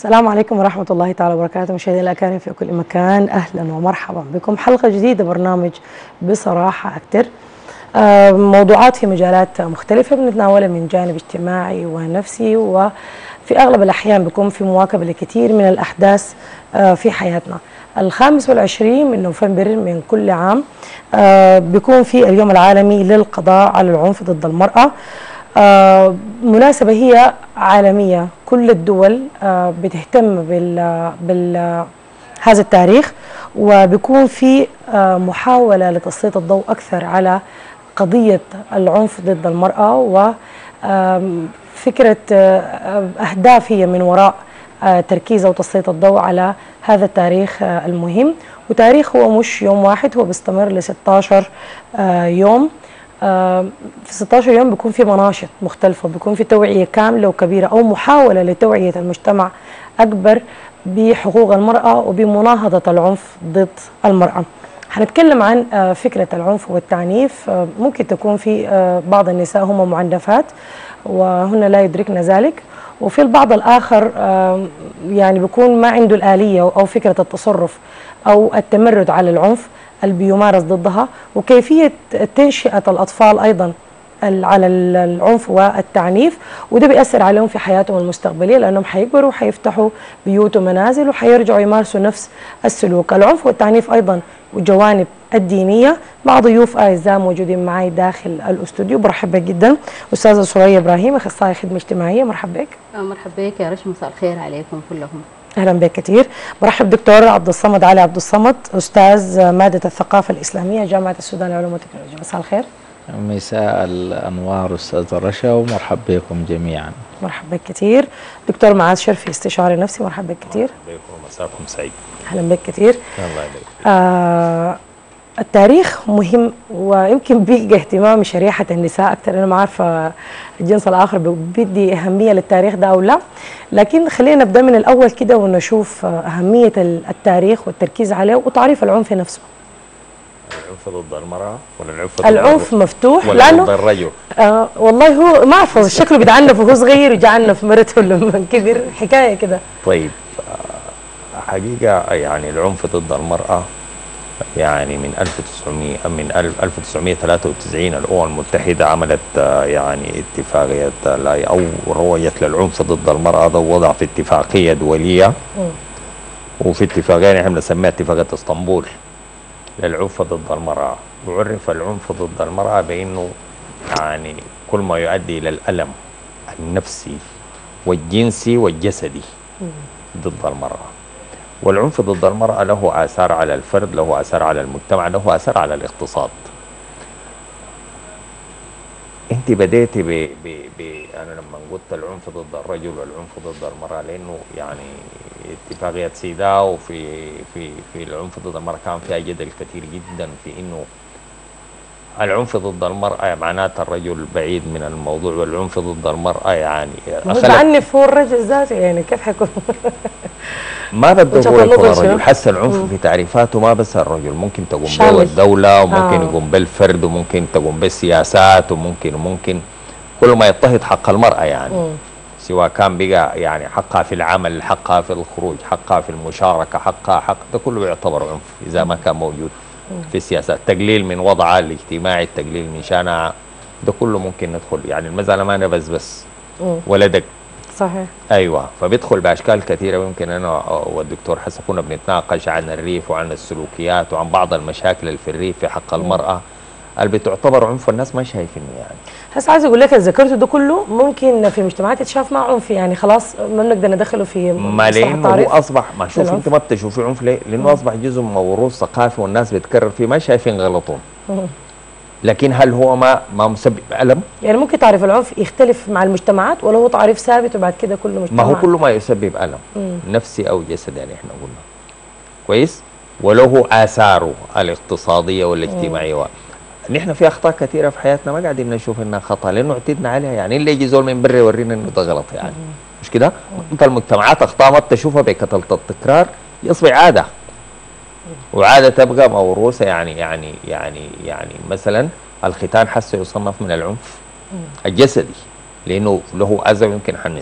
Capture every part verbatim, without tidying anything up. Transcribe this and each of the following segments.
السلام عليكم ورحمة الله تعالى وبركاته. مشاهدينا الأكارم في كل مكان، أهلا ومرحبا بكم. حلقة جديدة برنامج بصراحة أكتر. موضوعات في مجالات مختلفة بنتناولها من جانب اجتماعي ونفسي، وفي أغلب الأحيان بيكون في مواكبة لكثير من الأحداث في حياتنا. الخامس والعشرين من نوفمبر من كل عام بيكون في اليوم العالمي للقضاء على العنف ضد المرأة. آه مناسبة هي عالمية، كل الدول آه بتهتم بال, بال هذا التاريخ، وبيكون في آه محاولة لتسليط الضوء أكثر على قضية العنف ضد المرأة، وفكرة آه أهداف هي من وراء آه تركيز أو تسليط الضوء على هذا التاريخ آه المهم. وتاريخ هو مش يوم واحد، هو بيستمر ل ستة عشر آه يوم. آه في ستة عشر يوم بيكون في مناشط مختلفة، بيكون في توعية كاملة وكبيرة أو محاولة لتوعية المجتمع أكبر بحقوق المرأة وبمناهضة العنف ضد المرأة. هنتكلم عن آه فكرة العنف والتعنيف. آه ممكن تكون في آه بعض النساء هم معنفات وهن لا يدركن ذلك، وفي البعض الآخر آه يعني بيكون ما عنده الآلية أو فكرة التصرف أو التمرد على العنف اللي بيمارس ضدها، وكيفية تنشئة الأطفال أيضا على العنف والتعنيف، وده بيأثر عليهم في حياتهم المستقبلية، لأنهم حيكبروا وحيفتحوا بيوت ومنازل وحيرجعوا يمارسوا نفس السلوك. العنف والتعنيف أيضا وجوانب الدينية، مع ضيوف أعزاء موجودين معي داخل الاستوديو. برحب بك جدا أستاذة سوريا إبراهيم، أخصائية خدمة اجتماعية. مرحبا بك. مرحبا بك يا رشا، مساء الخير عليكم كلهم. اهلا بك كثير. برحب دكتور عبد الصمد علي عبد الصمد، استاذ ماده الثقافه الاسلاميه جامعه السودان للعلوم والتكنولوجيا. مساء الخير. مساء الانوار استاذه رشا، ومرحبا بكم جميعا. مرحبا بك كثير. دكتور معاذ شرفي، استشاري نفسي. مرحبا بك كثير. مرحبا بكم، مساكم سعيد. اهلا بك كثير. الله يبارك. آه التاريخ مهم، ويمكن بيلقى اهتمام شريحه النساء اكثر. انا ما عارفه الجنس الاخر بيدي اهميه للتاريخ ده او لا، لكن خلينا نبدا من الاول كده ونشوف اهميه التاريخ والتركيز عليه وتعريف العنف نفسه. العنف ضد المراه ولا العنف ضد العنف مفتوح ولا لانه ضد الرجل؟ آه والله هو ما اعرف، شكله بيتعنف وهو صغير وجعنف مرته لما كبر، حكايه كده. طيب آه حقيقه يعني العنف ضد المراه يعني من ألف وتسعمئة من ألف وتسعمئة وثلاثة وتسعين الامم المتحده عملت يعني اتفاقيه او روجت للعنف ضد المراه، ده وضع في اتفاقيه دوليه. م. وفي اتفاقيه نحن بنسميها اتفاقيه اسطنبول للعنف ضد المراه. وعرف العنف ضد المراه بانه يعني كل ما يؤدي الى الالم النفسي والجنسي والجسدي م. ضد المراه. والعنف ضد المرأة له آثار على الفرد، له آثار على المجتمع، له آثار على الاقتصاد. انت بديتي ب... ب... ب... انا لما قلت العنف ضد الرجل والعنف ضد المرأة، لانه يعني اتفاقية سيداو في في في العنف ضد المرأة كان فيها جدل كثير جدا في انه العنف ضد المرأة معناته الرجل بعيد من الموضوع، والعنف ضد المرأة يعني متعنف هو الرجل ذاته، يعني كيف حيكون؟ ما بده هو يكون الرجل، حس العنف مم. في تعريفاته ما بس الرجل، ممكن تقوم به الدولة، وممكن آه. يقوم بالفرد، وممكن تقوم بالسياسات، وممكن وممكن كل ما يضطهد حق المرأة يعني مم. سواء كان بقى يعني حقها في العمل، حقها في الخروج، حقها في المشاركة، حقها حق ده كله يعتبر عنف إذا ما كان موجود في السياسات. تقليل من وضعها الاجتماعي، التقليل من شانها، ده كله ممكن ندخل. يعني المسألة ما نبز بس ولا دق. صحيح. ايوه، فبيدخل باشكال كثيره. ويمكن انا والدكتور حسن كنا بنتناقش عن الريف وعن السلوكيات وعن بعض المشاكل اللي في الريف في حق المراه اللي بتعتبر عنف والناس ما شايفينه. يعني هسه عايز اقول لك اللي ذكرته ده كله ممكن في المجتمعات يتشاف مع عنف، يعني خلاص ما بنقدر ندخله في ما لانه هو اصبح ما شوف انت ما بتشوفي عنف ليه؟ لانه اصبح جزء من موروث ثقافي والناس بتكرر فيه، ما شايفين غلطهم. لكن هل هو ما ما مسبب ألم؟ يعني ممكن تعريف العنف يختلف مع المجتمعات، ولا هو تعريف ثابت وبعد كده كل مجتمع؟ ما هو كله ما يسبب ألم مم. نفسي أو جسدي، يعني احنا قلنا كويس، وله آثاره الاقتصادية والاجتماعية. نحن في أخطاء كثيرة في حياتنا ما قاعدين نشوف إنها خطأ لأنه اعتدنا عليها. يعني اللي يجي زول من برا يورينا إنه ده غلط، يعني مم. مش كده؟ أنت المجتمعات أخطاء ما بتشوفها بكثرة التكرار يصبح عادة، وعادة تبقى موروثة. يعني يعني يعني يعني مثلا الختان حسه يصنف من العنف الجسدي لأنه له أذى، ويمكن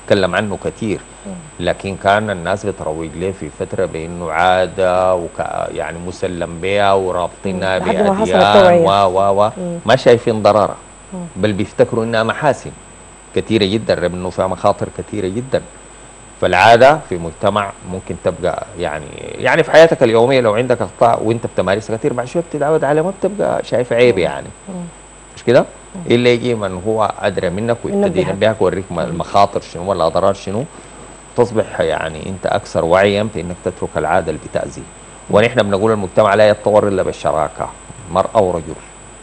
بنتكلم عنه كثير، لكن كان الناس بتروج له في فتره بانه عاده وك يعني مسلم بها ورابطينها لحد ما حصل باديان التوعية. و و و ما شايفين ضررها، بل بيفتكروا انها محاسن كثيره جدا رغم انه فيها مخاطر كثيره جدا. فالعاده في مجتمع ممكن تبقى يعني يعني في حياتك اليوميه لو عندك اخطاء وانت بتمارسها كثير بعد شويه بتتعود على ما بتبقى شايف عيب يعني. مش كده؟ الا يجي من هو ادرى منك ويبتدي ينبهك ويوريك المخاطر شنو والاضرار شنو، تصبح يعني انت اكثر وعيا في انك تترك العاده اللي بتاذي. ونحن بنقول المجتمع لا يتطور الا بالشراكه، مرأة ورجل.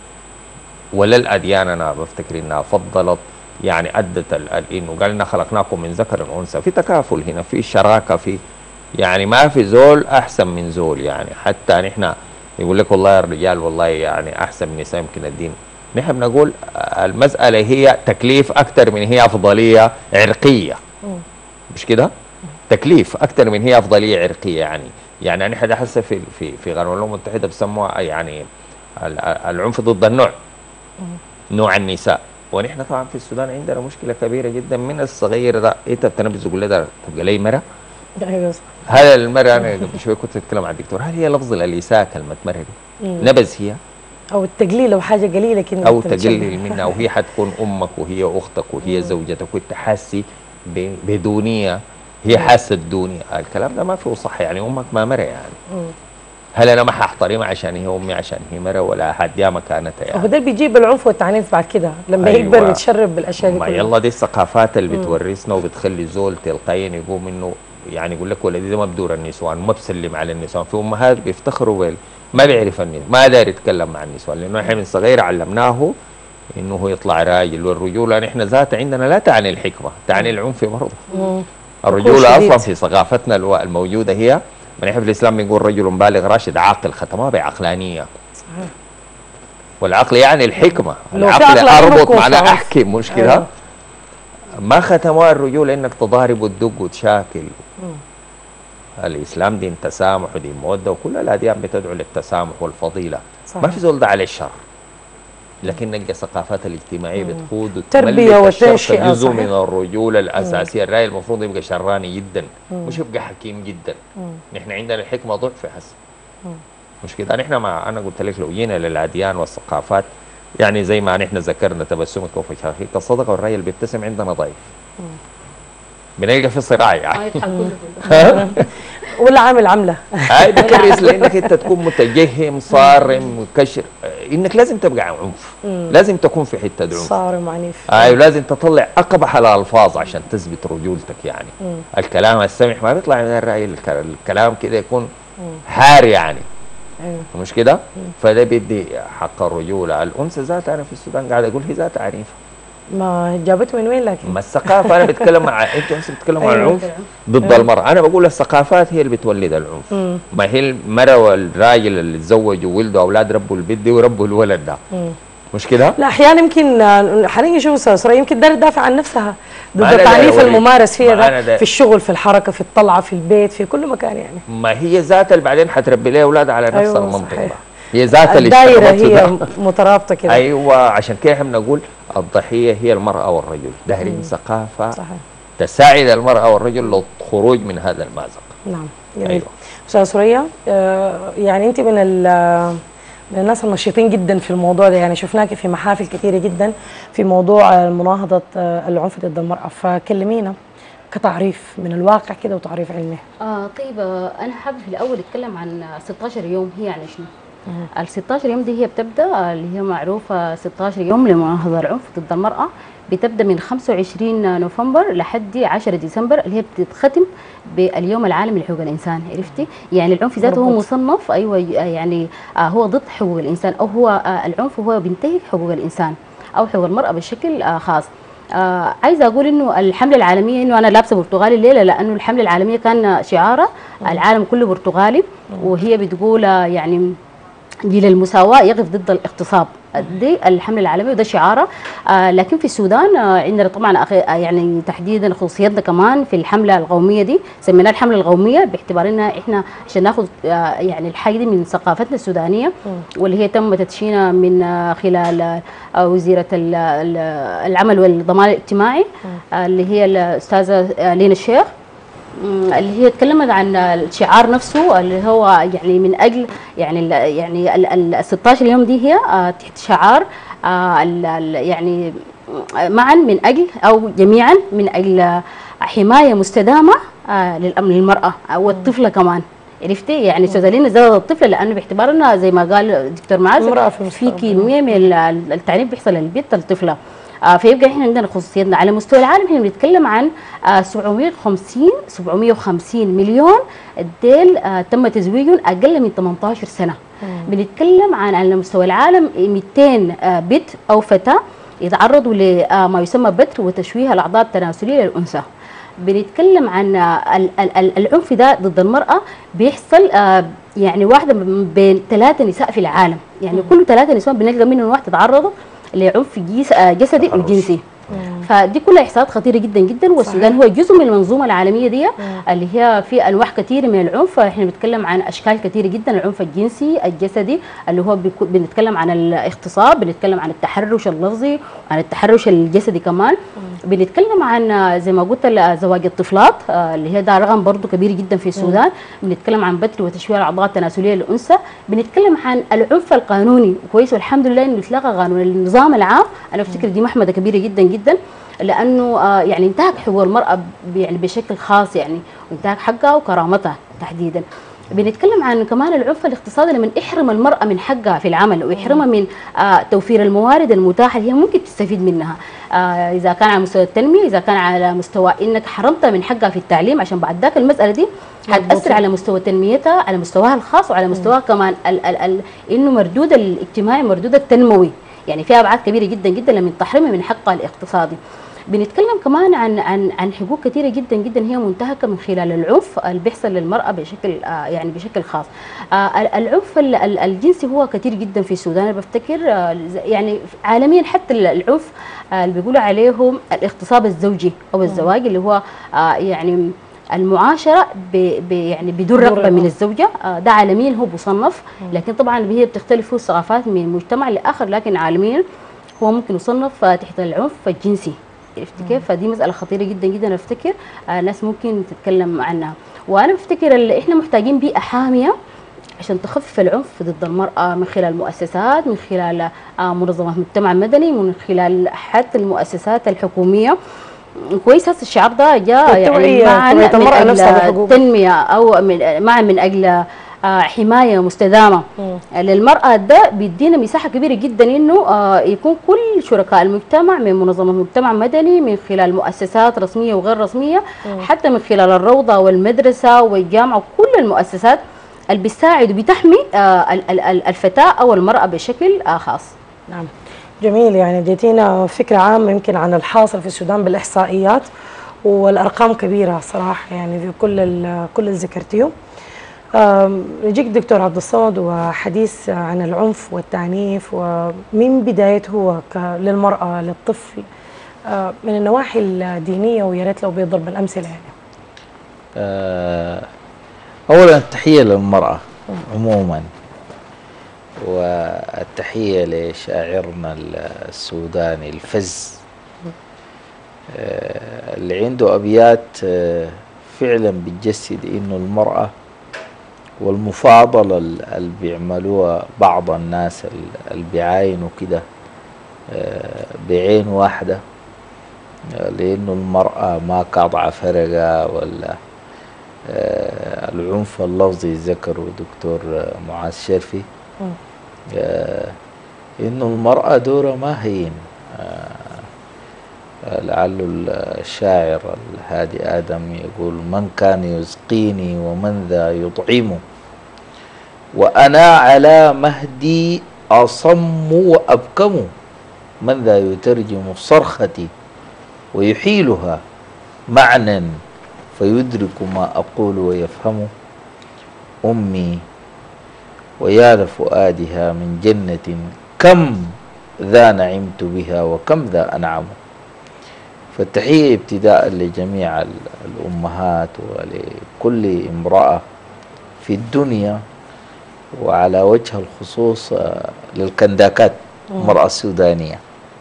ولا الاديان انا بفتكر انها فضلت يعني ادت انه قال لنا خلقناكم من ذكر وانثى، في تكافل هنا، في شراكه، في يعني ما في زول احسن من زول يعني. حتى نحن يقول لك والله الرجال والله يعني احسن من النساء يمكن الدين، نحن بنقول المساله هي تكليف اكثر من هي افضليه عرقيه. مش كده؟ تكليف اكثر من هي افضليه عرقيه يعني. يعني نحن هسه في في في الامم المتحده بسموها يعني العنف ضد النوع، نوع النساء. ونحن طبعا في السودان عندنا مشكله كبيره جدا من الصغير ده، انت بتنبذ تقول له ده تبقى لي مره. ايوه صح. هذا المره انا قبل شوي كنت اتكلم مع الدكتور، هل هي لفظ الاليساء كلمه مره دي؟ نبذ هي؟ او التقليل او حاجه قليله كده، او تقلل منها، وهي حتكون امك وهي اختك وهي زوجتك وانت حاسي بدونيه، هي حاسه الدونيه. الكلام ده ما فيه صح يعني. امك ما مره يعني. مم. هل انا ما حاحترمها عشان هي امي عشان هي مره ولا هديها مكانتها يعني؟ هو ده اللي بيجيب العنف والتعنيف بعد كده لما أيوة. يكبر ويتشرب بالاشياء دي كلها. يلا دي الثقافات اللي بتورثنا وبتخلي زول تلقائيا يقوم انه يعني يقول لك ولدي ده ما بدور النسوان، ما بسلم على النسوان. في امهات بيفتخروا بال ما بيعرف النسوان، ما داير يتكلم مع النسوان، لانه احنا من صغير علمناه انه هو يطلع راجل. والرجوله نحن ذات عندنا لا تعني الحكمه، تعني العنف برضه. الرجوله اصلا في ثقافتنا الموجوده هي من نحن في الاسلام بنقول رجل بالغ راشد عاقل، ختمها بعقلانيه. صحيح. والعقل يعني الحكمه، العقل اربط معناه احكم، مش كده؟ أيوه. ما ختموها الرجوله انك تضارب وتدق وتشاكل. مم. الاسلام دين تسامح ودين موده، وكل الاديان بتدعو للتسامح والفضيله. صحيح. ما في زول ده على الشر، لكن نلقى الثقافات الاجتماعيه بتقود تربيه وتنشئه جزء من الرجوله الاساسيه. الراي المفروض يبقى شراني جدا، مم. مش يبقى حكيم جدا. مم. نحن عندنا الحكمه ضعف حسب. مش كده؟ نحن ما انا قلت لك لو جينا للاديان والثقافات يعني زي ما نحن ذكرنا تبسمك وفشاخيك الصدقه والراي اللي بيبتسم عندنا ضعيف. بنلقى في صراع يعني. ولا عامل عمله. هاي بكرس لانك انت تكون متجهم صارم مكشر، انك لازم تبقى عنف، لازم تكون في حته عنف صارم عنيف. ايوه لازم تطلع اقبح الالفاظ عشان تثبت رجولتك يعني. مم. الكلام السمح ما بيطلع من الراي، الكلام كده يكون حار يعني. أيوه. مش كده؟ فده بيدي حق الرجوله. الانثى ذاتها انا في السودان قاعد اقول هي ذاتها عنيفه. ما جابته من وين لكن؟ ما الثقافه انا بتكلم مع انتوا هسه بتتكلموا عن العنف ضد المراه، انا بقول الثقافات هي اللي بتولد العنف. مم. ما هي المراه والراجل اللي تزوجوا وولدوا اولاد ربوا البنت دي وربوا الولد ده. مم. مش كده؟ لا احيانا يمكن حنيجي نشوف سرسره يمكن ده تدافع عن نفسها ضد التعنيف الممارس فيها ده في الشغل في الحركه في الطلعه في البيت في كل مكان يعني. ما هي ذاتها اللي بعدين حتربي لها اولاد على نفس أيوة المنطقه. هي ذاتها اللي الدايره هي مترابطه كده. ايوه عشان كده احنا بنقول الضحيه هي المراه والرجل، دايرين ثقافه صحيح. تساعد المراه والرجل للخروج من هذا المأزق. نعم جميل. أيوة. استاذه سوريا آه يعني انت من من الناس النشيطين جدا في الموضوع ده، يعني شفناك في محافل كثيره جدا في موضوع مناهضه العنف ضد المراه، فكلمينا كتعريف من الواقع كده وتعريف علمي. اه طيب انا حابه في الاول اتكلم عن ستاشر يوم هي يعني شنو؟ ال ستاشر يوم دي هي بتبدا اللي هي معروفه ستاشر يوم لمناهضه العنف ضد المراه، بتبدا من خمسة وعشرين نوفمبر لحد عشرة ديسمبر اللي هي بتتختم باليوم العالمي لحقوق الانسان. عرفتي؟ يعني العنف ذاته هو مصنف ايوه يعني آه هو ضد حقوق الانسان، او هو آه العنف هو بينتهك حقوق الانسان او حقوق المراه بشكل آه خاص. آه عايزه اقول انه الحمله العالميه، انه انا لابسه برتغالي الليله لانه الحمله العالميه كان شعارها العالم كله برتغالي، وهي بتقول يعني جيل المساواه يقف ضد الاغتصاب. دي الحمله العالميه وده شعاره. آه لكن في السودان آه عندنا طبعا أخي آه يعني تحديدا خصوصيتنا كمان في الحمله القوميه دي، سميناها الحمله القوميه باعتبار انها احنا عشان ناخذ آه يعني الحاجه دي من ثقافتنا السودانيه، واللي هي تم تدشينها من آه خلال آه وزيره العمل والضمان الاجتماعي آه اللي هي الاستاذه آه لينا الشيخ، اللي هي تكلمت عن الشعار نفسه اللي هو يعني من اجل يعني يعني ال ستاشر يوم دي هي تحت شعار يعني معا من اجل او جميعا من اجل حمايه مستدامه للامن للمراه والطفله كمان. عرفتي يعني السودانيين زادت الطفله لانه باعتبارنا زي ما قال الدكتور معاذ في كميه من التعنيف بيحصل للبنت الطفله. آه فيبقى احنا عندنا خصوصيتنا على مستوى العالم. احنا بنتكلم عن آه سبعمية وخمسين سبعمية وخمسين مليون ديل آه تم تزويجهم اقل من ثمانية عشر سنه. مم. بنتكلم عن على مستوى العالم مئتين آه بنت او فتاه يتعرضوا لما يسمى بتر وتشويه الاعضاء التناسليه للانثى. بنتكلم عن آه العنف ده ضد المراه بيحصل آه يعني واحده بين ثلاثه نساء في العالم، يعني مم. كل ثلاثه نساء بنلقى منهم واحده تعرضوا لعنف جسدي وجنسي. فدي كلها احصاءات خطيره جدا جدا، والسودان هو جزء من المنظومه العالميه دي اللي هي في انواع كثيره من العنف. احنا بنتكلم عن اشكال كثيره جدا، العنف الجنسي الجسدي اللي هو بنتكلم عن الاغتصاب، بنتكلم عن التحرش اللفظي، عن التحرش الجسدي كمان. بنتكلم عن زي ما قلت زواج الطفلات اللي هي ده رقم برضه كبير جدا في السودان. بنتكلم عن بتر وتشويه الاعضاء التناسليه للانثى. بنتكلم عن العنف القانوني كويس، والحمد لله انه اتلغى قانون النظام العام. انا افتكر دي محمده كبيره جدا جدا، لانه آه يعني انتهك حقوق المراه يعني بشكل خاص، يعني وانتهك حقها وكرامتها تحديدا. بنتكلم عن كمان العنف الاقتصادي لما يحرم المراه من حقها في العمل ويحرمها من آه توفير الموارد المتاحه اللي هي ممكن تستفيد منها، آه اذا كان على مستوى التنميه، اذا كان على مستوى انك حرمتها من حقها في التعليم، عشان بعد ذاك المساله دي حتاثر على مستوى تنميتها، على مستواها الخاص، وعلى مستواها كمان ال ال ال انه مردود الاجتماعي، مردود التنموي، يعني فيها ابعاد كبيره جدا جدا لما تحرمها من حقها الاقتصادي. بنتكلم كمان عن عن عن حقوق كثيره جدا جدا هي منتهكه من خلال العنف اللي بيحصل للمراه بشكل آه يعني بشكل خاص. آه العنف الجنسي هو كثير جدا في السودان. انا بفتكر آه يعني عالميا حتى العنف آه اللي بيقولوا عليهم الاغتصاب الزوجي او الزواج اللي هو آه يعني المعاشره ب ب يعني بدون رغبه من الزوجه، آه ده عالميا هو بيصنف، لكن طبعا هي بتختلف الثقافات من مجتمع لاخر، لكن عالميا هو ممكن يصنف تحت العنف الجنسي. عرفت كيف؟ فدي مساله خطيره جدا جدا. افتكر آه ناس ممكن تتكلم عنها، وانا بفتكر احنا محتاجين بيئه حاميه عشان تخفف العنف ضد المراه من خلال مؤسسات، من خلال آه منظمات مجتمع مدني، من خلال حتى المؤسسات الحكوميه. كويس هسه الشعار ده جاء يعني معا من اجل التنميه او من معا من اجل آه حمايه مستدامه مم. للمراه. ده بيدينا مساحه كبيره جدا انه آه يكون كل شركاء المجتمع من منظمه مجتمع مدني، من خلال مؤسسات رسميه وغير رسميه، مم. حتى من خلال الروضه والمدرسه والجامعه وكل المؤسسات اللي بتساعد وبتحمي آه الفتاه او المراه بشكل آه خاص. نعم جميل، يعني اديتينا فكره عامه يمكن عن الحاصل في السودان بالاحصائيات، والارقام كبيره صراحه يعني في كل كل اللي ذكرتيه. نجيك دكتور عبد الصمد وحديث عن العنف والتعنيف ومن بدايته هو للمرأة للطفل من النواحي الدينية، ويا ريت لو بيضرب بالأمثلة يعني. أولا التحية للمرأة عموما، والتحية لشاعرنا السوداني الفز اللي عنده أبيات فعلا بتجسد إنه المرأة والمفاضلة اللي بيعملوها بعض الناس اللي بيعاينوا كده بعين واحدة، لأنه المرأة ما قاطعة فرقة، ولا العنف اللفظي ذكره دكتور معاذ شرفي، إنه المرأة دورها ما هين. لعل الشاعر الهادي آدم يقول: من كان يسقيني ومن ذا يطعمه، وأنا على مهدي أصم وأبكم، من ذا يترجم صرختي ويحيلها معنى فيدرك ما أقول ويفهم، أمي ويا لفؤادها من جنة كم ذا نعمت بها وكم ذا أنعم. فالتحية ابتداء لجميع الأمهات ولكل امرأة في الدنيا، وعلى وجه الخصوص للكنداكات المرأة السودانية،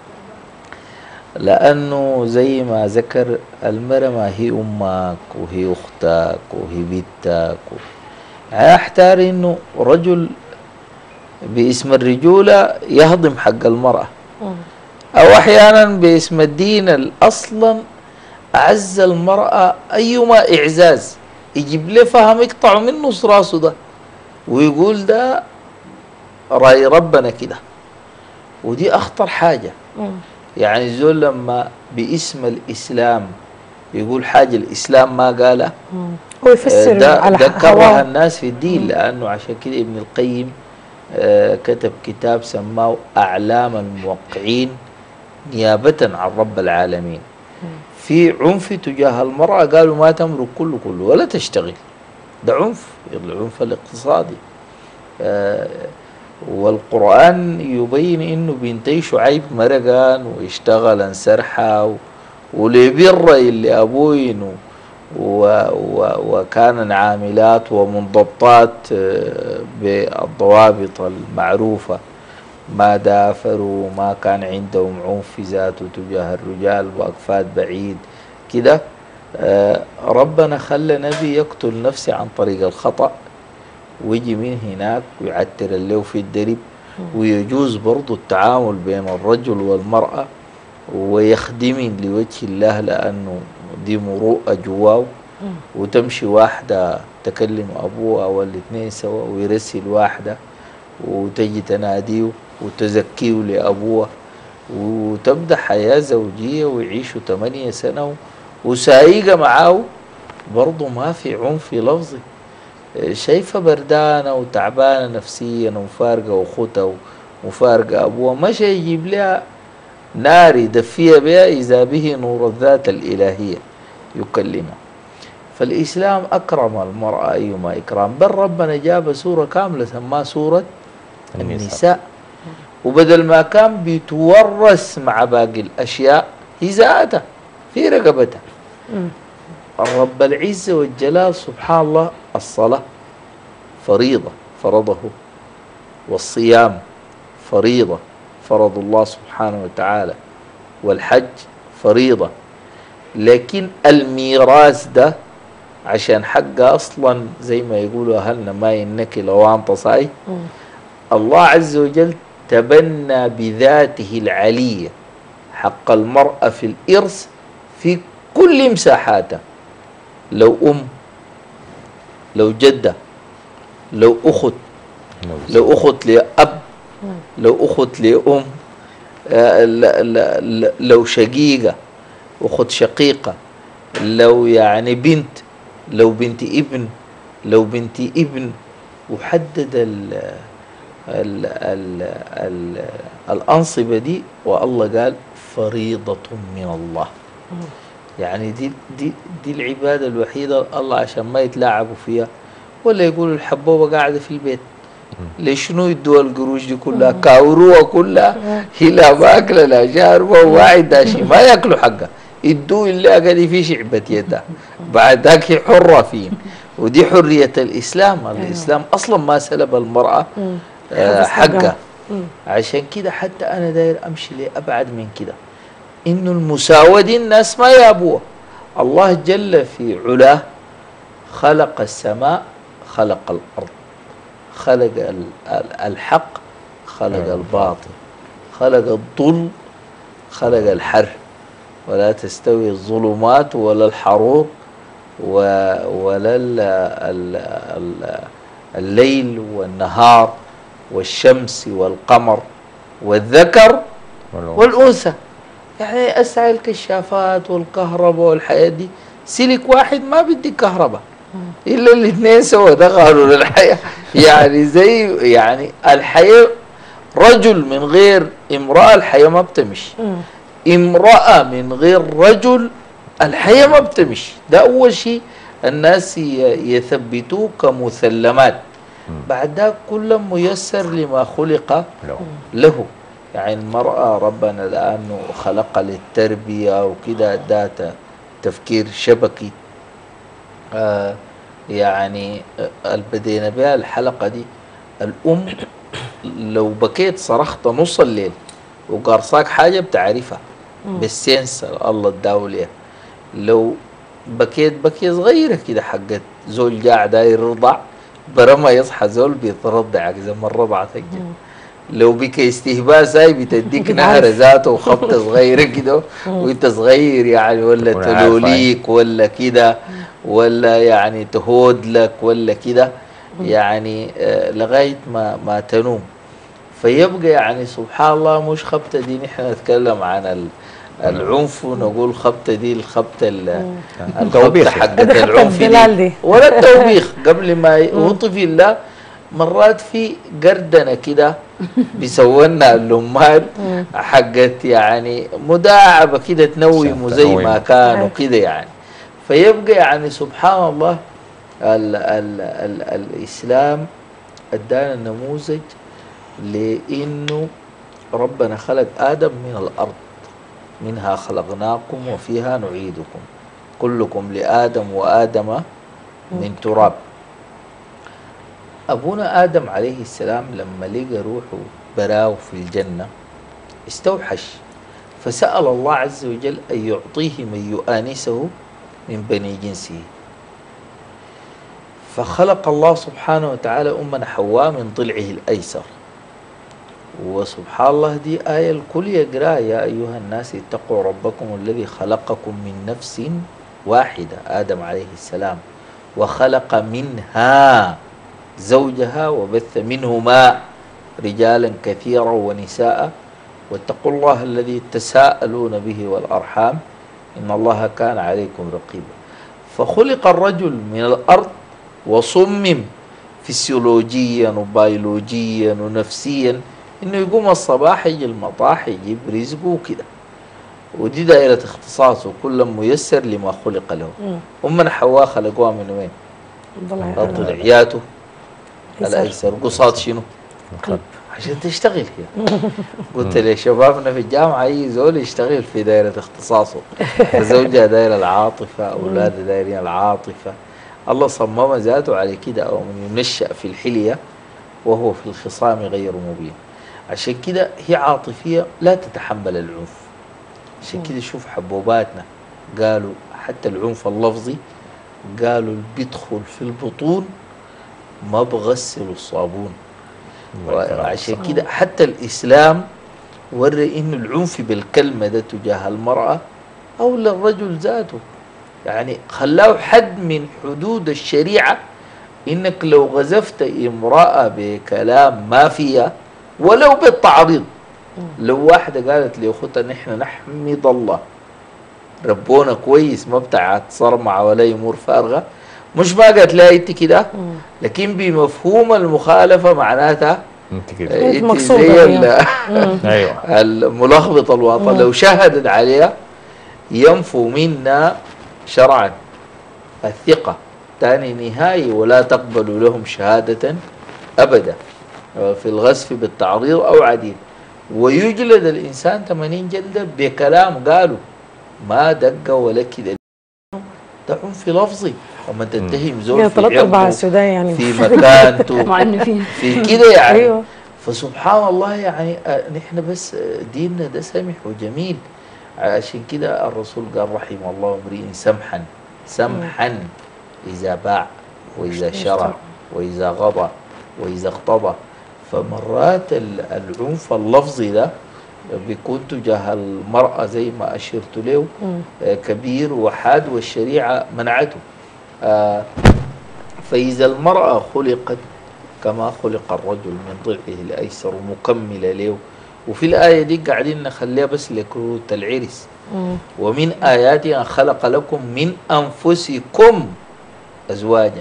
لأنه زي ما ذكر المرأة ما هي أمك وهي أختك وهي بنتك. يعني أحتار إنه رجل باسم الرجولة يهضم حق المرأة، أو أحيانا باسم الدين أصلا أعز المرأة أيما إعزاز يجيب له فهم يقطع منه راسه ده ويقول ده رأي ربنا كده. ودي أخطر حاجة. يعني الزول لما باسم الإسلام يقول حاجة الإسلام ما قالها هو يفسر ده, على ده كره هواه. الناس في الدين. لأنه عشان كده ابن القيم آه كتب كتاب سماه أعلام الموقعين نيابة عن رب العالمين. في عنف تجاه المرأة قالوا ما تمرق كله كله ولا تشتغل، ده عنف، العنف الاقتصادي. آه والقرآن يبين إنه بنتي شعيب مرقان واشتغل سرحة ولبر اللي أبوين وكان عاملات ومنضبطات بالضوابط المعروفة، ما دافروا، ما كان عندهم عنف ذاته تجاه الرجال وأكفاد بعيد كده. ربنا خلى نبي يقتل نفسه عن طريق الخطأ ويجي من هناك ويعتر له في الدرب. ويجوز برضو التعامل بين الرجل والمرأة ويخدم لوجه الله، لأنه دي مروءة جواه. وتمشي واحدة تكلم أبوها والاثنين سوا ويرسل واحدة وتجي تناديه وتزكيه لأبوها وتبدأ حياة زوجية ويعيشوا ثمانية سنة وسايقة معاه. برضو ما في عنف لفظي. شايفة بردانة وتعبانة نفسيا ومفارقة أخوتها ومفارقة أبوها، مش يجيب لها نار يدفيها بها إذا به نور الذات الإلهية يكلمها. فالإسلام أكرم المرأة أيما إكرام، بل ربنا جاب سورة كاملة سماها سورة النساء. وبدل ما كان بيتورث مع باقي الأشياء هي ذاتها في رقبتها. الرب العزة والجلال سبحان الله الصلاة فريضة فرضه، والصيام فريضة فرض الله سبحانه وتعالى، والحج فريضة. لكن الميراث ده عشان حقه أصلا زي ما يقولوا أهلنا ما ينك لو أنت صاي، الله عز وجل تبنى بذاته العلية حق المرأة في الإرث في كل مساحاته. لو أم، لو جدة، لو أخت، لو أخت لأب، لو أخت لأم، لو شقيقة، أخت شقيقة، لو يعني بنت، لو بنت ابن، لو بنت ابن. وحدد ال ال ال ال الأنصبة دي، والله قال فريضة من الله. يعني دي دي دي العبادة الوحيدة الله عشان ما يتلاعبوا فيها ولا يقولوا الحبوبة قاعدة في البيت. ليش شنو يدوا القروش دي كلها كاوروها كلها هي لا ماكله لا شاربه وواعد داشي ما ياكلوا حقها، يدوا اللي قاعد في شعبة يده بعد ذاك هي حرة فيه. ودي حرية الإسلام. الإسلام أصلا ما سلب المرأة حقها. عشان كده حتى أنا داير أمشي لأبعد من كده، إنه المساواة دي الناس ما يابوها. الله جل في علاه خلق السماء، خلق الأرض، خلق الحق، خلق الباطل، خلق الظل، خلق الحر. ولا تستوي الظلمات ولا الحرور ولا الليل والنهار والشمس والقمر والذكر والأنثى. يعني أسعى الكشافات والكهرباء والحياة دي سلك واحد ما بدي كهرباء إلا الاثنين سوا دخلوا للحياة. يعني زي يعني الحياة رجل من غير امرأة الحياة ما بتمشي، امرأة من غير رجل الحياة ما بتمشي. ده أول شيء الناس يثبتوه كمسلمات. بعد ذلك كل ميسر لما خلق له. يعني المرأة ربنا لأنه خلق للتربية وكده اداها تفكير شبكي. آه يعني آه، البدينا بها الحلقة دي، الأم لو بكيت صرخت نص الليل وقرصاك حاجة بتعرفها بالسنس الله اداه ليها. لو بكيت بكية صغيرة كده حقت زول قاعد داير يرضع، برما يصحى زول بيترضعك زي ما الرضعة تجي. لو بك استهباس هاي بتديك نهر ذاته وخبطة صغيرة كده وانت صغير يعني، ولا تكون عارفة. تلوليك ولا كده، ولا يعني تهود لك ولا كده يعني آه لغاية ما ما تنوم. فيبقى يعني سبحان الله مش خبطة دي نحن نتكلم عن ال- العنف ونقول خبطة دي الخبطة ال- الخبطة توبيخ. حقت هذه خبطة العنف الدلال دي دي. ولا التوبيخ قبل ما يطفي الله. مرات في قردنة كده بيسوونا الأمهات حقت يعني مداعبة كده تنوم زي ما تنويم. كانوا كده يعني. فيبقى يعني سبحان الله ال ال ال الإسلام ادانا نموذج لأنه ربنا خلق آدم من الأرض، منها خلقناكم وفيها نعيدكم، كلكم لآدم وآدم من تراب. أبونا آدم عليه السلام لما لقى روحه براو في الجنة استوحش، فسأل الله عز وجل أن يعطيه من يؤانسه من بني جنسه، فخلق الله سبحانه وتعالى أمنا حواء من ضلعه الأيسر. وسبحان الله دي آية الكل يقرأ: يا أيها الناس اتقوا ربكم الذي خلقكم من نفس واحدة، آدم عليه السلام، وخلق منها زوجها وبث منهما رجالا كثيرا ونساء واتقوا الله الذي تساءلون به والأرحام إن الله كان عليكم رقيبا. فخلق الرجل من الأرض وصمم فسيولوجيا وبيولوجيا ونفسيا انه يقوم الصباح يجي المطاح يجيب رزقه وكده، ودي دائرة اختصاصه كل ميسر لما خلق له. أمنا حواء خلقوها من وين؟ ضلعياته الأيسر. قصاد شنو؟ قلب. عشان تشتغل هي. قلت لشبابنا في الجامعة أي زول يشتغل في دائرة اختصاصه، زوجها دائرة العاطفة، أولادها دائرين العاطفة. الله صمم ذاته على كده، أو من ينشأ في الحلية وهو في الخصام غير مبين. عشان كده هي عاطفية لا تتحمل العنف. عشان كده شوف حبوباتنا قالوا حتى العنف اللفظي قالوا اللي بيدخل في البطون ما بغسلوا الصابون. وعشان كده حتى الإسلام ورى إنه العنف بالكلمة ده تجاه المرأة أو للرجل ذاته، يعني خلاه حد من حدود الشريعة، إنك لو غزفت امرأة بكلام ما فيها ولو بالتعريض. لو واحدة قالت لي أختها نحن نحمد الله ربونا كويس ما بتاعت صرمعة ولا أمور فارغة، مش ما قالت لا انت كده، لكن بمفهوم المخالفة معناتها انت كده انت مقصودة زي يعني. ايوه الملخبط الواطن. لو شهدت عليها ينفو منا شرعا الثقة تاني نهائي، ولا تقبل لهم شهادة أبدا في الغسف بالتعريض أو عديل. ويجلد الإنسان ثمانين جلدة بكلام قالوا ما دق ولا كده، ده عنف لفظي. وما تتهم زول في ثلاث ارباع عرضه السودان يعني في مكانته معنفين في كده يعني. ايوه. فسبحان الله يعني آه، نحن بس آه، ديننا ده سمح وجميل. عشان كده الرسول قال رحم الله امرئ سمحا سمحا إذا باع وإذا شرى وإذا غضى وإذا اقتضى. فمرات ال- العنف اللفظي ده بيكون تجاه المرأة زي ما أشرت له آه، كبير وحاد، والشريعة منعته. آه، فإذا المرأة خلقت كما خلق الرجل من ضلعه الأيسر مكملة له، وفي الآية دي قاعدين نخليها بس لكروت العرس. ومن آياته أن خلق لكم من أنفسكم أزواجا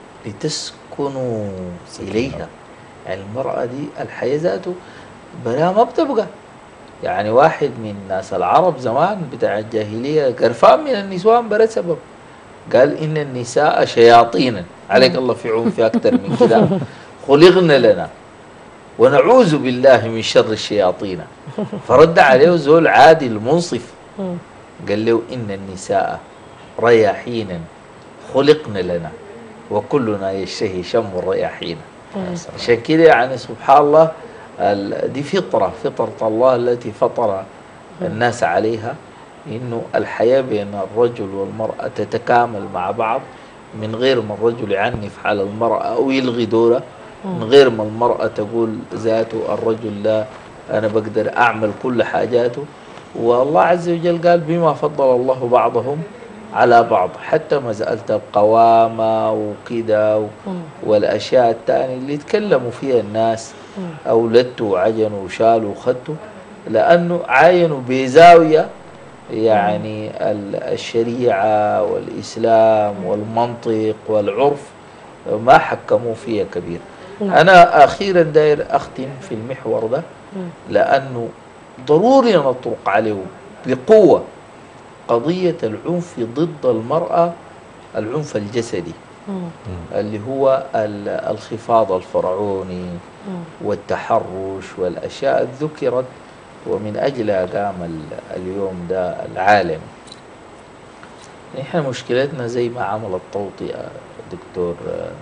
لتسكنوا إليها. يعني المرأة دي الحياة ذاته بلا ما بتبقى. يعني واحد من ناس العرب زمان بتاع الجاهلية قرفان من النسوان بلا سبب، قال إن النساء شياطينا، عليك الله في عنف أكثر من كده، خلقنا لنا ونعوذ بالله من شر الشياطين. فرد عليه زول عادل منصف قال له إن النساء رياحين خلقن لنا وكلنا يشتهي شم الرياحين. عشان كده يعني سبحان الله دي فطرة فطرة الله التي فطر الناس عليها، إنه الحياة بين الرجل والمرأة تتكامل مع بعض من غير ما الرجل يعنف على المرأة أو يلغي دوره، من غير ما المرأة تقول ذاته الرجل لا أنا بقدر أعمل كل حاجاته. والله عز وجل قال بما فضل الله بعضهم على بعض، حتى مسألة القوامة وكده والأشياء الثانية اللي يتكلموا فيها الناس أولدتوا وعجنوا وشالوا وخدتوا، لأنه عاينوا بزاوية يعني الشريعة والإسلام والمنطق والعرف ما حكموا فيها كبير. أنا أخيرا داير أختم في المحور ده، لأنه ضروري نطرق عليه بقوة قضية العنف ضد المرأة، العنف الجسدي اللي هو الخفاض الفرعوني والتحرش والأشياء ذكرت ومن أجلها قام اليوم ده العالم. نحن مشكلتنا زي ما عمل التوطئة دكتور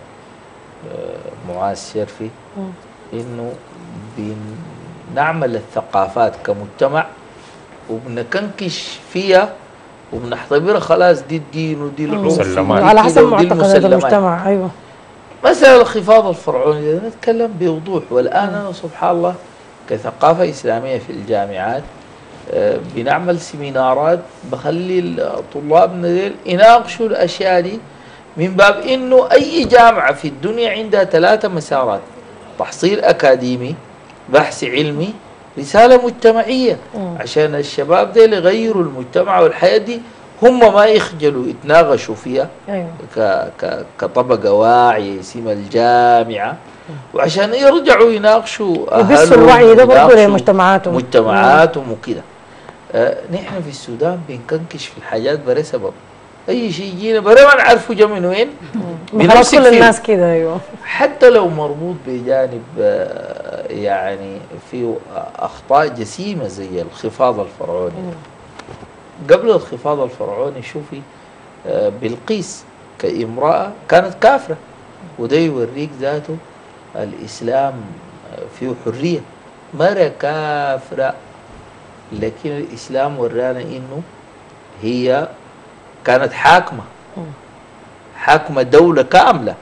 معاذ شرفي، إنه بنعمل الثقافات كمجتمع وبنكنكش فيها وبنعتبرها خلاص دي الدين ودي العنف على حسب معتقدات المجتمع. أيوه مثلا الخفاض الفرعوني نتكلم بوضوح. والآن أنا سبحان الله كثقافة إسلامية في الجامعات بنعمل سيمينارات بخلي طلابنا ديل يناقشوا الأشياء دي من باب إنه أي جامعة في الدنيا عندها ثلاثة مسارات: تحصيل أكاديمي، بحث علمي، رسالة مجتمعية، عشان الشباب ديل يغيروا المجتمع والحياة دي هم ما يخجلوا يتناقشوا فيها. أيوة. كطبقة واعية اسمها الجامعة، وعشان يرجعوا يناقشوا يبثوا الوعي ده برضه لمجتمعاتهم مجتمعاتهم وكده. آه نحن في السودان بنكنكش في الحاجات بري سبب اي شيء يجينا بري ما نعرفه جا من وين، خلاص كل الناس كده. ايوه حتى لو مربوط بجانب آه يعني في اخطاء جسيمه زي الخفاض الفرعوني. مم. قبل الخفاض الفرعوني شوفي آه بلقيس كامراه كانت كافره، وده يوريك ذاته الإسلام فيه حرية، مرة كافرة لكن الإسلام ورانا إنه هي كانت حاكمة حاكمة دولة كاملة،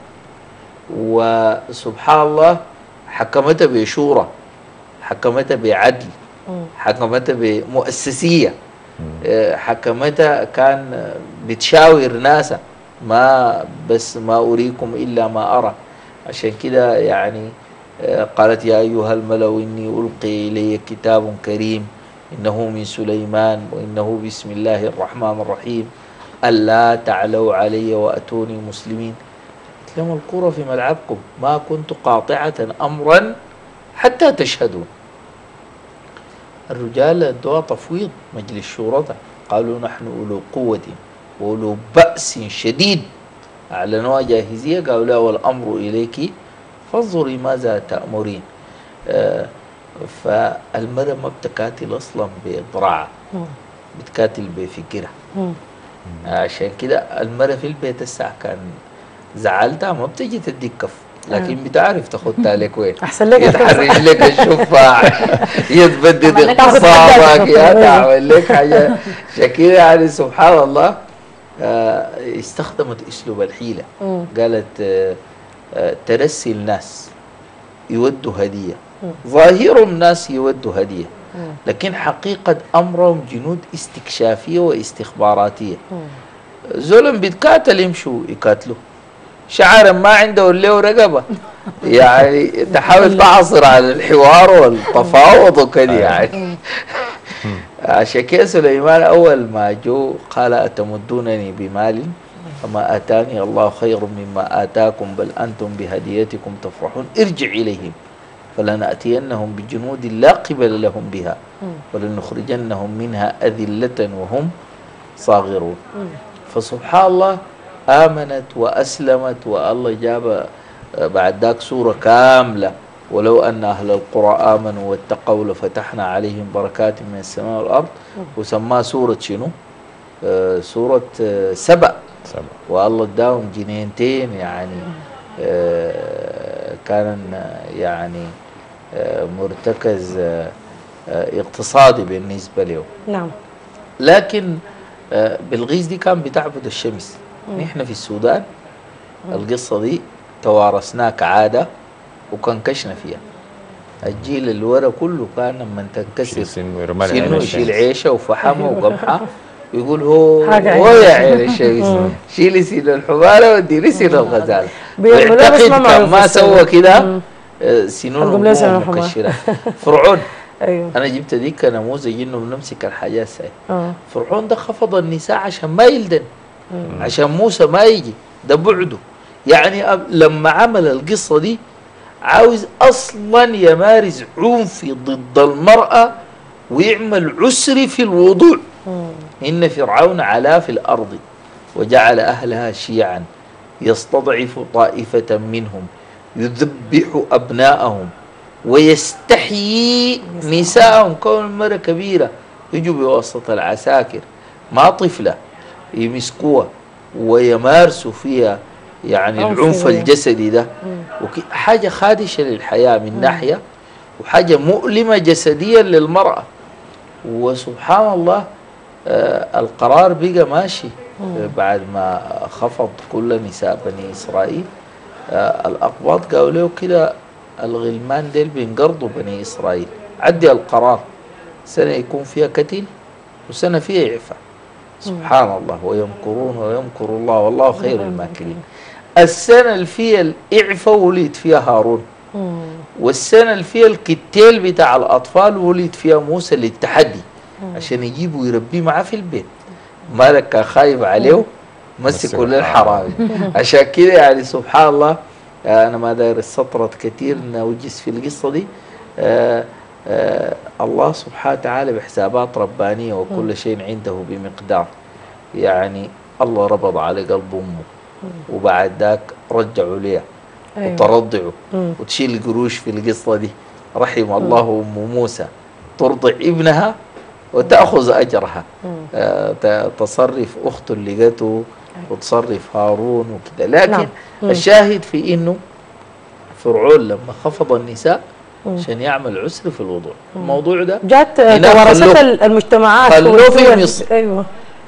وسبحان الله حكمتها بشورى، حكمتها بعدل، حكمتها بمؤسسية، حكمتها كان بتشاور ناسا ما بس ما أريكم إلا ما أرى. عشان كده يعني قالت يا أيها الملأ إني ألقي إلي كتاب كريم إنه من سليمان وإنه بسم الله الرحمن الرحيم ألا تعلوا علي وأتوني مسلمين. قلت لهم الكرة في ملعبكم، ما كنت قاطعة أمرا حتى تشهدون. الرجال ادوا تفويض مجلس شورى، قالوا نحن أولو قوة وأولو بأس شديد، أعلنوا جاهزية، قالوا لا والأمر إليك فانظري ماذا تأمرين. آه فالمرأة ما بتكاتل أصلا بإضراع، بتكاتل بفكرة. عشان كده المرأة في البيت الساعة كان زعلتها ما بتجي تديك كف، لكن بتعرف تاخدها لك وين، أحسن لك يتحرج لك الشفاع، يتبدد اقتصادك، يا تعمل لك حاجة شكيلة. يعني سبحان الله آه استخدمت اسلوب الحيله. مم. قالت آه آه ترسي الناس يودوا هديه، ظاهرهم الناس يودوا هديه، مم. لكن حقيقه امرهم جنود استكشافيه واستخباراتيه. زولم بيتقاتل يمشوا يقاتلوا، شعارا ما عنده ولا رقبه يعني تحاول تعصر على الحوار والتفاوض وكذا يعني. عشان كده سليمان أول ما جو قال أتمدونني بمال فما آتاني الله خير مما آتاكم بل أنتم بهديتكم تفرحون ارجع إليهم فلنأتينهم بجنود لا قبل لهم بها ولنخرجنهم منها أذلة وهم صاغرون. فسبحان الله آمنت وأسلمت، والله جاب بعد ذاك سورة كاملة ولو أن أهل القرى آمنوا واتقوا لفتحنا عليهم بركات من السماء والأرض. وسماها سورة شنو؟ آه سورة آه سبأ. سبأ. والله اداهم جنينتين يعني آه كان يعني آه مرتكز آه آه اقتصادي بالنسبة له. نعم. لكن آه بلغيس دي كان بتعبد الشمس. نحن في السودان القصة دي توارثناها كعادة وكنكشنا فيها. الجيل اللي ورا كله كان لما تنكسر سنه يشيل عيشه وفحمه وقمحه ويقول هو هو يا عين الشمس شيلي سن الحماره وديني سن الغزاله. ويعتقد كان ما سوى كده سنون مكشره. فرعون ايوه انا جبت ديك كنموذج انه بنمسك الحاجات سهل. فرعون ده خفض النساء عشان ما يلدن، عشان موسى ما يجي، ده بعده. يعني لما عمل القصه دي عاوز اصلا يمارس عنف ضد المراه ويعمل عسر في الوضوع. ان فرعون علا في الارض وجعل اهلها شيعا يستضعف طائفه منهم يذبح ابناءهم ويستحيي نساءهم. كون المرأة كبيرة يجوا بواسطة العساكر ما طفلة يمسكوها ويمارسوا فيها يعني العنف الجسدي ده. حاجة خادشة للحياة من مم. ناحية، وحاجة مؤلمة جسديا للمرأة. وسبحان الله آه القرار بقى ماشي آه بعد ما خفض كل نساء بني إسرائيل. آه الأقباط قالوا له كده الغلمان ديل بينقرضوا بني إسرائيل، عدي القرار سنة يكون فيها قتل وسنة فيها إعفاء. سبحان الله. ويمكرون ويمكر الله والله خير الماكرين. السنة اللي فيها الإعفاء ولد فيها هارون، والسنة اللي فيها الكتيل بتاع الأطفال ولد فيها موسى للتحدي عشان يجيبوا يربيه معاه في البيت. مالك كان خايف عليه مسكوا للحرامي. عشان كده يعني سبحان الله أنا ما داير السطرة كثير نوجس في القصة دي. آآ آآ الله سبحانه وتعالى بحسابات ربانية وكل شيء عنده بمقدار. يعني الله ربض على قلب أمه وبعد ذاك رجعوا ليها أيوة. وترضعوا وتشيل قروش في القصة دي. رحم الله أم موسى ترضع ابنها وتأخذ أجرها. آه تصرف أخته اللي لقته وتصرف هارون وكده. لكن نعم. الشاهد في إنه فرعون لما خفض النساء عشان يعمل عسر في الوضوء. الموضوع ده جات توارثت المجتمعات خلوه في مصر. أيوة.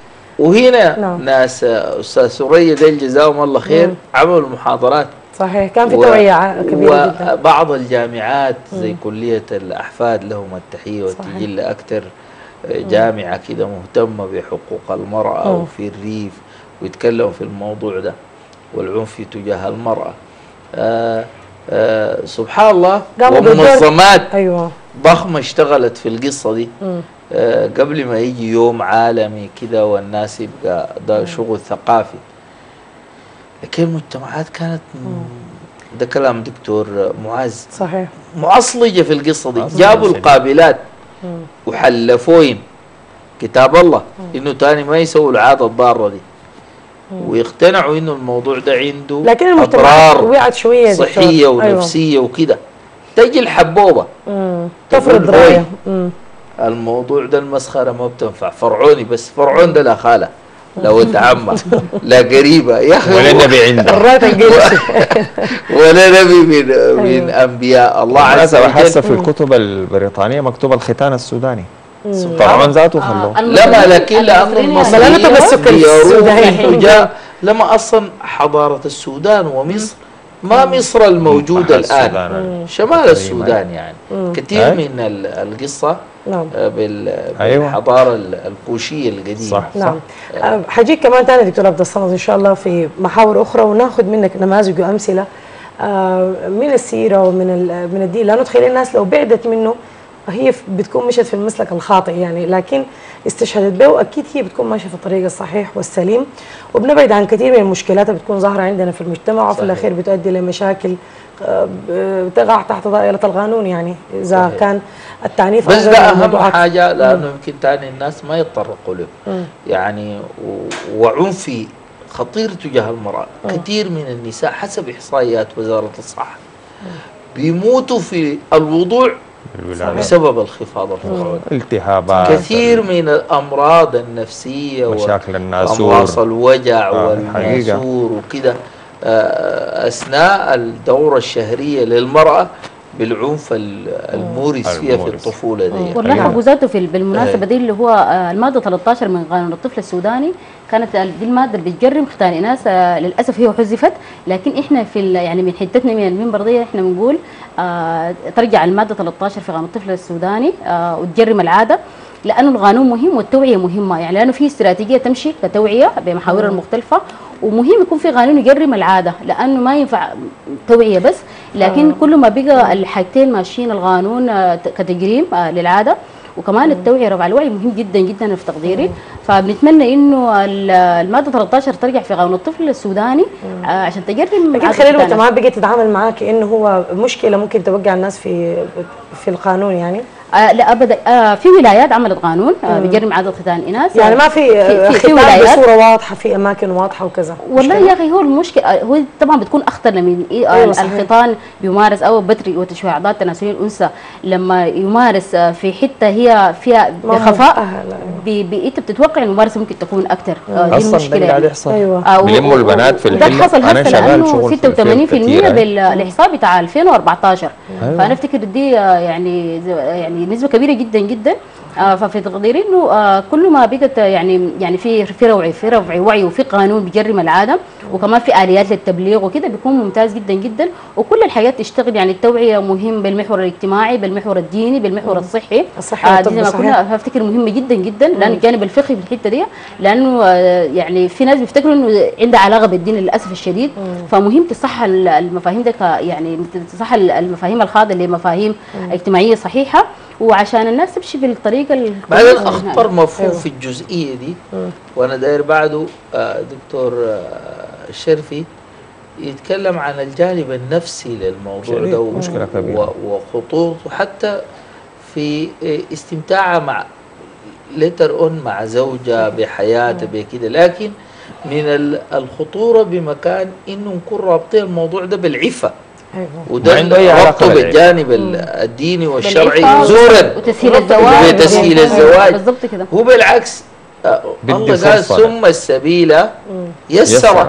وهنا نعم. ناس أستاذ سوريا ديل جزاهم الله خير مم. عملوا محاضرات. صحيح كان في توعية كبيرة جدا. وبعض الجامعات زي مم. كلية الأحفاد لهم التحية والتجلة أكثر جامعة كده مهتمة بحقوق المرأة مم. وفي الريف ويتكلموا في الموضوع ده والعنف تجاه المرأة. آآ آآ سبحان الله. ومنظمات أيوة. ضخمة اشتغلت في القصة دي قبل ما يجي يوم عالمي كده والناس يبقى ده شغل ثقافي. لكن المجتمعات كانت ده كلام دكتور معز صحيح معصلجة في القصة دي. جابوا القابلات وحلفوين كتاب الله انه تاني ما يسووا العادة الضارة دي ويقتنعوا انه الموضوع ده عنده لكن المجتمعات وقعت شوية صحية ونفسية أيوة. وكده. تجي الحبوبة تفرض رأيه. الموضوع ده المسخرة ما بتنفع. فرعوني بس فرعون ده لا خالة لو انت عمه لا قريبة يا اخي ولا نبي عنده ولا نبي من من انبياء الله عز وجل. حاسة في الكتب البريطانية مكتوب الختان السوداني. فرعون ذاته خلوه. لما لكن لأن المصريين لما أصلا حضارة السودان ومصر ما مصر الموجودة الآن شمال السودان يعني كثير من القصة بالحضارة الكوشية القديمة. صح نعم. حجيك كمان ثاني دكتور عبد الصمد إن شاء الله في محاور أخرى وناخذ منك نماذج وأمثلة من السيرة ومن من الدين، لأنه تخيل الناس لو بعدت منه هي بتكون مشت في المسلك الخاطئ يعني، لكن استشهدت به واكيد هي بتكون ماشيه في الطريق الصحيح والسليم، وبنبعد عن كثير من المشكلات اللي بتكون ظاهره عندنا في المجتمع وفي الاخير بتؤدي لمشاكل تقع تحت دائره القانون يعني اذا صحيح. كان التعنيف بس ده اهم حاجه لانه يمكن ثاني الناس ما يتطرقوا له يعني. وعنفي خطير تجاه المراه. كثير من النساء حسب احصائيات وزاره الصحه بيموتوا في الوضوع الولادة. بسبب الخفاض الفرعوني. التهابات، كثير من الامراض النفسيه مشاكل الناسور، وامراض الوجع آه، والناسور وكده آه، اثناء الدوره الشهريه للمراه بالعنف المورس فيها في المورس. الطفوله دي. والله حقيقة. ابو ذاته في بالمناسبه دي اللي هو آه، الماده ثلاثة عشر من قانون الطفل السوداني، كانت دي الماده اللي بتجرم ختان اناث. آه، للاسف هي حذفت، لكن احنا في ال- يعني من حتتنا من المنبر دي احنا بنقول آه، ترجع الماده ثلاثة عشر في قانون الطفل السوداني آه، وتجرم العاده، لانه القانون مهم والتوعيه مهمه، يعني لانه في استراتيجيه تمشي كتوعيه بمحاورها المختلفه، ومهم يكون في قانون يجرم العاده، لانه ما ينفع توعيه بس، لكن آه. كل ما بقى الحاجتين ماشيين القانون آه، كتجريم آه، للعاده وكمان التوعيه رفع الوعي مهم جدا جدا في تقديري. فبنتمنى انه ال- الماده ثلاثة عشر ترجع في قانون الطفل السوداني آه، عشان تجرم لكن عادة خليل الختان. وانت ما بقيت تتعامل معاه كانه هو مشكله ممكن توقع الناس في في القانون يعني؟ آه لا ابدا. آه في ولايات عملت قانون آه بيجرم عدد ختان اناث، يعني ما في في, في, في ختان ولايات. بصوره واضحه في اماكن واضحه وكذا. والله يا اخي هو المشكله آه، هو طبعا بتكون اخطر لما أيوة صحيح. الختان بيمارس او بتري وتشويه اعضاء تناسليه الانثى لما يمارس آه، في حته هي فيها ما هو بخفاء أهل، أيوة. بي بي انت بتتوقع الممارسه ممكن تكون اكثر. آه دي اصلا ده المشكله اللي قاعد يعني. يحصل. ايوه آه، و- بيلموا و- البنات في وده الحلة. حصل أنا هسه شغال لانه شغل في ستة وثمانين بالمئة الفيلم كتير، بالاحصاء بتاع ألفين وأربعطاشر. أيوة. فانا افتكر دي آه، يعني ز- يعني نسبه كبيره جدا جدا. آه ففي تقديري انه آه كل ما بقت آه، يعني يعني في في روعي في روعي وعي وفي قانون بيجرم العالم، وكمان في اليات للتبليغ وكده بيكون ممتاز جدا جدا، وكل الحياه تشتغل. يعني التوعيه مهم بالمحور الاجتماعي، بالمحور الديني، بالمحور الصحي. الصحي آه والطب دي زي ما صحيح. كنا افتكر مهمه جدا جدا، لان الجانب الفقهي في الحته دي، لانه آه يعني في ناس بيفتكروا انه عنده علاقه بالدين للاسف الشديد. فمهم تصح ال- المفاهيم ده ك- يعني تصح ال- المفاهيم الخاضعه لمفاهيم اجتماعيه صحيحه، وعشان الناس تمشي بالطريقه ال- بعدين كويسة. اخطر مفهوم أيوة. في الجزئيه دي وانا داير بعده آه، دكتور آه، الشرفي يتكلم عن الجانب النفسي للموضوع شديد، ده و- مشكلة كبيرة. و- وخطورته حتى في آه، استمتاعها مع ليتر اون مع زوجة بحياتها بكده، لكن من ال- الخطورة بمكان انه نكون رابطين الموضوع ده بالعفة، ايوه وده ما عنده أي علاقة ربطه بالعفة. بالجانب ال- الديني والشرعي بالعفة زورا وتسهيل الزواج وتسهيل أيوة، الزواج. بالضبط كده. هو بالعكس آه، بدي الله قال فرصة. ثم السبيل يسر، يسر.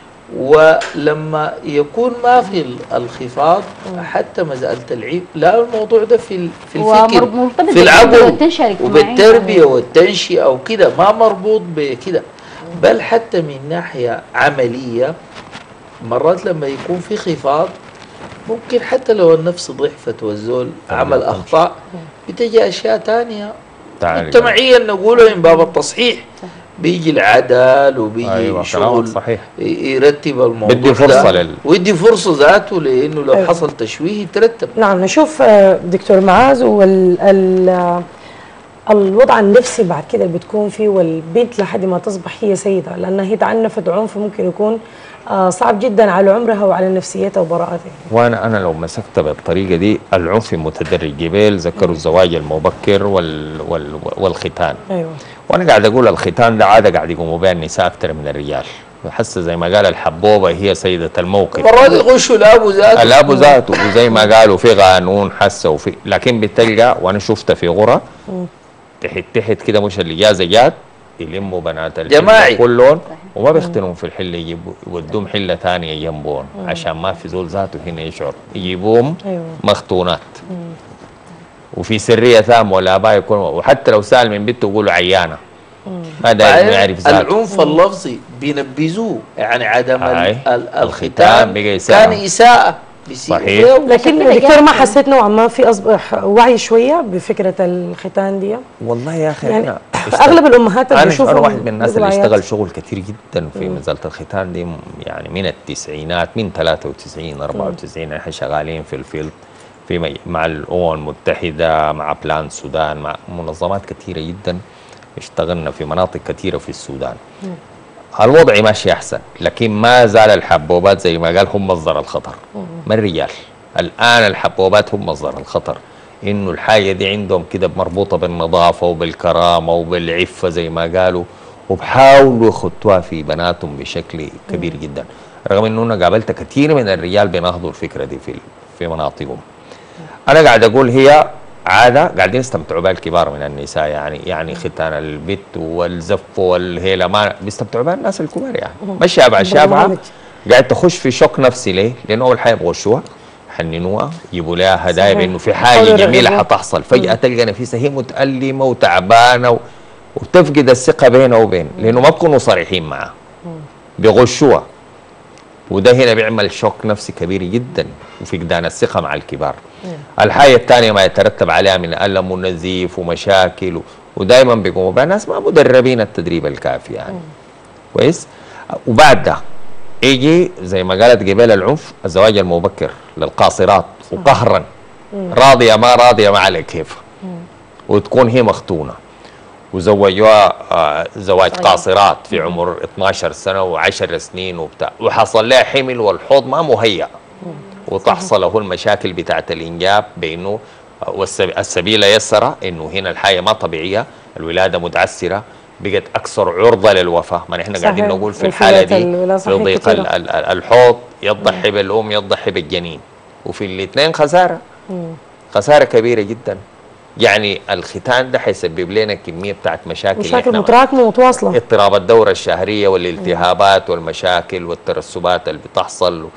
ولما يكون ما في ال- الخفاض حتى مسألة العيب، لا الموضوع ده في ال- في الفكر ومر- مرتبط في بالتربية العقل والتنشئة الاجتماعية. وبالتربية والتنشئة وكده، ما مربوط بكده. بل حتى من ناحية عملية مرات لما يكون في خفاض ممكن حتى لو النفس ضعفت والزول عمل أخطاء بتجي أشياء تانية تعالي. مجتمعيا نقولها من باب التصحيح، بيجي العدل وبيجي أيوة، كلامك شغل صحيح. يرتب الموضوع بدي فرصة ده لل- ويدي فرصة ذاته، لأنه لو أيوة. حصل تشويه يترتب. نعم. نشوف آه، دكتور معاذ وال ال- آه، الوضع النفسي بعد كده اللي بتكون فيه والبنت لحد ما تصبح هي سيدة، لأنها هي تعنفت عنف ممكن يكون آه، صعب جدا على عمرها وعلى نفسيتها وبراءتها. وانا انا لو مسكت بالطريقه دي العنف متدرج جبال ذكروا الزواج المبكر وال وال والختان. ايوه وانا قاعد اقول الختان ده عاده قاعد يقوموا بها النساء اكثر من الرجال، حاسه زي ما قال الحبوبه هي سيده الموقف. مرات يخشوا الأب ذاته الاب ذاته، وزي ما قالوا في قانون حسه وفي، لكن بتلقى وانا شفتها في غرة تحت تحت كده، مش اللي جا زيات يلموا بنات الحلة جماعي. كلهم وما بيختنوا في الحله، يجيبوا يودوهم حله ثانيه جنبهم عشان ما في زول ذاته هنا يشعر، يجيبوهم أيوة. مختونات وفي سريه تامه، والاباء يكونوا، وحتى لو سال من بنته يقولوا عيانه ما داير ما يعرف ذاته. العنف اللفظي بينبذوه، يعني عدم ال- أي. ال- الختان الختان بقى إساءة. كان إساءة بيسيئوا صحيح. فيها. لكن كده دكتور ما جاء- حسيت نوعا ما في أصبح وعي شوية بفكرة الختان دي؟ والله يا اخي يعني أنا اغلب الامهات اللي انا بشوفهم انا واحد من الناس اللي بيقولوا اشتغل عيات. شغل كثير جدا في مساله الختان دي، يعني من التسعينات، من ثلاثة وتسعين أربعة وتسعين احنا شغالين في الفيلد في مي- مع الامم المتحده، مع بلان السودان، مع منظمات كثيره جدا، اشتغلنا في مناطق كثيره في السودان. الوضع ماشي احسن، لكن ما زال الحبوبات زي ما قال هم مصدر الخطر، ما الرجال. الان الحبوبات هم مصدر الخطر، انه الحاجه دي عندهم كده مربوطه بالنظافه وبالكرامه وبالعفه زي ما قالوا، وبحاولوا يخطوها في بناتهم بشكل كبير جدا، رغم انه انا قابلت كثير من الرجال بيناهضوا الفكره دي في في مناطقهم. انا قاعد اقول هي عاده قاعدين يستمتعوا بها الكبار من النساء، يعني يعني ختان البت والزف والهيله ما بيستمتعوا بها الناس الكبار، يعني مش شابعه شابعه قاعد تخش في شوك نفسي. ليه؟ لانه اول حاجه يبغوا يحننوها، يجيبوا لها هدايا بانه في حاجه جميله حتحصل، فجاه تلقى نفسها هي متالمه وتعبانه و... وتفقد الثقه بينها وبين، لانه ما بيكونوا صريحين معها، بيغشوها، وده هنا بيعمل شوك نفسي كبير جدا وفقدان الثقه مع الكبار. الحاجه الثانيه ما يترتب عليها من الم ونزيف ومشاكل، و... ودائما بيقوموا بها ناس ما مدربين التدريب الكافي يعني. كويس؟ وبعد ده يجي زي ما قالت قبيل العنف الزواج المبكر للقاصرات وقهرا، راضيه ما راضيه ما عليك كيف، وتكون هي مختونه وزوجوها آه زواج قاصرات في عمر اثناشر سنه وعشر سنين وبتاع، وحصل لها حمل والحوض ما مهيأ، وتحصل له المشاكل بتاعه الانجاب بانه والسبيل يسر انه هنا الحياه ما طبيعيه، الولاده متعسره، بقت اكثر عرضه للوفاه. ما نحن قاعدين نقول في الحاله دي في ضيق الحوض يضحي بالام يضحي بالجنين، وفي الاثنين خساره، خساره كبيره جدا. يعني الختان ده حيسبب لنا كميه بتاعت مشاكل مشاكل متراكمه ومتواصله، اضطراب الدوره الشهريه والالتهابات والمشاكل والترسبات اللي بتحصل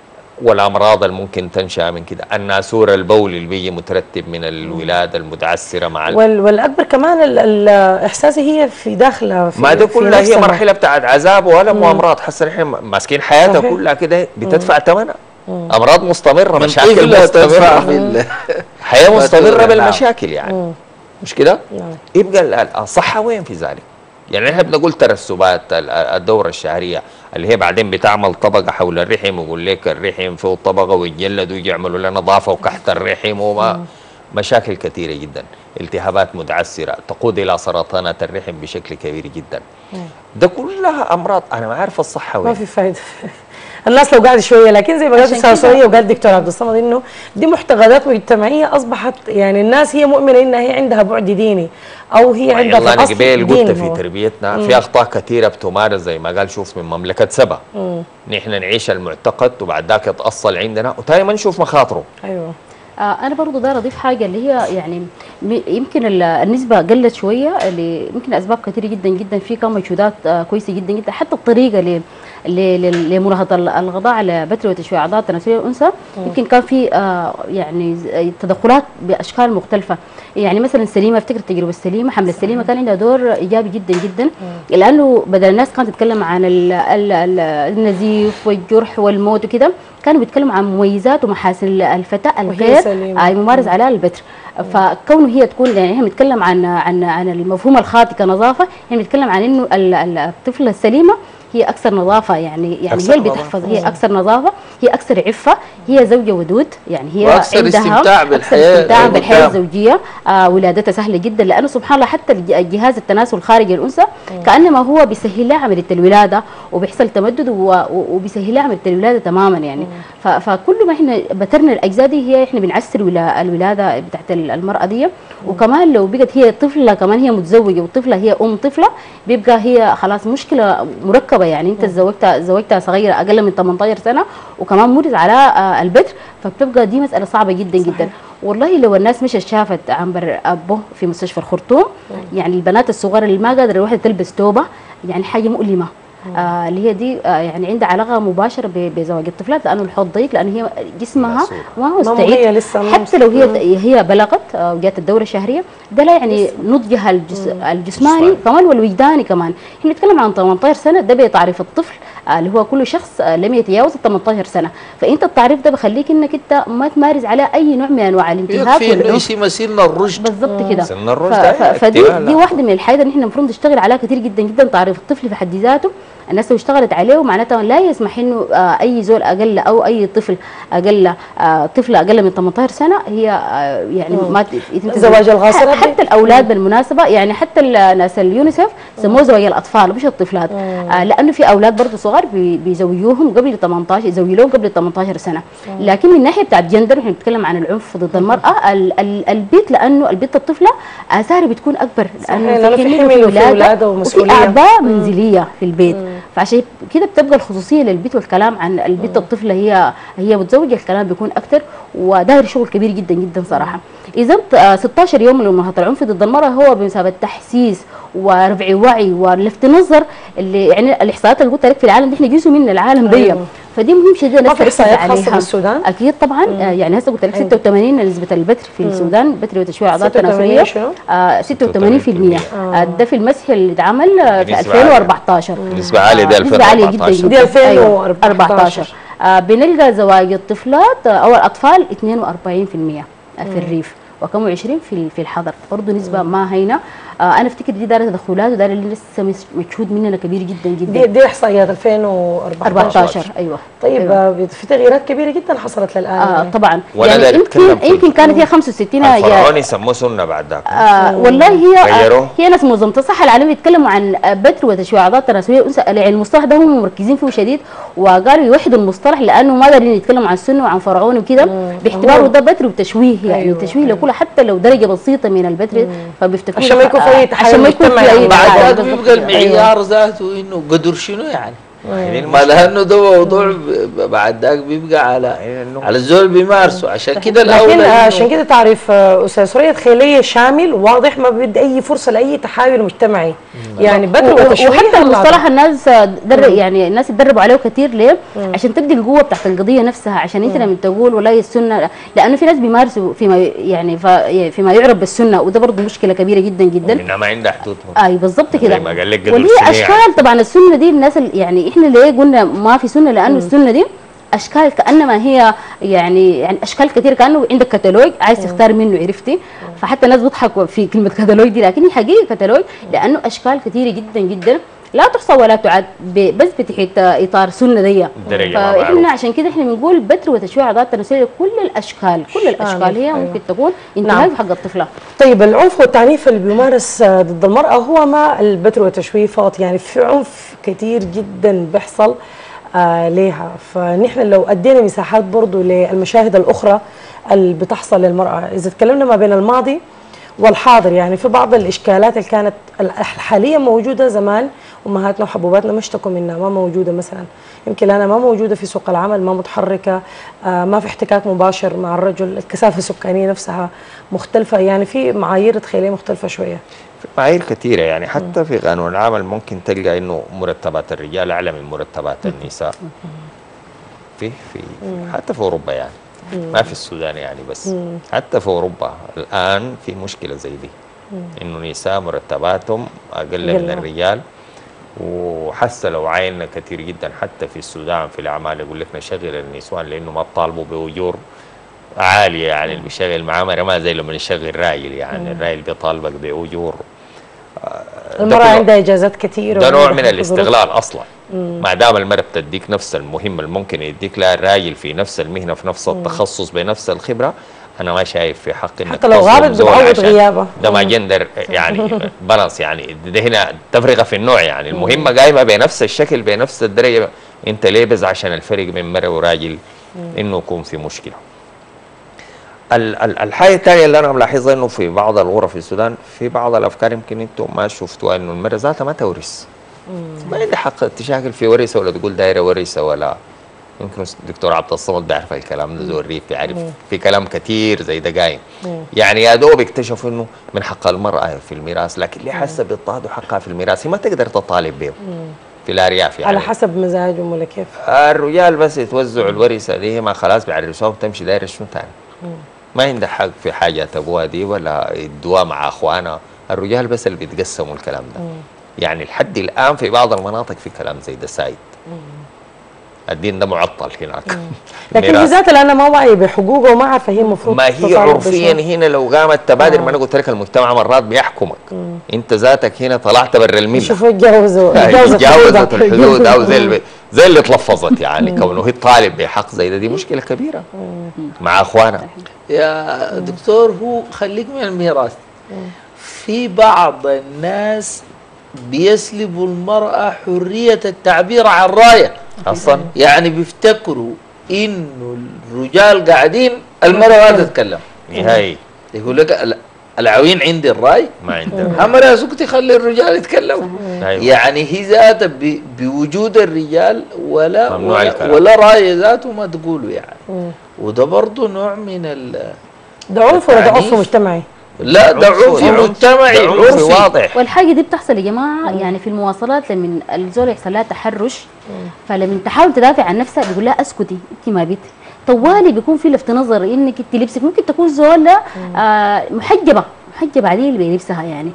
والامراض اللي ممكن تنشا من كده، الناسور البولي اللي بيجي مترتب من الولاده المتعسره مع وال والاكبر كمان الاحساسي هي في داخله ما ده كلها هي مرحله بتاعت عذاب والم وامراض، حسن احنا ماسكين حياتها كلها كده بتدفع ثمنها، امراض مستمره، مشاكل مستمره، حياه مستمره بالمشاكل يعني. مم. مش كده؟ يبقى الصحه وين في ذلك؟ يعني احنا بنقول ترسبات الدوره الشهريه اللي هي بعدين بتعمل طبقه حول الرحم، ويقول لك الرحم فيه طبقه ويتجلد ويجي يعملوا لنا نظافه وكحت الرحم وما مشاكل كثيره جدا، التهابات متعسره تقود الى سرطانات الرحم بشكل كبير جدا. مم. ده كلها امراض انا ما عارف الصحه وين. ما في فايده الناس لو قاعد شويه، لكن زي ما قالت الساسويه وقال الدكتور عبد الصمد انه دي معتقدات مجتمعيه اصبحت، يعني الناس هي مؤمنه انها هي عندها بعد ديني او هي عندها في الاصل دين. انا قلت في تربيتنا مم. في اخطاء كثيره بتمارس زي ما قال، شوف من مملكه سبا نحن نعيش المعتقد وبعد ذاك يتاصل عندنا ودائما نشوف مخاطره. ايوه أنا برضو داير أضيف حاجة اللي هي يعني يمكن النسبة قلت شوية، اللي يمكن أسباب كثيرة جدا جدا، في كم مجهودات كويسة جدا جدا، حتى الطريقة لمناهضة الغضاء على بتر وتشويه أعضاء التناسلية الأنثى يمكن كان في يعني تدخلات بأشكال مختلفة. يعني مثلا سليمة، افتكر التجربة السليمة، حملة السليمة كان عندها دور إيجابي جدا جدا، لأنه بدل الناس كانت تتكلم عن النزيف والجرح والموت وكده، كانوا بيتكلموا عن مميزات ومحاسن الفتاة الغير الممارس على البتر. فكونه هي تكون يعني احنا بنتكلم عن عن عن المفهوم الخاطئ كنظافه، احنا بنتكلم عن انه الطفله السليمه هي اكثر نظافه، يعني يعني هي اللي بتحفظ، هي اكثر نظافه، هي اكثر عفه، هي زوجه ودود، يعني هي وأكثر عندها استمتاع بالحياه استمتاع بالحياه الزوجيه، آه ولادتها سهله جدا، لانه سبحان الله حتى الجهاز التناسل الخارجي للانثى كانما هو بيسهل لها عمليه الولاده وبيحصل تمدد وبيسهل لها عمليه الولاده تماما يعني. فكل ما احنا بترنا الاجزاء دي هي احنا بنعسر الولاده بتاعت المراه دي. وكمان لو بقت هي طفله كمان هي متزوجه والطفله هي ام طفله، بيبقى هي خلاص مشكله مركبه، يعني انت تزوجتها زوجتها صغيره اقل من ثمانية عشر سنه وكمان مرت على البتر، فبتبقى دي مساله صعبه جدا صحيح. جدا والله. لو الناس مش شافت عنبر ابو في مستشفى الخرطوم، يعني البنات الصغار اللي ما قادره الواحده تلبس توبه، يعني حاجه مؤلمه آه اللي هي دي آه يعني عندها علاقه مباشره بزواج الطفلات، لانه الحوض ضيق، لان هي جسمها ما هو مستعد، حتى لو هي هي بلغت آه وجات الدوره الشهريه، ده لا يعني نضجها الجس الجسماني كمان والوجداني كمان. احنا بنتكلم عن ثمانية عشر سنه، ده بيتعرف الطفل آه اللي هو كل شخص آه لم يتجاوز ثمانية عشر سنه، فانت التعريف ده بخليك انك انت ما تمارس على اي نوع من انواع الانتهاك والعنف. يكفي سن الرشد بالضبط كده. سن الرشد فدي دي واحده من الحاجات اللي احنا المفروض نشتغل عليها كثير جدا جدا. تعريف الطفل في حد ذاته الناس لو اشتغلت عليه معناتها لا يسمح انه آه اي زول اقل او اي طفل اقل آه طفل اقل من ثمانية عشر سنه هي آه يعني مم. ما زواج الغاصبات حتى الاولاد مم. بالمناسبه، يعني حتى ناس اليونيسف سموه زواج الاطفال مش الطفلات، آه لانه في اولاد برضه صغار بي بيزوجوهم قبل ثمانية عشر، يزوجوا لهم قبل ثمانية عشر سنه. مم. لكن من ناحيه بتاعت جندر احنا بنتكلم عن العنف ضد المراه، ال ال البيت لانه البيت الطفله اثارها بتكون اكبر، لانه في حمل وفي ولاده ومسؤوليه وفي اعباء منزليه في البيت. مم. فعشان كده بتبقى الخصوصيه للبيت والكلام عن البيت الطفله هي هي متزوجه، الكلام بيكون اكثر وداير شغل كبير جدا جدا صراحه. اذا ستاشر يوم لمناهضه العنف ضد المراه هو بمثابه تحسيس ورفع وعي ولفت نظر، اللي يعني الاحصاءات اللي قلت لك في العالم دي احنا جزء من العالم دي. أيوة. فدي مهم شديد الناس تركز عليها. بالسودان اكيد طبعا. آه يعني هسه قلت لك ستة وثمانين نسبه البتر في مم. السودان، بتر وتشويه اعضاء التناسليه آه ستة وثمانين بالمئة. آه ده في المسح اللي اتعمل آه في ألفين وأربعتاشر. نسبه عاليه، ده نسبه عاليه جدا جدا دي ألفين وأربعتاشر. آه بنلقى زواج الطفلات آه او الاطفال اثنين وأربعين بالمئة في الريف وكم وعشرين في في الحضر، برضه نسبه ما هينه. آه انا افتكر دي دار تدخلات ودار اللي لسه مجهود مننا كبير جدا جدا. دي, دي احصائيات ألفين وأربعتاشر. ايوه طيب أيوة. في تغييرات كبيره جدا حصلت للان. آه طبعا يعني يمكن يمكن كانت هي خمسة وستين الفرعوني سموه سنه بعد ذاك. آه والله هي غيروه. هي ناس منظمه الصحه العالميه بيتكلموا عن بتر وتشويه اعضاء تناسليه انثى، يعني المصطلح ده هم مركزين فيه شديد، وقالوا يوحدوا المصطلح لانه ما قادرين يتكلموا عن السنه وعن فرعوني وكده باعتباره ده بتر وتشويه، يعني أيوة. تشويه أيوة. لكل حتى لو درجه بسيطه من البتر فبيفتكروا عشان ما يكون في عشان ما يكون في بعد بيبقى المعيار ذاته انه قدر شنو يعني. ما لانه ده موضوع بعد ذاك بيبقى على على الزول بيمارسه، عشان كده الاولى. لكن عشان كده تعريف استاذ سوريا تخيليه شامل واضح، ما بدي اي فرصه لاي تحايل مجتمعي. يعني بدر وتشويه وحتى المصطلح الناس در يعني الناس اتدربوا عليه كثير. ليه؟ عشان تدي القوه بتاعت القضيه نفسها، عشان انت لما تقول والله السنه، لانه في ناس بيمارسوا فيما يعني فيما يعرف بالسنه، وده برضه مشكله كبيره جدا جدا. انها ما عندها حدود. اي بالضبط كده. وليه اشكال طبعا السنه دي الناس يعني احنا ليه قلنا ما في سنه؟ لانه السنه دي اشكال كانما هي يعني يعني اشكال كثير، كانه عندك كتالوج عايز تختار منه، عرفتي؟ فحتى الناس بيضحكوا في كلمه كتالوج دي، لكن هي حقيقه كتالوج لانه اشكال كثيره جدا جدا لا تحصى ولا تعد، بس بتحت اطار سنه دي. فاحنا عشان كده احنا بنقول بتر وتشويه اعضاء التناسليه كل الاشكال، كل الاشكال هي ممكن تكون انتهاك حق الطفله. طيب العنف والتعنيف اللي بيمارس ضد المراه هو ما البتر والتشويه فقط، يعني في عنف كثير جدا بيحصل آه ليها. فنحن لو ادينا مساحات برضه للمشاهد الاخرى اللي بتحصل للمراه، اذا تكلمنا ما بين الماضي والحاضر، يعني في بعض الاشكالات اللي كانت حاليا موجوده زمان امهاتنا وحبوباتنا ما اشتكوا منها، ما موجوده. مثلا يمكن انا ما موجوده في سوق العمل، ما متحركه، آه ما في احتكاك مباشر مع الرجل، الكثافه السكانيه نفسها مختلفه، يعني في معايير تخيليه مختلفه شويه. في معايير كثيره يعني حتى في قانون العمل ممكن تلقى انه مرتبات الرجال اعلى من مرتبات النساء. في في حتى في اوروبا يعني ما في السودان يعني بس حتى في اوروبا الان في مشكله زي دي، انه النساء مرتباتهم اقل من الرجال. وحتى لو عاينا كثير جدا حتى في السودان في الاعمال يقول لك نشغل النسوان لانه ما بطالبوا باجور عاليه، يعني اللي بيشتغل معاه ما زي لما يشغل راجل، يعني الراجل بيطالبك باجور. المراه عندها اجازات كثيره، ده نوع من الاستغلال اصلا. ما دام المراه بتديك نفس المهمه اللي ممكن يديك لها الراجل في نفس المهنه في نفس التخصص بنفس الخبره، انا ما شايف في حق انك حتى لو غابت بتعوض غيابه. ده ما جندر يعني بالانس، يعني ده هنا تفرقه في النوع، يعني المهمه قايمه بنفس الشكل بنفس الدرجه، انت ليه بس عشان الفرق بين مرأة وراجل انه يكون في مشكله. الحاجه الثانيه اللي انا ملاحظها انه في بعض الغرف في السودان في بعض الافكار يمكن انتم ما شفتوها، انه المرأة ذاتها ما تورث، ما عندها حق تشاكل في ورثه ولا تقول دايره ورثه، ولا يمكن الدكتور عبد الصمد بيعرف الكلام ده، زول الريف بيعرف في كلام كثير زي ده قايم. يعني يا دوب اكتشفوا انه من حق المراه في الميراث، لكن اللي حاسه بيضطهدوا حقها في الميراث هي ما تقدر تطالب به في الارياف، يعني على حسب مزاجهم ولا كيف. الرجال بس يتوزعوا الورثه دي، ما خلاص بيعرسوها وتمشي دايره شنو ثاني، ما عندها حق في حاجات ابوها دي ولا يدوها مع اخوانها، الرجال بس اللي بيتقسموا الكلام ده. مم. يعني لحد الان في بعض المناطق في كلام زي ده سايد. مم. الدين ده معطل هناك. لكن بالذات انا ما واعي بحقوقه وما عارفه هي المفروض ما هي عرفيا هنا لو قامت تبادر. ما انا قلت لك المجتمع مرات بيحكمك. مم. انت ذاتك هنا طلعت برا المله. شوفوا اتجاوزوا تجاوزت الحدود او زي اللي زي اللي اتلفظت، يعني كونه هي طالب بحق زي ده دي مشكله كبيره مع اخوانها. يا دكتور هو خليك من الميراث، في بعض الناس بيسلبوا المرأة حرية التعبير عن رأيه أصلا، يعني بيفتكروا إنه الرجال قاعدين المرأة ما تتكلم نهائي، يقول لك العوين عندي الرأي ما عندهم، أما يا سكتي خلي الرجال يتكلموا. أيوة. يعني هي ذاتها ب- بوجود الرجال ولا ممنوع ولا, الكلام. ولا راي ذاته ما تقوله يعني. مم. وده برضه نوع من ال ده عنف ولا ده التعنيف. عنف مجتمعي؟ لا ده عنف- عنف عنف- مجتمعي ده عنف عرفي. واضح. والحاجه دي بتحصل يا جماعه يعني في المواصلات لما الزول يحصل لها تحرش، فلما تحاول تدافع عن نفسها بيقول لها اسكتي انت ما بنت. طوالي بيكون في لفت نظر انك انت لبسك ممكن تكون زوله آه محجبه محجبه عاديه اللي بلبسها يعني.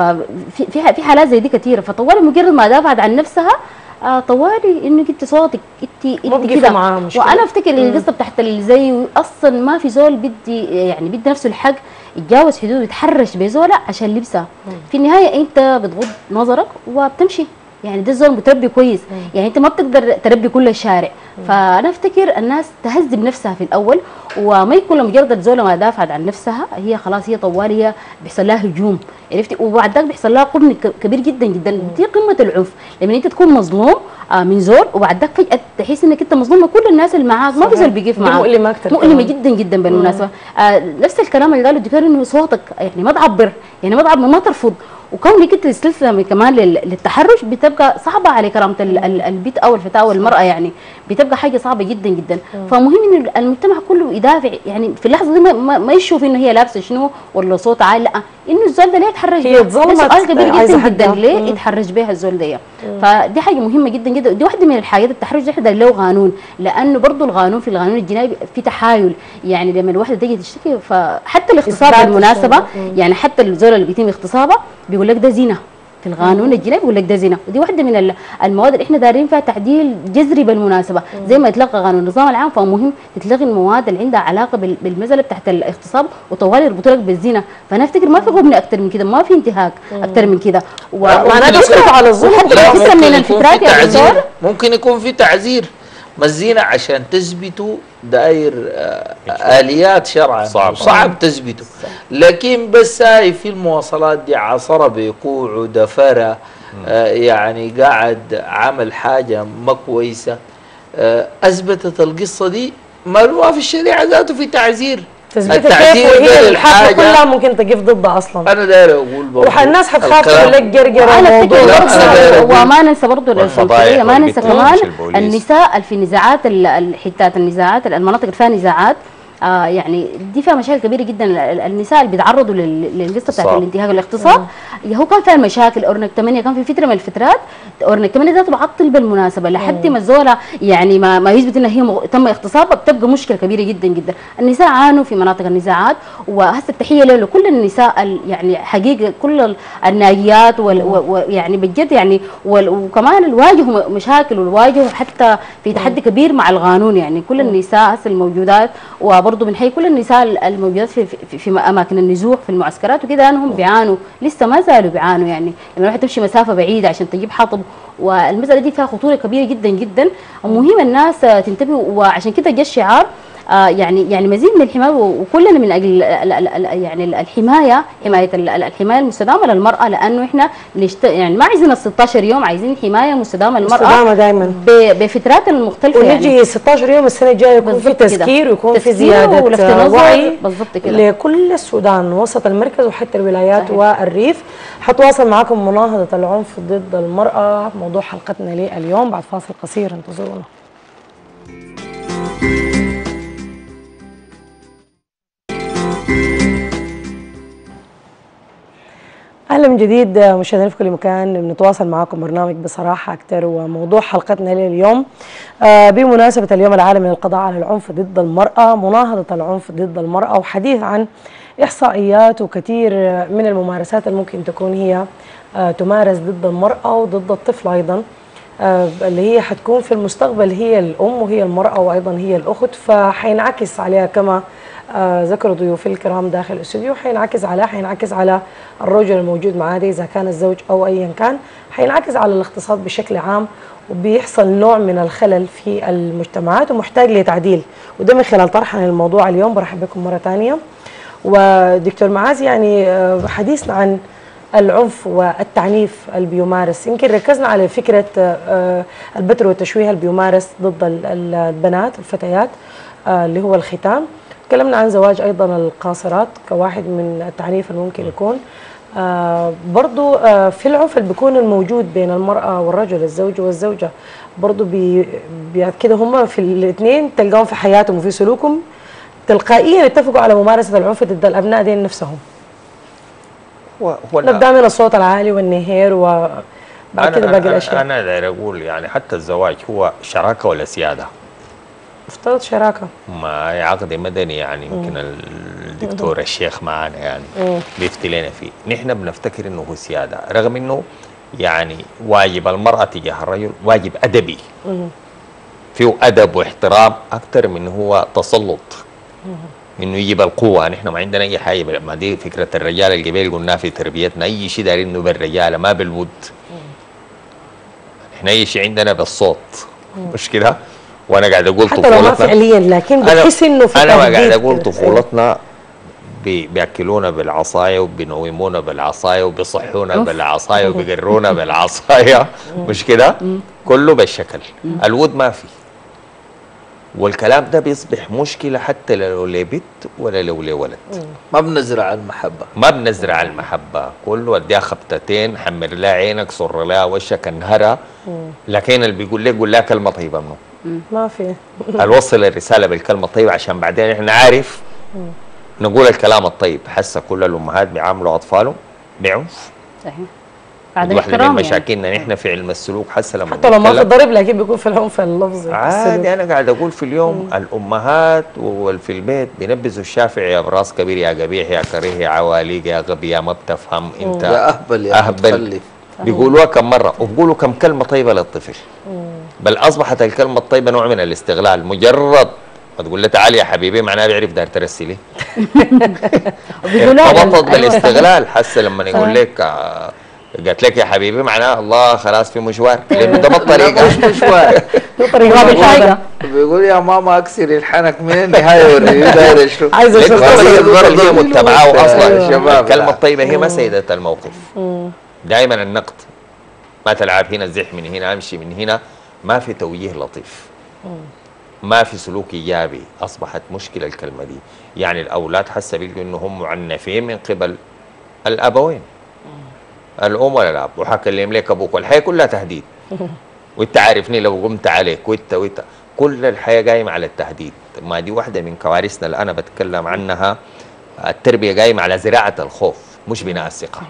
ففي في في حالات زي دي كثيره، فطوالي مجرد ما دافعت عن نفسها آه طوالي انك انت صوتك انت انت موقفة كده. معاها مش وانا كده. افتكر القصه بتاعت اللي زي اصلا ما في زول بدي يعني بدي نفسه الحق يتجاوز حدوده ويتحرش بزوله عشان لبسها. في النهايه انت بتغض نظرك وبتمشي، يعني ده الزول متربي كويس، يعني انت ما بتقدر تربي كل الشارع. فانا افتكر الناس تهذب نفسها في الاول، وما يكون مجرد الزوله ما دافعت عن نفسها هي خلاص هي طوال هي بيحصل لها هجوم، عرفتي؟ وبعد ذاك بيحصل لها قبن ك- كبير جدا جدا. دي قمه العنف لما انت تكون مظلوم آه من زول وبعد ذاك فجاه تحس انك انت مظلوم من كل الناس اللي معاك، ما في زول بيقف دي معاك. مؤلمة أكتر مؤلمه كمان. جدا جدا بالمناسبه. آه نفس الكلام اللي قاله الدكتور انه صوتك يعني ما تعبر، يعني ما تعبر ما ترفض، وكونك انت تستسلمي كمان لل- للتحرش بتبقى صعبه على كرامه ال- ال- البيت او الفتاه او المراه، يعني بتبقى حاجه صعبه جدا جدا. فمهم ان المجتمع كله يدافع، يعني في اللحظه دي ما, ما, ما يشوف انه هي لابسه شنو ولا صوت عالي، لا انه الزول ده ليه يتحرش هي بيها؟ اتظلمت، ده سؤال كبير عايزة جدا حقها. جدا، ليه مم. يتحرش بها الزول ده؟ فدي حاجه مهمه جدا جدا. دي واحده من الحاجات، التحرش ده احنا له قانون، لانه برضه القانون في القانون الجنائي في تحايل، يعني لما الواحده تيجي تشتكي فحتى الاغتصاب إثبات بالمناسبه الشيء. يعني حتى الزول اللي بيتم اغتصابه بيقول لك ده زنا في القانون الجنائي، بيقول لك ده زنا. ودي واحده من ال- المواد اللي احنا دارين فيها تعديل جذري بالمناسبه، زي ما يتلغى قانون النظام العام فمهم تتلغي المواد اللي عندها علاقه بال- بالمساله بتاعت الاغتصاب وطوالي يربطوا لك بالزنا. فانا افتكر ما في غبن اكثر من كده، ما في انتهاك اكثر من كده. و- لا، وانا ممكن فكره يكون- على الظلم لا، فكره ممكن من يكون الفكرات في يا تعزير، دكتور. ممكن يكون في تعزير. ما الزنا عشان تثبته داير آه، آليات شرعا صعب. صعب تثبته، لكن بس هاي في المواصلات دي عصرة بيكوع ودفرة آه يعني قاعد عمل حاجة ما كويسة آه أثبتت القصة دي، ما ما في الشريعة ذاته في تعزير. تثبيت كيف وهي ده الحاكمه الحاجة- كلها ممكن تقف ضدها اصلا. أنا داير أقول برضه والناس حتخاف الكلام- تقول لك جرجره وانا موضوع افتكر لا، أنا داير برضه أقول- وما ننسى برضه والفضايح العنصريه، ما ننسى والبتاع كمان مش البوليس. النساء اللي في نزاعات ال- الحتات النزاعات المناطق اللي فيها نزاعات آه يعني دي فيها مشاكل كبيره جدا. ال- ال- النساء اللي بيتعرضوا لل- للقصه بتاعت صعب. الانتهاك والاغتصاب هو كان فيها المشاكل. اورنك ثمانية كان في فتره من الفترات اورنك ثمانية ذاته بعطل بالمناسبه لحد ما الزوله يعني ما, ما يثبت انها هي مغ- تم اغتصابها، بتبقى مشكله كبيره جدا جدا. النساء عانوا في مناطق النزاعات، وهسه التحيه له لكل النساء ال- يعني حقيقه كل ال- الناجيات وال- و- ويعني بجد يعني وال- وكمان الواجهوا مشاكل والواجهوا حتى في تحدي كبير مع القانون. يعني كل النساء هسه الموجودات وبرضه بنحيي كل النساء الموجودات في, في, في اماكن النزوح في المعسكرات وكده، انهم بيعانوا لسه ما زالوا بيعانوا. يعني لما الواحد تمشي مسافه بعيده عشان تجيب حطب، والمساله دي فيها خطوره كبيره جدا جدا، ومهم الناس تنتبه. وعشان كده جاء الشعار آه يعني يعني مزيد من الحمايه، وكلنا من اجل ال ال ال يعني الحمايه حمايه ال- ال- الحمايه المستدامه للمراه، لانه احنا نشت... يعني ما عايزين ال ستاشر يوم، عايزين حمايه مستدامه للمراه مستدامة دايما. ب- بفترات المختلفه. ونجي يعني ستاشر يوم السنه الجايه يكون في بالضبط كده. تذكير ويكون في تذكير زياده ولفت آه، نظر. وعي بالضبط كده. لكل السودان وسط المركز وحتى الولايات صحيح. والريف. حتواصل معكم مناهضه العنف ضد المراه، موضوع حلقتنا لليوم بعد فاصل قصير، انتظرونا. اهلا من جديد مشاهدينا في كل مكان، بنتواصل معكم برنامج بصراحه اكثر، وموضوع حلقتنا لليوم آه بمناسبه اليوم العالمي للقضاء على العنف ضد المراه، مناهضه العنف ضد المراه، وحديث عن احصائيات وكثير من الممارسات اللي ممكن تكون هي آه تمارس ضد المراه وضد الطفل ايضا، آه اللي هي حتكون في المستقبل هي الام وهي المراه وايضا هي الاخت، فحينعكس عليها كما آه ذكروا ضيوفي الكرام داخل الاستوديو، حينعكس على حينعكس على الرجل الموجود معاه اذا كان الزوج او ايا كان، حينعكس على الاقتصاد بشكل عام، وبيحصل نوع من الخلل في المجتمعات ومحتاج لتعديل. وده من خلال طرحنا للموضوع اليوم. برحب بكم مره ثانيه. ودكتور معاذ، يعني آه حديثنا عن العنف والتعنيف اللي بيمارس، يمكن ركزنا على فكره آه البتر والتشويه اللي بيمارس ضد البنات الفتيات آه اللي هو الختان. تكلمنا عن زواج ايضا القاصرات كواحد من التعنيف اللي ممكن يكون. آه برضو آه في العنف اللي بيكون الموجود بين المرأة والرجل، الزوج والزوجة، برضو بي بي كده هم في الاثنين تلقاهم في حياتهم وفي سلوكهم تلقائيا اتفقوا على ممارسة العنف ضد الأبناء دين نفسهم. هو هو نبدأ من الصوت العالي والنهير وبعد كده باقي الأشياء. أنا داير أقول يعني حتى الزواج هو شراكة ولا سيادة؟ افترض شراكة. ما عقد مدني يعني يمكن الدكتور الشيخ معانا يعني بيفتي لنا فيه. نحن بنفتكر انه هو سياده، رغم انه يعني واجب المراه تجاه الرجل واجب ادبي فيه ادب واحترام اكثر من هو تسلط انه يجيب القوه. نحن ما عندنا اي حاجه، ما دي فكره الرجال اللي قبل قلناها في تربيتنا، اي شيء دايرين انه بالرجاله ما بالود. احنا اي شيء عندنا بالصوت، مش كده؟ وانا قاعد اقول حتى لو ما فعليا لكن بحس انه في انا ما قاعد اقول طفولتنا بي بياكلونا بالعصايه وبينومونا بالعصايه وبيصحونا بالعصايه وبيقرونا بالعصايه، مش كده؟ كله بالشكل. الود ما في، والكلام ده بيصبح مشكله حتى لو لبنت ولا لو لولد. ما بنزرع المحبه، ما بنزرع المحبه، كله اديها خبطتين، حمر لها عينك، صر لها وشك، انهرها. لكن اللي بيقول لك قول لها كلمه طيبه منه. ما في. الوصل الرساله بالكلمه الطيبه عشان بعدين احنا عارف نقول الكلام الطيب. حاسه كل الامهات بيعاملوا اطفالهم بعنف. صحيح. بعد واحده من مشاكلنا نحن في علم السلوك، حاسه لما حتى لو ما في ضرب لكن بيكون في العنف اللفظي عادي. انا قاعد اقول في اليوم مم. الامهات وفي البيت بينبذوا الشافعي يا براس كبير يا قبيح يا كريه يا عواليق يا غبي يا ما بتفهم انت يا اهبل يا اهبل. بيقولوها كم مره وبيقولوا كم كلمه طيبه للطفل. بل اصبحت الكلمه الطيبه نوع من الاستغلال. مجرد ما تقول له تعالي يا حبيبي معناها بيعرف داير ترسلي. ارتبطت بالاستغلال. حاسه لما يقول لك آه قالت لك يا حبيبي معناها الله خلاص في مشوار، لانه ده بالطريقه مش مشوار. بالحاجه بيقول يا ماما اكسري الحنك من النهايه وريني داير شو عايزه اشوف هي متبعاه اصلا. الكلمه الطيبه هي ما سيده الموقف. دائما النقد، ما تلعب هنا، زح من هنا، امشي من هنا، ما في توجيه لطيف، ما في سلوك ايجابي. اصبحت مشكله الكلمه دي. يعني الاولاد حاسه بيلقوا انه هم معنفين من قبل الابوين، الام ولا الاب، وحكلم لك ابوك، والحياه كلها تهديد. وانت عارفني لو قمت عليك وانت وانت كل الحياه قايمه على التهديد. ما دي واحده من كوارثنا اللي انا بتكلم عنها. التربيه قايمه على زراعه الخوف مش بناء الثقه.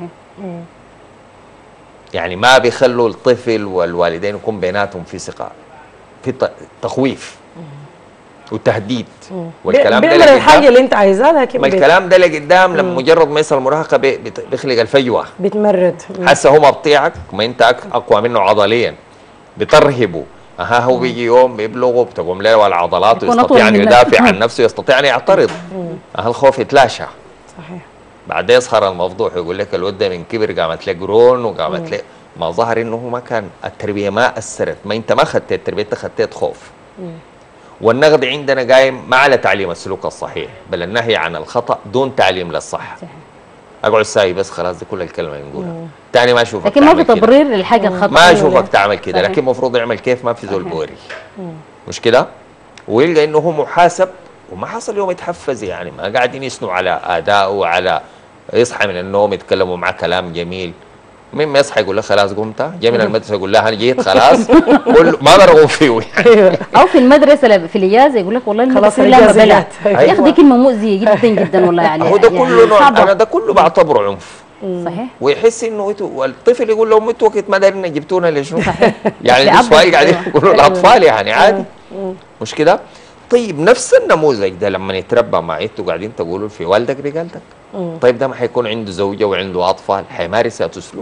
يعني ما بيخلوا الطفل والوالدين يكون بيناتهم في ثقه، في تخويف وتهديد. والكلام ده بيعمل الحاجه اللي انت عايزها لكن ما الكلام ده لقدام لما مجرد ما يصل المراهقه بيخلق الفجوه، بتمرد. حاسه هو ما بطيعك، ما انت اقوى منه عضليا، بترهبه. اها هو بيجي يوم بيبلغه بتقوم له العضلات ويستطيع ان يدافع عن نفسه، يستطيع ان يعترض. اها الخوف يتلاشى. صحيح. بعدين يظهر المفضوح يقول لك الود من كبر قامت له قرون وقامت له، ما ظهر انه ما كان التربيه ما اثرت، ما انت ما اخذت التربيه، انت اخذت خوف. والنقد عندنا قايم ما على تعليم السلوك الصحيح، بل النهي عن الخطا دون تعليم للصح. صحيح. اقعد ساي بس خلاص، دي كل الكلمه نقولها. ثاني ما اشوفك لكن ما في تبرير للحاجه الخطا، ما اشوفك تعمل كده، لكن المفروض يعمل كيف، ما في زول بوري. مش كده؟ ويلقى انه هو محاسب وما حصل يوم يتحفز. يعني ما قاعدين يثنوا على ادائه وعلى يصحى من النوم يتكلموا معاه كلام جميل. مين ما يصحى يقول له خلاص قمت، جاي من المدرسه يقول لها انا جيت خلاص. كل ما برغب فيه يعني. او في المدرسه في الاجازه يقول لك والله خلاص الاجازه بلا يا اخي، دي كلمه مؤذيه جدا جدا والله. يعني هو ده كله نوع، انا ده كله بعتبره عنف. صحيح. ويحس انه والطفل يقول لهم انتوا وقت ما دارين جبتونا لشنو؟ يعني دي سؤال قاعدين يقولوا الاطفال يعني عادي، مش كده؟ طيب نفس النموذج ده لما يتربى مع انتوا قاعدين تقولوا في والدك بقالتك، طيب ده ما حيكون عنده زوجه وعنده اطفال، حيمارس ذات سلوك،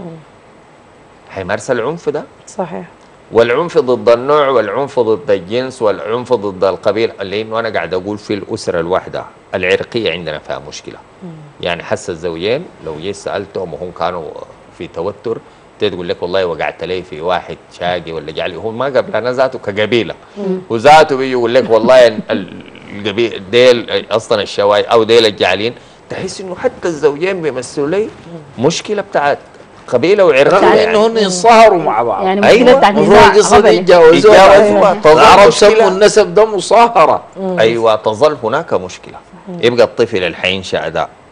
حيمارس العنف ده. صحيح. والعنف ضد النوع والعنف ضد الجنس والعنف ضد القبيله، لانه انا قاعد اقول في الاسره الواحده العرقيه عندنا فيها مشكله. يعني حس الزوجين لو جيت سالتهم وهم كانوا في توتر، تقول لك والله وقعت لي في واحد شاقي ولا جعلي، هو ما قبل انا ذاته كقبيله، وذاته بيجي يقول لك والله القبيل ديل اصلا الشواي او ديل الجعلين. تحس انه حتى الزوجين بيمثلوا لي مشكله بتاعت قبيله وعرق، رغم يعني انهم ينصهروا مع بعض. يعني مشكله بتاعت نزاع يتجاوزوا. العرب سموا النسب ده مصاهره. ايوه تظل هناك مشكله. يبقى الطفل اللي حينشا ده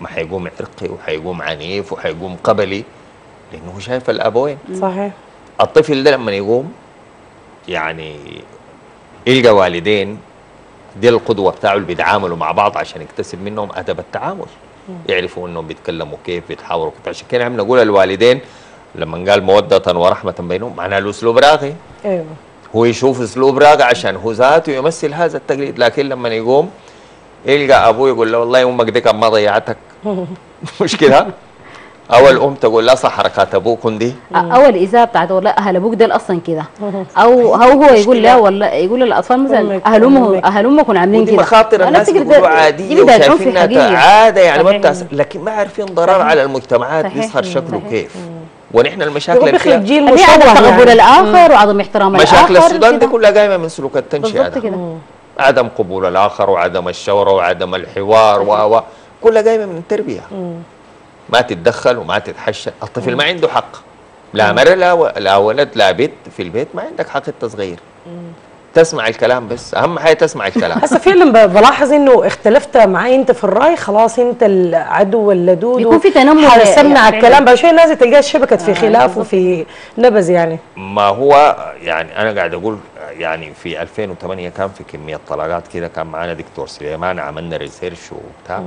ما حيقوم عرقي وحيقوم عنيف وحيقوم قبلي، لانه هو شايف الابوين. صحيح. الطفل ده لما يقوم يعني يلقى والدين دي القدوه بتاعه اللي بيتعاملوا مع بعض عشان يكتسب منهم ادب التعامل، يعرفوا انهم بيتكلموا كيف، بيتحاوروا كيف. عشان كده احنا نقول الوالدين لما قال موده ورحمه بينهم معناه الاسلوب راقي. ايوه هو يشوف اسلوب راقي عشان هو ذاته يمثل هذا التقليد، لكن لما يقوم يلقى ابوه يقول له والله امك دي كان ما ضيعتك مش كده؟ او الام تقول لا صح حركات ابوكم دي، او الاذاعه بتاعته والله اهل ابوك دول اصلا كده، او هو هو يقول لا والله، يقول للاطفال مثلا اهل امه اهل امكم عاملين كده. ودي مخاطر الناس بيقولوا عاديه وشايفينها عاده يعني ما بتأثر، لكن ما عارفين ضرر على المجتمعات بيظهر شكله كيف. ونحن المشاكل اللي فيها جيل في عدم مشوه تقبل يعني. الاخر وعدم احترام الاخر. مشاكل السودان دي كلها قايمه من سلوك التنشئه بالظبط ده. كده. عدم قبول الاخر وعدم الشورى وعدم الحوار و و كلها قايمه من التربيه. ما تتدخل وما تتحشى، الطفل ما عنده حق، لا مرة لا, و... لا ولد لا بنت في البيت، ما عندك حق التصغير. تسمع الكلام بس، اهم حاجه تسمع الكلام. هسه فعلا بلاحظ انه اختلفت معي انت في الراي، خلاص انت العدو اللدود يكون في تنمر حسمنا على يعني الكلام بقى شويه، الناس تلقاها شبكت في خلاف وفي نبذ يعني. ما هو يعني انا قاعد اقول يعني في ألفين وثمانية كان في كميه طلاقات كده، كان معنا دكتور سليمان عملنا ريسيرش وبتاع،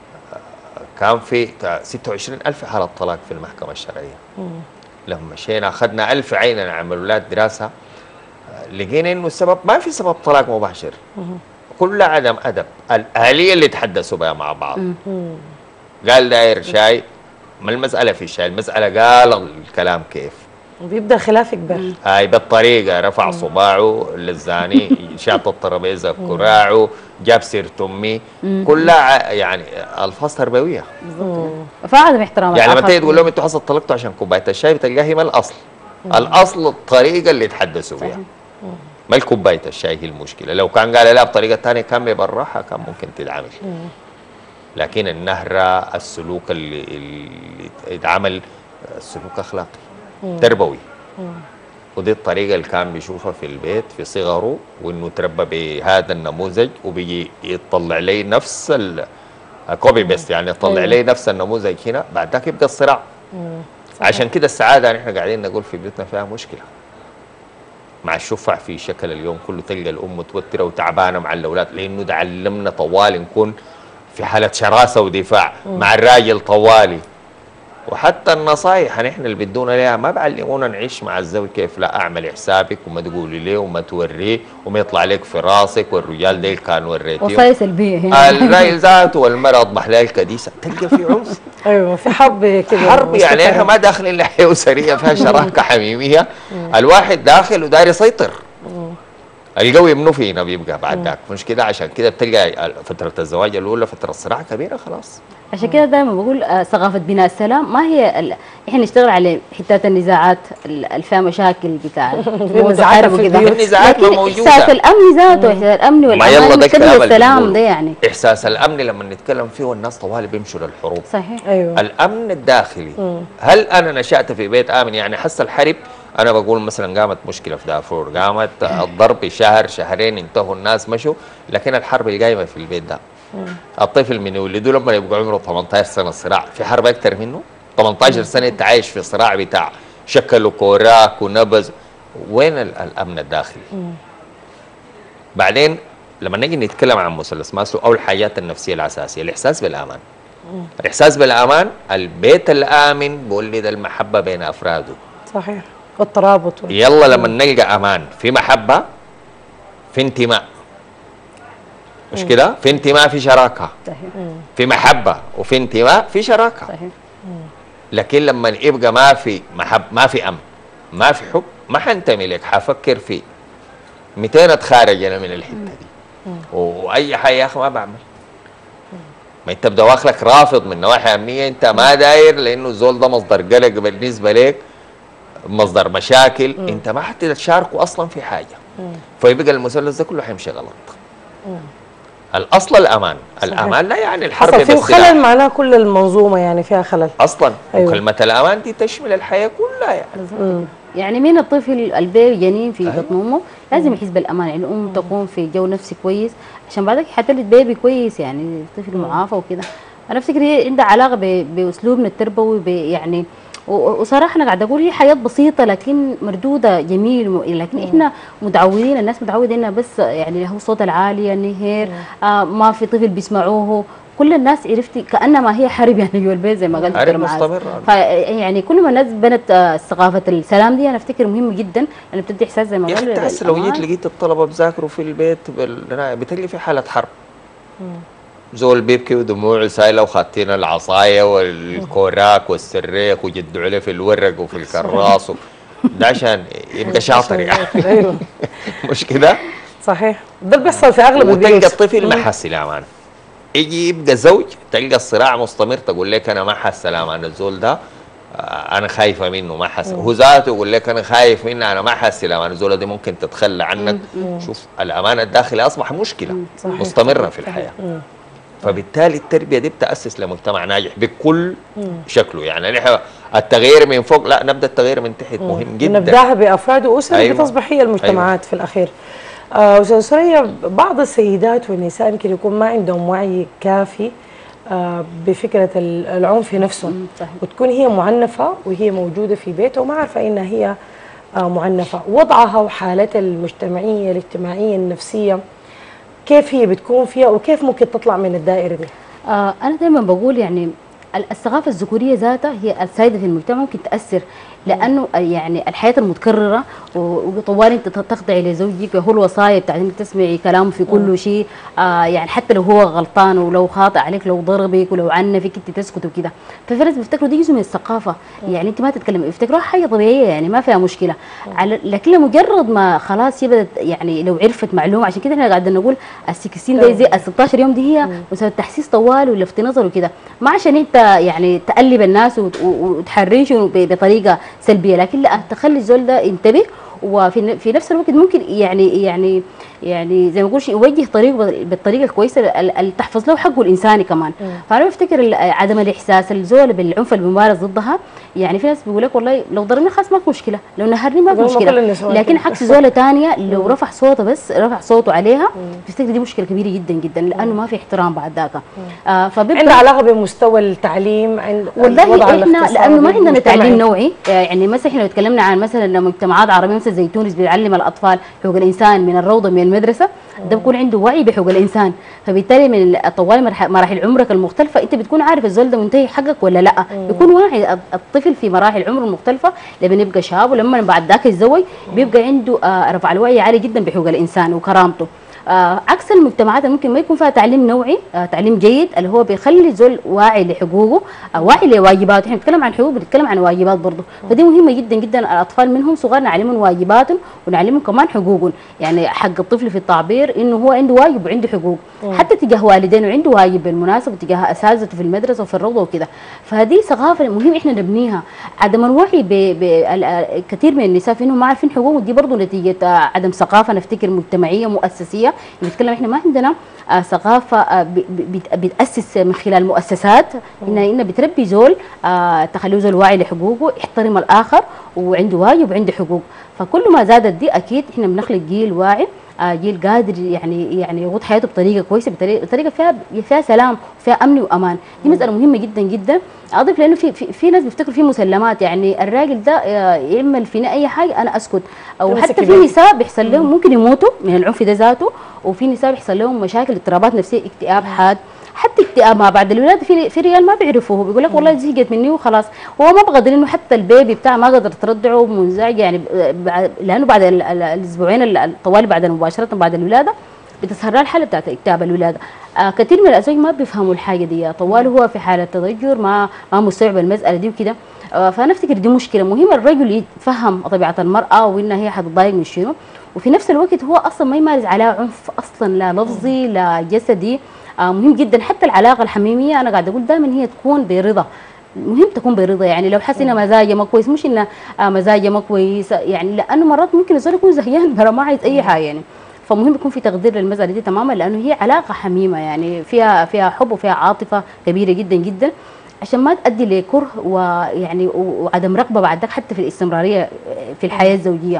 كان في ستة وعشرين ألف حالة طلاق في المحكمة الشرعية. مم. لما مشينا أخذنا ألف عينة عملوا لها دراسة، لقينا إنه السبب ما في سبب طلاق مباشر، كلها عدم أدب، الآلية اللي تحدثوا بها مع بعض. مم. قال داير شاي، ما المسألة في الشاي، المسألة قال الكلام كيف. وبيبدأ خلاف يكبر. هاي بالطريقة رفع مم. صباعه للزاني، شاط الترابيزة بكراعه، جاب سيرة أمي، كلها يعني ألفاظ تربوية. بالضبط. فعدم احترام يعني لما تيجي تقول لهم انتوا حصل طلقتوا عشان كوباية الشاي، بتلقاها هي ما الأصل. مم. الأصل الطريقة اللي تحدثوا بها. ما الكوباية الشاي هي المشكلة، لو كان قال لا بطريقة ثانية كان بالراحة كان ممكن تتعامل. لكن النهرة السلوك اللي اللي اتعمل سلوك أخلاقي. مم. تربوي. مم. ودي الطريقة اللي كان بيشوفها في البيت في صغره، وانه تربى بهذا النموذج وبيجي يطلع لي نفس الكوبي بيست، يعني يطلع لي نفس النموذج هنا، بعد ذاك يبقى الصراع. عشان كده السعادة نحن قاعدين نقول في بيوتنا فيها مشكلة مع الشفع في شكل اليوم كله، تلقى الأم متوترة وتعبانة مع الأولاد، لأنه ده علمنا طوالي نكون في حالة شراسة ودفاع. مم. مع الراجل طوالي. وحتى النصايح نحن اللي بدونا ليها ما بعلمونا نعيش مع الزوج كيف، لا اعمل حسابك وما تقولي ليه وما توريه وما يطلع لك في راسك، والرجال ديل كان وريتيه وصاية سلبيه هنا. الراجل ذاته والمرأة اطبح لها الكديسة، تلقى في عنف. ايوه في حرب كده، حرب يعني احنا ما داخلين لحية أسرية فيها شراكة حميمية، الواحد داخل وداير يسيطر. القوي منه فينا بيبقى بعد ذاك، مش كده؟ عشان كده بتلقى فترة الزواج الأولى فترة صراع كبيرة خلاص. عشان كده دائما بقول آه ثقافة بناء السلام ما هي ال... احنا نشتغل على حتات النزاعات اللي فيها مشاكل بتاع النزاعات وكده، النزاعات ما موجودة. احساس الأمن ذاته، احساس الأمن والأمان نشتغل السلام ده يعني. إحساس الأمن لما نتكلم فيه والناس طوالي بيمشوا للحروب. صحيح. أيوه. الأمن الداخلي. مم. هل أنا نشأت في بيت آمن؟ يعني حس الحرب، أنا بقول مثلا قامت مشكلة في دارفور، قامت الضرب شهر شهرين انتهوا الناس مشوا، لكن الحرب اللي قايمة في البيت ده. مم. الطفل من يولدوا لما يبقى عمره ثمانية عشر سنة صراع، في حرب أكثر منه؟ ثمانية عشر سنة أنت عايش في صراع بتاع شكل وكوراك ونبذ، وين الأمن الداخلي؟ مم. بعدين لما نيجي نتكلم عن مثلث ماسلو أو الحاجات النفسية الأساسية، الإحساس بالأمان. مم. الإحساس بالأمان، البيت الآمن بولد المحبة بين أفراده. صحيح. والترابط. يلا لما نلقى امان في محبه، في انتماء، مش كده؟ في انتماء في شراكه. صحيح. في محبه وفي انتماء في شراكه. صحيح. لكن لما يبقى ما في محب، ما في امن، ما في حب، ما حنتمي لك، حفكر في مئتين اتخارج انا من الحته دي. واي حاجه يا اخي ما بعمل. ما انت بدأ واخلك رافض من نواحي امنيه، انت ما داير، لانه الزول ده مصدر قلق بالنسبه لك، مصدر مشاكل. مم. انت ما حتشاركوا اصلا في حاجه. مم. فيبقى المثلث ده كله حيمشي غلط. مم. الاصل الامان. صحيح. الامان لا يعني الحرب بس في خلل، معناه كل المنظومه يعني فيها خلل اصلا. أيوه. وكلمه الامان دي تشمل الحياه كلها يعني. مم. يعني من الطفل البيبي جنين في بطن امه لازم يحس بالامان، يعني الام تكون في جو نفسي كويس عشان بعدك حتلد بيبي كويس، يعني طفل معافى وكده. انا افتكر هي عندها علاقه ب- باسلوبنا التربوي ب- يعني و- وصراحه انا قاعده اقول هي حياه بسيطه لكن مردوده جميل م- لكن احنا متعودين، الناس متعوده انها بس يعني هو الصوت العالي النهير، آه ما في طفل بيسمعوه، كل الناس عرفتي كانما هي حرب يعني جوا البيت زي ما قال حرب دكتور معاذ. مستمرة. فيعني كل ما الناس بنت آه، ثقافه السلام دي انا افتكر مهم جدا لانه بتدي احساس زي ما يا قال اخي تحس لو جيت بالأمان. لقيت الطلبه بذاكروا في البيت بال- بتلقي في حاله حرب. زول بيبكي ودموعه سايله وخاتين العصايه والكوراك والسريك وجدوا عليه في الورق وفي الكراس و... ده عشان يبقى شاطر يعني. ايوه مش كده؟ صحيح، ده اللي بيحصل في اغلب وتلقى البيوت. الطفل ما حس الامان. يجي يبقى زوج تلقى الصراع مستمر، تقول لك انا ما حس الامان الزول ده، آه، انا خايفه منه ما حس، هو ذاته يقول لك انا خايف منه انا ما حس الامان، الزول دي ممكن تتخلى عنك. شوف الامان الداخلي اصبح مشكله صحيح. مستمره في الحياه. فبالتالي التربيه دي بتاسس لمجتمع ناجح بكل شكله. يعني نحن التغيير من فوق لا، نبدا التغيير من تحت، مهم جدا. نبداها بافراد واسر أيوة. بتصبح هي المجتمعات أيوة. في الاخير. آه، استاذ سوريا، بعض السيدات والنساء يمكن يكون ما عندهم وعي كافي آه بفكره ال- العنف نفسه، مم، صحيح. وتكون هي معنفه وهي موجوده في بيتها وما عارفه انها هي آه معنفه، وضعها وحالتها المجتمعيه الاجتماعيه النفسيه كيف هي بتكون فيها وكيف ممكن تطلع من الدائره دي؟ آه انا دايما بقول يعني ال- الثقافه الذكوريه ذاتها هي السائده في المجتمع ممكن تاثر، لانه يعني الحياه المتكرره و- وطوال انت تخضعي لزوجك، هو الوصايا بتاعت انك تسمعي كلامه في كل شيء، آه يعني حتى لو هو غلطان ولو خاطئ عليك، لو ضربك ولو عنفك انت تسكت وكده. ففي ناس بيفتكروا دي جزء من الثقافه، يعني انت ما تتكلم، يفتكروها حاجه طبيعيه يعني ما فيها مشكله. على لكن لمجرد ما خلاص هي بدت يعني لو عرفت معلومه، عشان كده احنا قاعدين نقول ال ستاشر داي زي ال ستاشر يوم دي هي مسألة تحسيس طوال ولفت نظر وكده، ما عشان انت يعني تقلب الناس وت- وتحرشهم ب- بطريقه سلبيه، لكن لا تخلي الزول ده ينتبه، وفي ن- في نفس الوقت ممكن يعني يعني يعني زي ما بقول يوجه طريقه بال- بالطريقه الكويسه ال- اللي تحفظ له حقه الانساني كمان. فانا بفتكر ال- عدم الاحساس الزول بالعنف الممارس ضدها، يعني في ناس بيقول لك والله لو ضربني خلاص ما في مشكله، لو نهرني ما في هم كل مشكله، النسوان لكن كده. عكس زوله ثانيه لو رفع صوته بس رفع صوته عليها بفتكر دي مشكله كبيره جدا جدا، لانه ما في احترام بعد ذاك. آه فبيبقى عندها علاقه بمستوى التعليم، عند الوضع والله احنا الاقتصادي لانه ما عندنا المجتمعي. تعليم نوعي، يعني مثلا احنا لو تكلمنا عن مثلا مجتمعات عربيه مثل زي تونس بيعلم الاطفال حقوق الانسان من الروضه من المدرسه، ده بيكون عنده وعي بحقوق الانسان، فبالتالي من طوال مرح- مراحل عمرك المختلفه انت بتكون عارف الزول ده منتهي حقك ولا لا، بيكون واعي الطفل في مراحل عمره المختلفه لما يبقى شاب، ولما بعد ذاك يتزوج بيبقى عنده آه، رفع الوعي عالي جدا بحقوق الانسان وكرامته. آه عكس المجتمعات اللي ممكن ما يكون فيها تعليم نوعي، آه تعليم جيد اللي هو بيخلي الزول واعي لحقوقه، آه واعي لواجباته، احنا بنتكلم عن حقوق بنتكلم عن واجبات برضه، فدي مهمه جدا جدا. الاطفال منهم صغار نعلمهم واجباتهم ونعلمهم كمان حقوقهم، يعني حق الطفل في التعبير انه هو عنده واجب وعنده حقوق، حتى تجاه والدينه عنده واجب بالمناسبه، وتجاه اساتذته في المدرسه وفي الروضه وكده. فهذه ثقافه مهم احنا نبنيها. عدم الوعي بكثير من النساء في انهم ما عارفين حقوقهم دي برضه نتيجه آه عدم ثقافه نفتكر مجتمعيه مؤسسيه، نتكلم احنا ما عندنا آه ثقافه آه ب- ب- بتاسس من خلال مؤسسات انها انها بتربي زول آه تخليه زول واعي لحقوقه، يحترم الاخر وعنده واجب وعنده حقوق. فكل ما زادت دي اكيد احنا بنخلق جيل واعي، آه جيل قادر يعني يعني يغوض حياته بطريقه كويسه، بطريقه بطريقه فيها فيها سلام وفيها امن وامان. دي مساله مهمه جدا جدا. اضيف لانه في في, في ناس بيفتكروا في مسلمات، يعني الراجل ده آه، يعمل فينا اي حاجه انا اسكت، او تمسك حتى في البيت. نساء بيحصل لهم ممكن يموتوا من العنف ده ذاته، وفي نساء بيحصل لهم مشاكل اضطرابات نفسيه، اكتئاب حاد، حتى اكتئاب ما بعد الولاده. في في رجال ما بيعرفوه بيقول لك والله زهقت مني وخلاص، هو ما بقدر انه حتى البيبي بتاعه ما قدر ترضعه منزعج، يعني بعد- لانه بعد ال- ال- الاسبوعين الطوال بعد مباشره بعد الولاده بتظهر لها الحاله بتاعت اكتئاب الولاده. آه كثير من الازواج ما بيفهموا الحاجه دي، طوال هو في حاله تضجر ما ما مستوعب المساله دي وكده. آه فانا افتكر دي مشكله مهمه، الرجل يتفهم طبيعه المراه وانها هي حتتضايق من شنو، وفي نفس الوقت هو اصلا ما يمارس عليها عنف اصلا، لا لفظي لا جسدي. آه مهم جدا حتى العلاقه الحميميه، انا قاعده اقول دائما هي تكون برضا، مهم تكون برضا، يعني لو حس انها مزاجها ما كويس، مش انها آه مزاجها ما كويس، يعني لانه مرات ممكن الزول يكون زهيان برا ما عايز اي حاجه يعني. فمهم يكون في تقدير للمساله دي تماما، لانه هي علاقه حميمه يعني فيها فيها حب وفيها عاطفه كبيره جدا جدا، عشان ما تؤدي لكره ويعني وعدم رغبه بعد ذاك حتى في الاستمراريه في الحياه الزوجيه.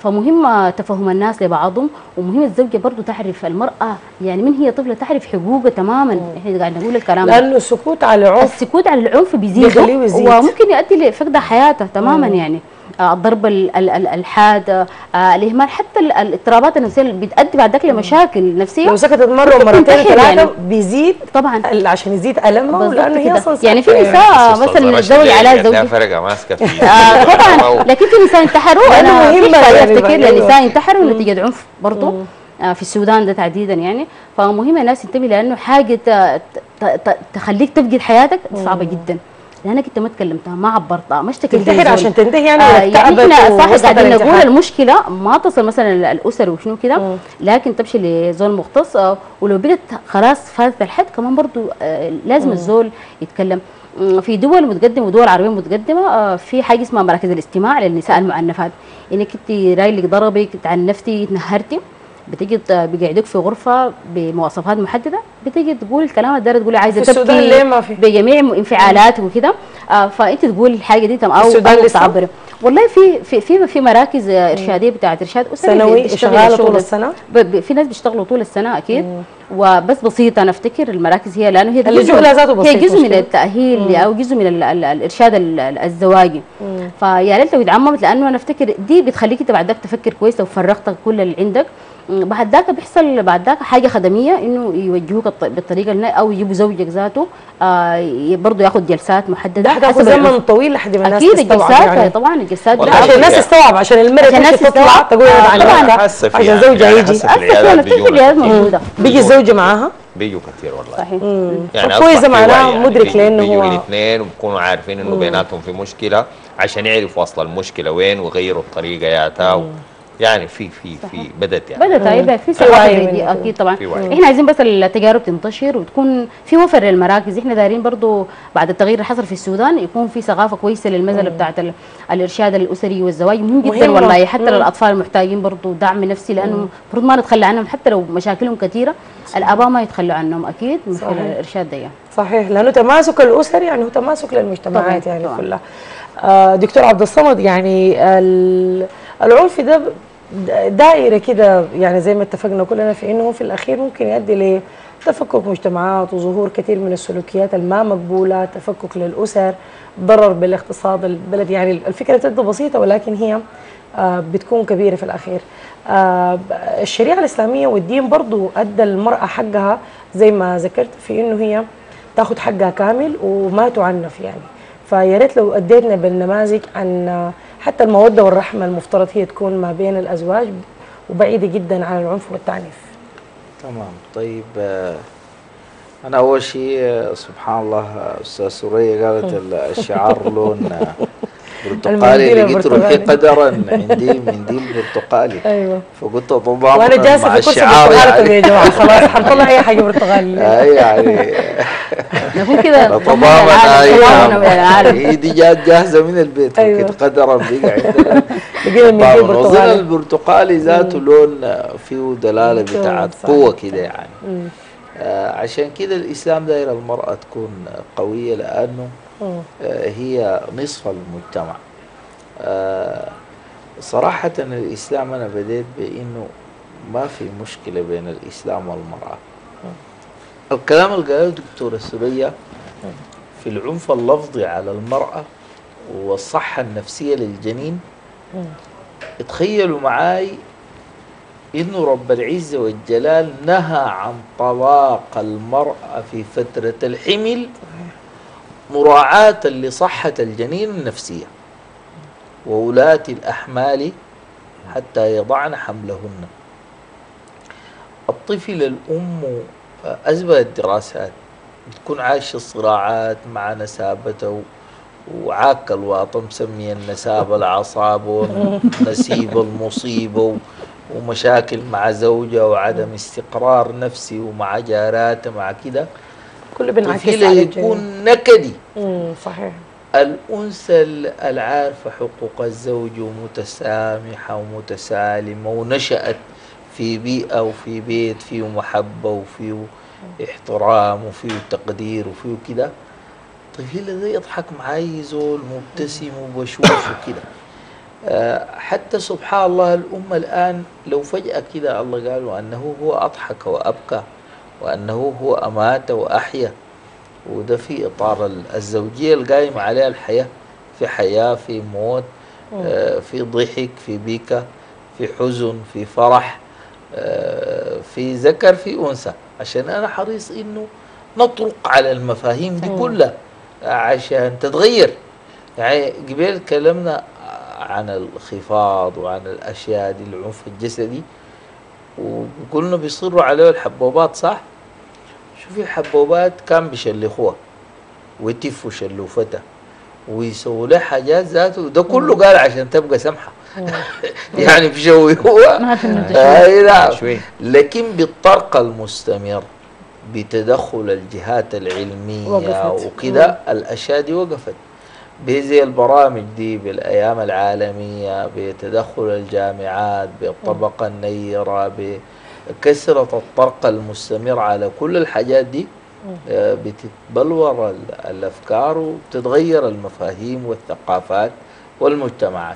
فمهم تفهم الناس لبعضهم، ومهم الزوجه برضه تعرف المراه يعني من هي طفله تعرف حقوقها تماما. احنا قاعد نقول الكلام ده لانه السكوت على العنف السكوت على العنف بيزيد بيخليه يزيد. وممكن يؤدي لفقد حياته تماما. مم. يعني آه الضرب ال- ال- ال- الحاد، آه الاهمال، حتى ال- الاضطرابات النفسيه اللي بتؤدي بعد ذاك لمشاكل نفسيه. لو سكتت مره ومرتين وثلاثه يعني بيزيد طبعا ال- عشان يزيد المها، لانه هي اصلا يعني في نساء مثلا الزوج على زوجها فرقه ماسكه في آه طبعا، لكن في نساء انتحروا. انا مهمه يعني افتكر لنساء انتحروا نتيجه عنف برضه آه في السودان ده تحديدا. يعني فمهم الناس تنتبه، لانه حاجه ت- ت- ت- تخليك تفقد حياتك صعبه جدا، لانك انت ما تكلمتها ما عبرتها ما اشتكيت تنتحر عشان تنتهي يعني. آه يعني احنا صح ووسط قاعدين نقول الانتحار. المشكله ما تصل مثلا الاسر وشنو كده، لكن تمشي لزول مختص، آه ولو بقت خلاص فاتت الحد كمان برضو آه لازم مم. الزول يتكلم. مم، في دول متقدمه ودول عربيه متقدمه آه في حاجه اسمها مراكز الاستماع للنساء المعنفات، انك انت رايلك ضربك تعنفتي تنهرتي، بتيجي ت- بيقعدوك في غرفه بمواصفات محدده، بتيجي تقول الكلام اللي تقولي عايزه في السودان تبكي ليه ما في؟ بجميع انفعالاتك وكده. آه فانت تقول الحاجه دي تمام او السودان أو لسه؟ تعبري. والله في في في في مراكز آه، ارشاديه بتاعت ارشاد اسري سنوي بتشتغل شغاله الشغل طول ده. السنه. ب- ب- في ناس بيشتغلوا طول السنه اكيد. مم. وبس بسيطه انا افتكر المراكز هي لانه هي اللجوء لها ذاته بسيط، هي جزء من مشكلة. التاهيل مم. او جزء من ال ال الارشاد ال- ال- الزواجي. مم. فيا ريت لو اتعممت، لانه انا افتكر دي بتخليك انت بعد ذاك تفكر كويس لو فرغت كل اللي عندك. مم، بعد ذاك بيحصل بعد ذاك حاجه خدميه، انه يوجهوك الط- بالطريقه اللي او يجيبوا زوجك ذاته آه برضه ياخذ جلسات محدده حتاخذ زمن طويل لحد ما الناس اكيد تستوعب الجلسات يعني. طبعا الجلسات والله لا، عشان الناس يعني. تستوعب، عشان المرأة عشان الناس تمشي تطلع تستوعب. تقول آه، عن طبعاً. نفسها حاسة في عشان يعني- زوجها يعني يجي. حاسة في أصلاً العيادات في بيجونا العيادات كتير. موجودة. بيجي الزوجة معاها. بيجوا كثير والله. صحيح. مم. يعني طب كويس، أصبح في معناه وعي، يعني مدرك بيجوا- لانه بيجوا هو الاثنين وبيكونوا عارفين انه بيناتهم في مشكله عشان يعرفوا اصل المشكله وين ويغيروا الطريقه ياتها و... يعني في في في بدت يعني بدات هيبقى في في ثقافه وعي زي من دي كده. اكيد طبعا. في وعي. احنا عايزين بس التجارب تنتشر وتكون في وفر للمراكز. احنا دايرين برضو بعد التغيير اللي حصل في السودان يكون في ثقافه كويسه للمساله بتاعت ال- الارشاد الاسري والزواج، مهم جدا مهمة. والله، حتى مم. للاطفال المحتاجين برضو دعم نفسي، لانه المفروض ما نتخلى عنهم حتى لو مشاكلهم كثيره. الاباء ما يتخلوا عنهم اكيد من خلال صحيح. الارشاد ده. صحيح، لانه تماسك الاسر يعني هو تماسك للمجتمعات طبعاً. يعني طبعاً. كلها. آه دكتور عبد الصمد، يعني ال- العنف ده ب- دائره كده، يعني زي ما اتفقنا كلنا في انه هو في الاخير ممكن يؤدي لتفكك مجتمعات وظهور كثير من السلوكيات الما مقبوله، تفكك للاسر، ضرر بالاقتصاد البلد. يعني الفكره تبدو بسيطه ولكن هي آه بتكون كبيره في الاخير. آه الشريعه الاسلاميه والدين برضو ادى المراه حقها زي ما ذكرت في انه هي تاخذ حقها كامل وما تعنف يعني. فيا ريت لو اديتنا بالنماذج عن حتى الموده والرحمه المفترض هي تكون ما بين الازواج وبعيده جدا عن العنف والتعنيف. تمام. طيب آه، أنا أول شيء آه، سبحان الله آه، أستاذ سورية قالت ال- الشعار لون آه، برتقالي، المنديل لقيت روحي البرتقالي. قدرا عندي منديل برتقالي، ايوه، فقلت طبعا وانا مع جالسه في كرسي الشعار برتقالي. طب يا يعني جماعه خلاص حنطلع اي حاجه برتقالي. آه، يعني نكون كده تماما ضمننا من العالم. هي دي جات جاهزه من البيت. أيوة. كده قدرا بقى عندنا لقينا المنديل طبعاً. وظل برتقالي. البرتقالي ذاته لون فيه دلاله لون بتاعت صح. قوه كده يعني. مم. آه عشان كده الاسلام داير المراه تكون قويه، لانه مم. آه هي نصف المجتمع. آه صراحه الاسلام انا بديت بانه ما في مشكله بين الاسلام والمراه. الكلام اللي قاله الدكتوره سورية في العنف اللفظي على المراه والصحه النفسيه للجنين، تخيلوا معاي إنه رب العزة والجلال نهى عن طلاق المرأة في فترة الحمل مراعاة لصحة الجنين النفسية وولاة الأحمال حتى يضعن حملهن. الطفل الأم أثبتت الدراسات بتكون عايشة صراعات مع نسابته، وعاك الواطة مسمي النسابة العصاب والنسيب المصيبة، ومشاكل مع زوجة وعدم استقرار نفسي ومع جاراته مع كده. كله بنعكس طفل على يكون الجنين. نكدي. امم صحيح. الأنثى العارفة حقوق الزوج ومتسامحة ومتسالمة ونشأت في بيئة وفي بيت فيه محبة وفيه احترام وفيه تقدير وفيه كده، طفل ده يضحك معي زول مبتسم وبشوش وكده. آه، حتى سبحان الله الأمة الآن لو فجأة كده الله قال وأنه هو أضحك وأبكى وأنه هو أمات وأحيا، وده في إطار الزوجية القائمة عليها الحياة، في حياة في موت، آه، في ضحك في بكى في حزن في فرح، آه، في ذكر في أنثى، عشان أنا حريص إنه نطرق على المفاهيم دي كلها عشان تتغير. يعني قبل تكلمنا عن الخفاض وعن الأشياء دي العنف الجسدي وقلنا بيصروا عليه الحبوبات، صح؟ شوفي الحبوبات كان بيشلخوها ويتفوا شلوفتها ويسووا لها حاجات ذاته، ده كله قال عشان تبقى سمحة يعني بيشوهوها ما في آه نعم. شوي. لكن بالطرق المستمر بتدخل الجهات العلمية وقفت. وكده الأشياء دي وقفت بزي البرامج دي بالأيام العالمية، بتدخل الجامعات، بالطبقة النيرة، بكثرة الطرق المستمر على كل الحاجات دي، آه، بتتبلور ال- الأفكار وبتتغير المفاهيم والثقافات والمجتمعات.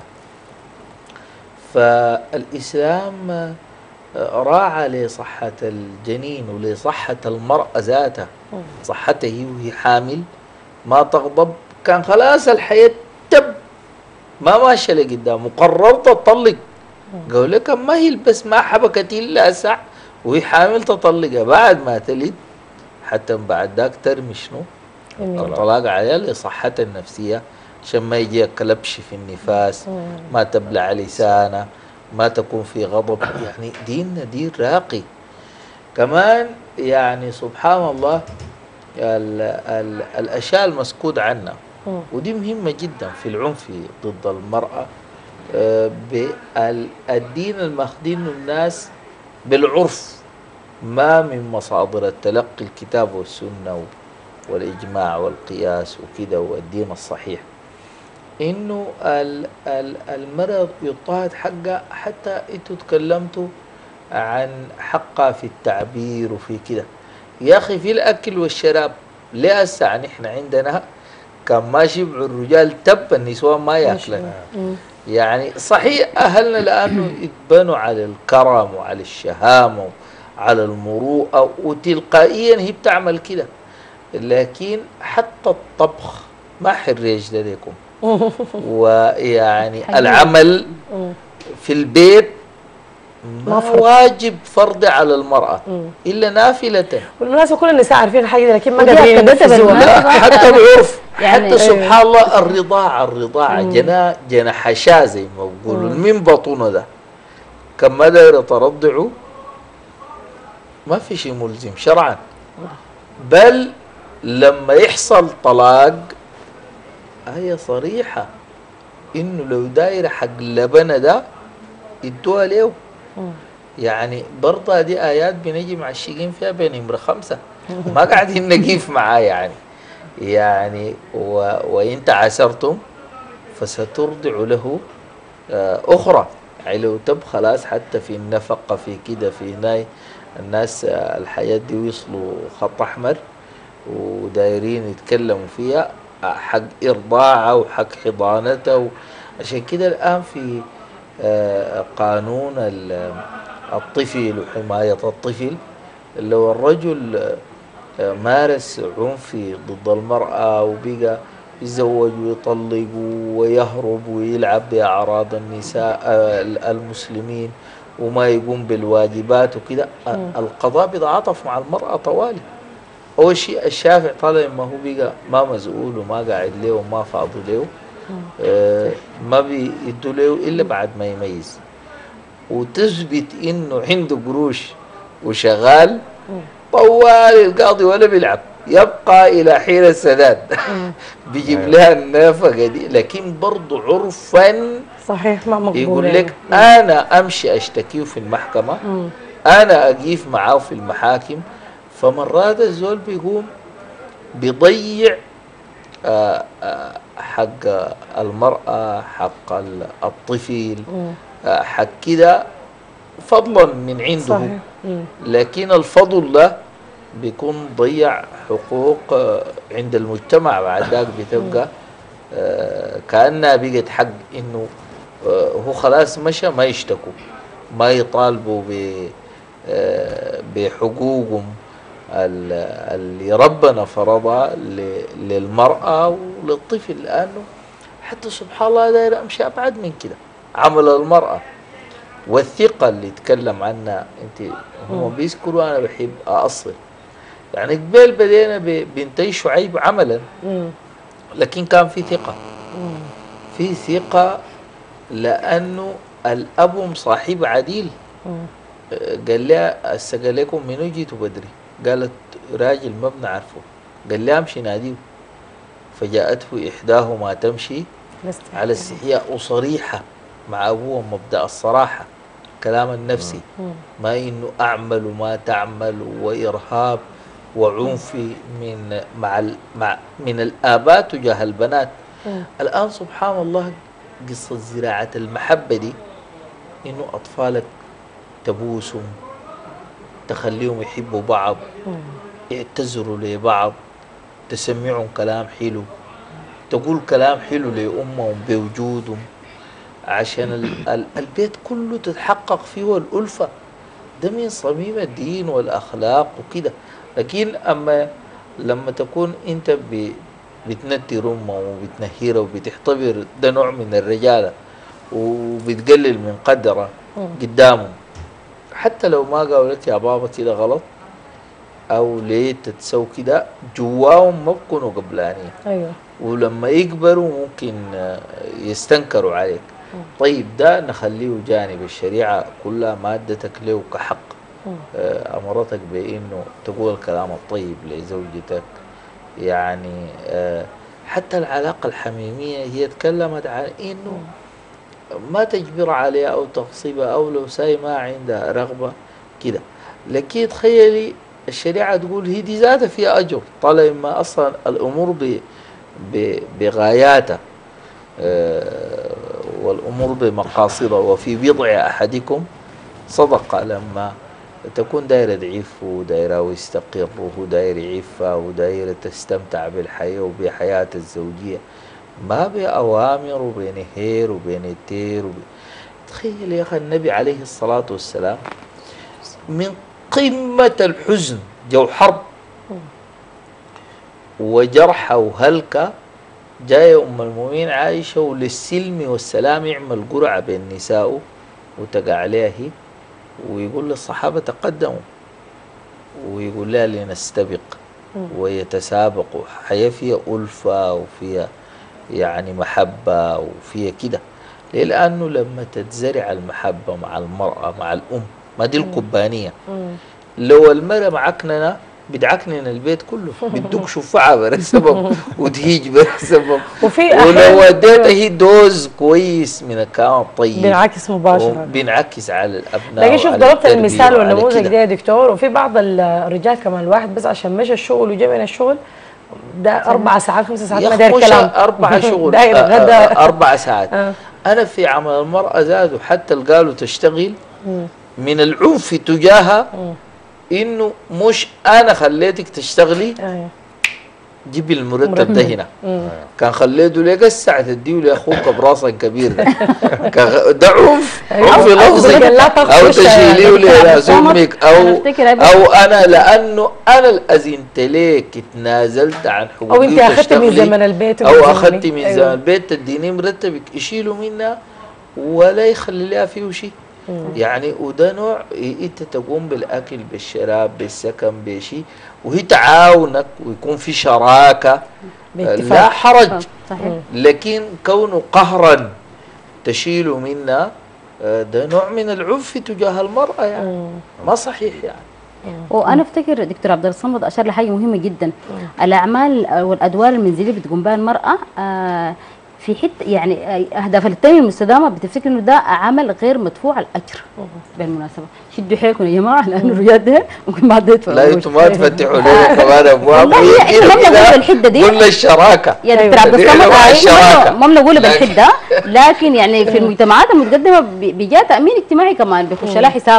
فالإسلام آه، راعى لصحة الجنين ولصحة المرأة ذاتها، صحتها هي وهي حامل ما تغضب، كان خلاص الحياة تب ما ماشية لقدام وقررت تطلق، قال لك ما هي بس ما حبكت إلا ساعة وهي حامل تطلقها بعد ما تلد، حتى بعد ذاك ترمي شنو؟ الطلاق عليها لصحتها النفسية عشان ما يجي كلبش في النفاس، ما تبلع لسانه، ما تكون في غضب. يعني ديننا دين راقي كمان، يعني سبحان الله ال ال الأشياء المسكوت عنها ودي مهمة جدا في العنف ضد المرأة. آه، بالدين الماخدينه الناس بالعرف ما من مصادر التلقي الكتاب والسنة والإجماع والقياس وكده والدين الصحيح، إنه ال- ال- المرأة يضطهد حقها. حتى أنتوا تكلمتوا عن حقها في التعبير وفي كده، يا أخي في الأكل والشراب ليه هسه نحن عندنا كان ما شبع الرجال تب النسوان ما ياكلن. يعني صحيح أهلنا لأنه يتبنوا على الكرم وعلى الشهامة وعلى المروءة وتلقائيا هي بتعمل كده، لكن حتى الطبخ ما حريج لديكم ويعني العمل في البيت ما واجب فرضي على المرأة إلا نافلة. بالمناسبة كل النساء عارفين الحاجة دي لكن ما ودي قادرين أكدتها ينفذوها. بالمناسبة. لا حتى العرف يعني حتى سبحان الله الرضاعة الرضاعة جنا جنا حشاه زي ما بقولوا من بطونه ده كان ما داير ترضعه ما في شيء ملزم شرعا، بل لما يحصل طلاق هي صريحة إنه لو داير حق لبنة ده يدوها له. يعني برضه دي آيات بنجي معشقين فيها بين نمرة خمسة ما قاعدين نقيف معاه يعني يعني و... وإن تعسرتم فسترضع له آه أخرى. يعني لو تب خلاص حتى في النفقة في كده في هناي الناس آه الحياة دي وصلوا خط أحمر ودايرين يتكلموا فيها آه حق إرضاعه وحق حضانته. عشان كده الآن في آه قانون الطفل وحماية الطفل لو الرجل آه مارس عنفي ضد المرأة وبقى يتزوج ويطلق ويهرب ويلعب بأعراض النساء المسلمين وما يقوم بالواجبات وكده، القضاء بيتعاطف مع المرأة طوالي. أول شيء الشافع طالما ما هو بقى ما مسؤول وما قاعد له وما فاضي له آه ما بيدوا له إلا بعد ما يميز وتثبت إنه عنده قروش وشغال طوال القاضي ولا بيلعب يبقى إلى حين السداد بيجيب لها النفقة دي. لكن برضه عرفا صحيح ما مقبول يقول يعني. لك أنا أمشي أشتكيه في المحكمة مم. أنا أقيف معاه في المحاكم. فمرات الزول بيقوم بيضيع آه آه حق المرأة حق الطفل آه حق كده فضلا من عنده صحيح. مم. لكن الفضل ده بيكون ضيع حقوق عند المجتمع بعد ذاك بتبقى آه كأنها بقت حق إنه هو خلاص مشى ما يشتكوا، ما يطالبوا ب بحقوقهم اللي ربنا فرضها للمرأة وللطفل، لأنه حتى سبحان الله داير أمشي أبعد من كده. عمل المرأة والثقة اللي يتكلم عنها أنت، هم بيذكروا أنا بحب أصل، يعني قبل بدينا ببنتي شعيب عملا، لكن كان في ثقة، في ثقة لأنه الأب مصاحب عديل. قال لها هسه قال لكم منو جيتوا بدري؟ قالت راجل ما بنعرفه. قال لها امشي ناديه، فجاءته إحداهما تمشي على استحياء وصريحة مع أبوه، مبدأ الصراحة كلام النفسي، ما إنه أعمل وما تعمل وإرهاب وعنف من مع, مع من الآباء تجاه البنات. الآن سبحان الله قصة زراعة المحبة دي، إنه أطفالك تبوسهم، تخليهم يحبوا بعض، يعتذروا لبعض، تسمعهم كلام حلو، تقول كلام حلو لأمهم بوجودهم، عشان ال ال البيت كله تتحقق فيه الألفة. ده من صميم الدين والأخلاق وكده. لكن أما لما تكون أنت بتندر أمه وبتنهيرها وبتحتبر ده نوع من الرجالة وبتقلل من قدره قدامه، حتى لو ما قالوا لك يا بابا كده غلط او ليه تتسوي كده، جواهم ما بكونوا قبلانين. ايوه. ولما يكبروا ممكن يستنكروا عليك. طيب ده نخليه جانب. الشريعه كلها ما ادتك له كحق، امرتك بانه تقول الكلام الطيب لزوجتك. يعني حتى العلاقه الحميميه هي تكلمت عن انه ما تجبر عليها أو تغصبها، أو لو ساي ما عندها رغبة كده. لكن تخيلي الشريعة تقول هي دي ذاتها فيها أجر، طالما ما أصلا الأمور ب ب بغاياتها آه والأمور بمقاصدها. وفي بضع أحدكم صدقة، لما تكون دايرة تعيف ودايرة ويستقر ودايرة يعيفها ودايرة تستمتع بالحياة وبحياة الزوجية، ما بأوامر وبنهير وبنتير وب... تخيل يا أخي النبي عليه الصلاة والسلام من قمة الحزن جو حرب وجرحة وهلكة، جاية أم المؤمنين عائشة وللسلم والسلام يعمل قرعة بين نسائه وتقع عليها هي، ويقول للصحابة تقدموا، ويقول لها لنستبق ويتسابقوا. حياة فيها ألفة وفيها يعني محبة وفيها كده. ليه؟ لأنه لما تتزرع المحبة مع المرأة مع الأم، ما دي القبانية. لو المرأة معكننا بتعكنن البيت كله، بدك شفعة بلا سبب وتهيج بلا سبب. ولو اديتها هي دوز كويس من الكلام الطيب بينعكس مباشرة، بينعكس على الأبناء. لكن شوف ضربت المثال والنموذج ده يا دكتور. وفي بعض الرجال كمان الواحد بس عشان مشى الشغل وجا من الشغل ده أربع ساعات خمس ساعات ما داير كلام، أربع شغل داير غدا أربع ساعات. آه. أنا في عمل المرأة زادوا حتى قالوا تشتغل من العنف تجاهها، إنه مش أنا خليتك تشتغلي، آه. جيبي المرتب ده هنا. كان خليته ليه قسع تديه لأخوك براسا كبير ده. ده عنف، عنف لفظي، أو تشيليه لراس أمك، أو أو أنا لأنه أنا اللي أذنت ليك تنازلت عن حقوقي، أو أنت أخذت من زمن البيت، أو أخذت من أيوة. زمن البيت تديني مرتبك، يشيلوا منها ولا يخلي لها فيه شيء. يعني وده نوع انت تقوم بالاكل بالشراب بالسكن بشيء، وهي تعاونك ويكون في شراكه لا حرج. صحيح. لكن كونه قهرا تشيل منا ده نوع من العنف تجاه المراه، يعني ما صحيح يعني. وانا افتكر دكتور عبد الصمد اشار لحاجه مهمه جدا. الاعمال والادوار المنزليه بتقوم بها المراه آه في حته، يعني اهداف التنميه المستدامه بتفتكر انه ده عمل غير مدفوع الاجر. بالمناسبه شدوا حيلكم يا جماعه، لانه الرجال ده ممكن ما اديت لا انتم ما تفتحوا لنا كمان ابواب. والله احنا ما بنقول بالحده دي كل الشراكه يا دكتور عبد الصمد، ما بنقول بالحده، لكن يعني في المجتمعات المتقدمه بيجاء تامين اجتماعي كمان بيخش لها حسابها،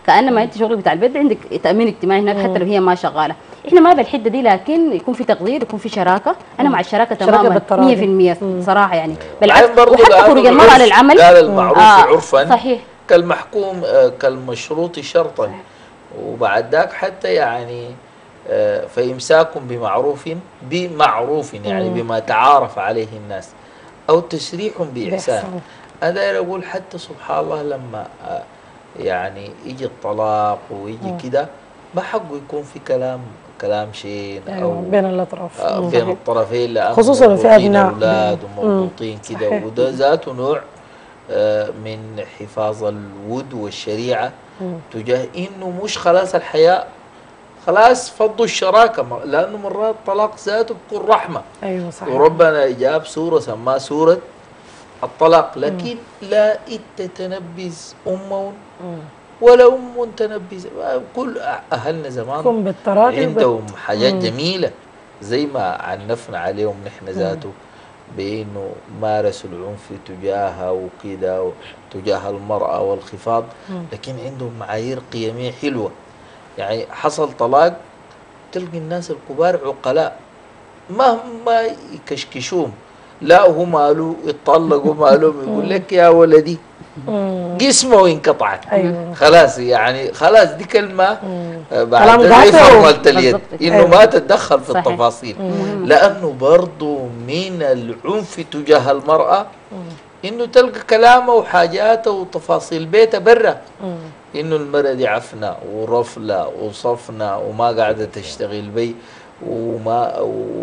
كانما انت شغلك بتاع البيت عندك تامين اجتماعي هناك حتى لو هي ما شغاله. احنا ما بالحده دي، لكن يكون في تقدير، يكون في شراكه. انا مع الشراكه تماما مية في المية صراحه يعني، بالعكس. وحتى خروج المراه للعمل قال المعروف آه عرفا صحيح كالمحكوم آه كالمشروط شرطا. وبعد ذاك حتى يعني آه فإمساك بمعروف بمعروف يعني مم. بما تعارف عليه الناس، أو تسريح بإحسان. بإحسان. أنا داير أقول حتى سبحان الله لما آه يعني يجي الطلاق ويجي كده ما حقه يكون في كلام كلام شين أيوة أو بين الأطراف. آه مم. بين صحيح. الطرفين، لأنه خصوصاً في مربوطين أبناء. أولاد مم. ومربوطين كده، صحيح. وده ذاته نوع آه من حفاظ الود والشريعة مم. تجاه إنه مش خلاص الحياة خلاص فضوا الشراكة، لأنه مرات الطلاق ذاته بكون رحمة. أيوة صحيح. وربنا جاب سورة سماها سورة الطلاق، لكن لا تتنبز أم مم. ولا أم تنبز. كل أهلنا زمان كن بالتراضي عندهم حاجات مم. جميلة زي ما عنفنا عليهم نحن ذاته، بأنه مارسوا العنف تجاهها وكده تجاه المرأة والخفاض، لكن عندهم معايير قيمية حلوة. يعني حصل طلاق تلقي الناس الكبار عقلاء مهما يكشكشوهم، لا هو ماله يتطلقوا ماله يقول لك يا ولدي جسمه انقطعت. أيوة. خلاص يعني خلاص دي كلمة بعد كلام زي قاطع. فرملة اليد، انه أيوة. ما تتدخل في صحيح. التفاصيل. لانه برضو من العنف تجاه المرأة انه تلقى كلامه وحاجاته وتفاصيل بيته برا، انه المرأة دي عفنة ورفلة وصفنة وما قاعدة تشتغل بي وما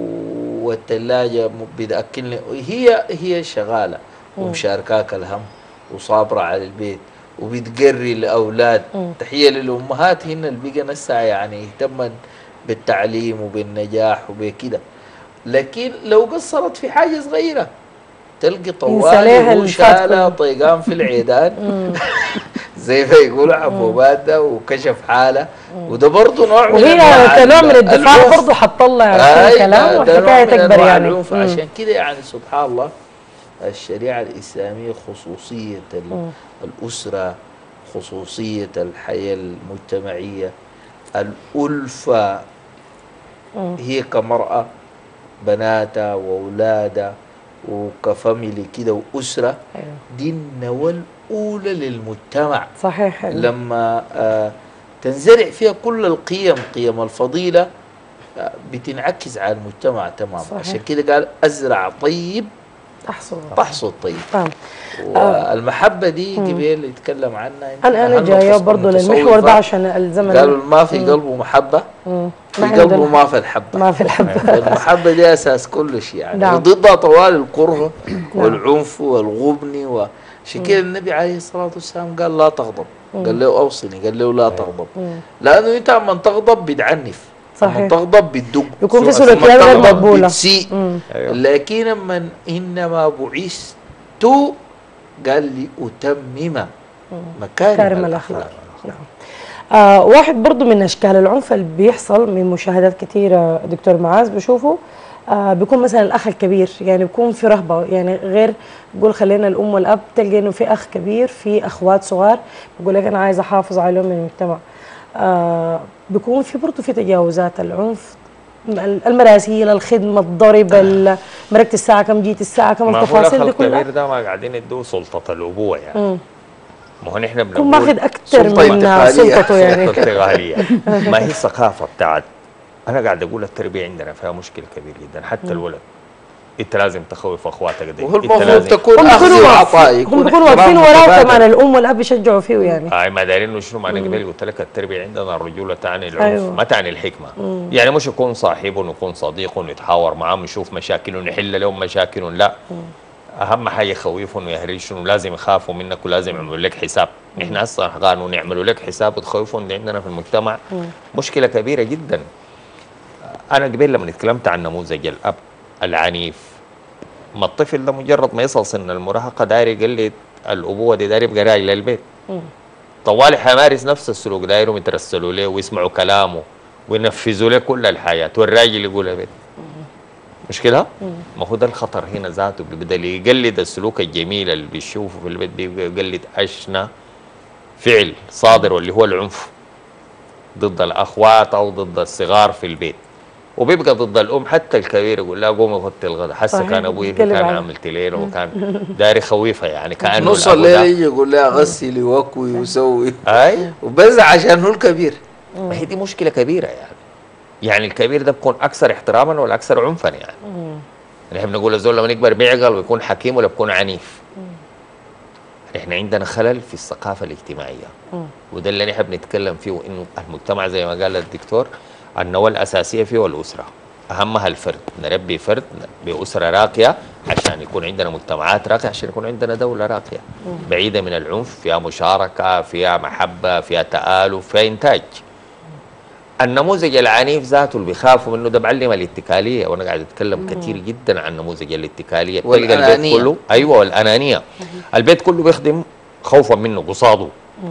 والثلاجة بتأكلني، هي هي شغالة ومشاركاك الهم وصابرة على البيت وبتقري الأولاد. تحية للأمهات هن اللي بقى نسعى يعني يهتمن بالتعليم وبالنجاح وبكده، لكن لو قصرت في حاجة صغيرة تلقي طوال وشالة طيقان في العيدان زي ما يقولوا عبوبات ده وكشف حالة. وده برضه نوع من وهي كنوع من الدفاع برضه حتطلع كلام والحكاية تكبر يعني. العنف. عشان كده يعني سبحان الله الشريعة الإسلامية خصوصية الأسرة، خصوصية الحياة المجتمعية، الألفة هي كمرأة بناتها وأولادها وكفاميلي كده وأسرة، دي النواة الأولى للمجتمع. صحيح. لما آه تنزرع فيها كل القيم، قيم الفضيلة آه بتنعكس على المجتمع تمام. عشان كده قال أزرع طيب تحصد تحصد طيب. تمام. والمحبة دي قبل يتكلم عنها. أنا أنا جاية برضه للمحور ده عشان الزمن. قالوا ما في قلبه محبة، في قلبه ما في الحبة. ما في الحبة. المحبة دي أساس كل شيء يعني. نعم. ضدها طوال الكره والعنف والغبن. وعشان كده النبي عليه الصلاة والسلام قال لا تغضب، قال له أوصني، قال له لا تغضب، لأنه أنت من تغضب بتعنف، من تغضب بتدق، يكون في سلوكيات غير مقبولة بتسيء. لكن من إنما بعثت قال لي أتمم مكارم الأخلاق. نعم. آه واحد برضو من أشكال العنف اللي بيحصل من مشاهدات كثيرة دكتور معاذ بشوفه آه بيكون مثلا الأخ الكبير، يعني بيكون في رهبة، يعني غير بقول خلينا الأم والأب تلقى إنه في أخ كبير في أخوات صغار بقول لك أنا عايز أحافظ عليهم من المجتمع. آه بيكون في برضو في تجاوزات العنف، المراسيل، الخدمة، الضرب، مركت الساعة كم، جيت الساعة كم، التفاصيل دي كلها. ما هو الكبير ده ما قاعدين يدوه سلطة الأبوة يعني. مم. ما هو نحن بنقول كون ماخذ أكثر من سلطته يعني. سلطة انتقالية. ما هي الثقافة بتاعت، أنا قاعد أقول التربية عندنا فيها مشكلة كبير جدا. حتى مم. الولد أنت لازم تخوف أخواتك دي. وهو المفروض تكون أخذ وعطاء، هم بيكونوا واقفين وراه كمان، الأم والأب يشجعوا فيه يعني. أي ما دايرين إنه شنو معنى قبل قلت لك التربية عندنا الرجولة تعني العنف. أيوة. ما تعني الحكمة. مم. يعني مش يكون صاحب ويكون صديق ونتحاور معاه ونشوف مشاكلهم ونحل لهم مشاكلهم، لا. مم. أهم حاجة يخوفهم ويهرجهم ولازم يخافوا منك ولازم يعملوا لك حساب. نحن هسه قانون يعملوا لك حساب وتخوفهم دي عندنا في المجتمع مم. مشكلة كبيرة جدا. أنا قبل لما اتكلمت عن نموذج الأب العنيف، ما الطفل ده مجرد ما يصل سن المراهقة داير يقلد الأبوة دي، داير يبقى راجل للبيت. طوالي حيمارس نفس السلوك، دايرهم يترسلوا له ويسمعوا كلامه وينفذوا له كل الحياة، والراجل يقول البيت. مش كده؟ ما هو ده الخطر هنا ذاته، بيبدأ يقلد السلوك الجميل اللي بيشوفه في البيت، بيقلد أشنى فعل صادر واللي هو العنف ضد الاخوات او ضد الصغار في البيت، وبيبقى ضد الام حتى الكبير يقول لها قومي غطي الغداء، حسه كان ابوي كان عامل ليله وكان داري خويفها يعني كانه نص الليل يجي يقول لها غسلي واكوي وسوي اي وبس عشان هو الكبير. ما هي دي مشكله كبيره يعني. يعني الكبير ده بيكون اكثر احتراما ولا اكثر عنفا يعني. نحن بنقول الزول لما يكبر بيعقل ويكون حكيم ولا بيكون عنيف. احنا عندنا خلل في الثقافه الاجتماعيه وده اللي نحن بنتكلم فيه، انه المجتمع زي ما قال الدكتور النواه الاساسيه فيه الاسره، اهمها الفرد، نربي فرد باسره راقيه عشان يكون عندنا مجتمعات راقيه، عشان يكون عندنا دوله راقيه بعيده من العنف، فيها مشاركه، فيها محبه، فيها تآلف، فيها انتاج. النموذج العنيف ذاته اللي بيخافوا منه ده بعلم الاتكاليه، وانا قاعد اتكلم كثير جدا عن نموذج الاتكاليه. تلقى البيت كله ايوه والانانيه، البيت كله بيخدم خوفا منه قصاده،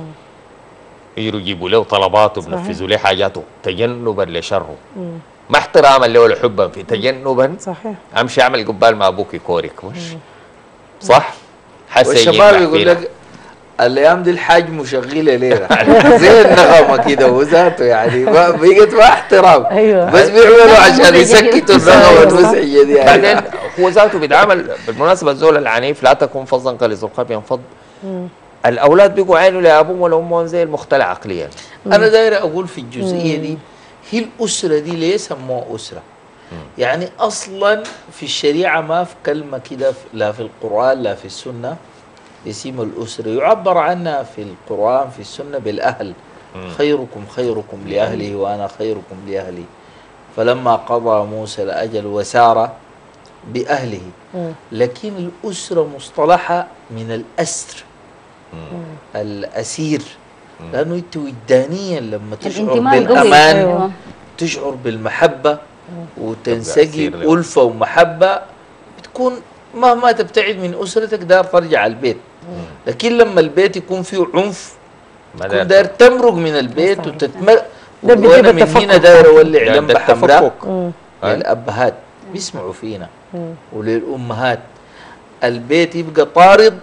يجوا يجيبوا له طلباته بنفذوا له حاجاته تجنبا لشره، ما احتراما له ولا حبا فيه، تجنبا. صحيح. امشي اعمل قبال مع ابوك يكورك مش صح؟ والشباب يقول لك الايام دي الحاج مشغله ليله زي النغمه كده وذاته يعني بقت ما احترام. أيوة. بس بيعملوا عشان يسكتوا النغمه المزعجه دي يعني. بعدين هو ذاته بيتعامل بالمناسبه الزول العنيف لا تكون فظا غليظ القلب ينفض. الاولاد بيقوا عينوا لابوهم ولا امهم زي المختلع عقليا. انا داير اقول في الجزئيه دي هي الاسره دي ليه سموها اسره؟ يعني اصلا في الشريعه ما في كلمه كده لا في القران لا في السنه اسم الأسرة، يعبر عنها في القرآن في السنة بالأهل. خيركم خيركم لأهله وأنا خيركم لأهلي، فلما قضى موسى الأجل وسار بأهله. لكن الأسرة مصطلحة من الأسر، الأسير، لأنه أنت وجدانيا لما تشعر بالأمان تشعر بالمحبة وتنسجم ألفة ومحبة، بتكون مهما تبتعد من أسرتك دار ترجع البيت. لكن لما البيت يكون فيه عنف تكون داير تمرق من البيت وتتمر. وانا من هنا داير اولع لمبه حمراء للابهات بيسمعوا فينا وللامهات. البيت يبقى طارد،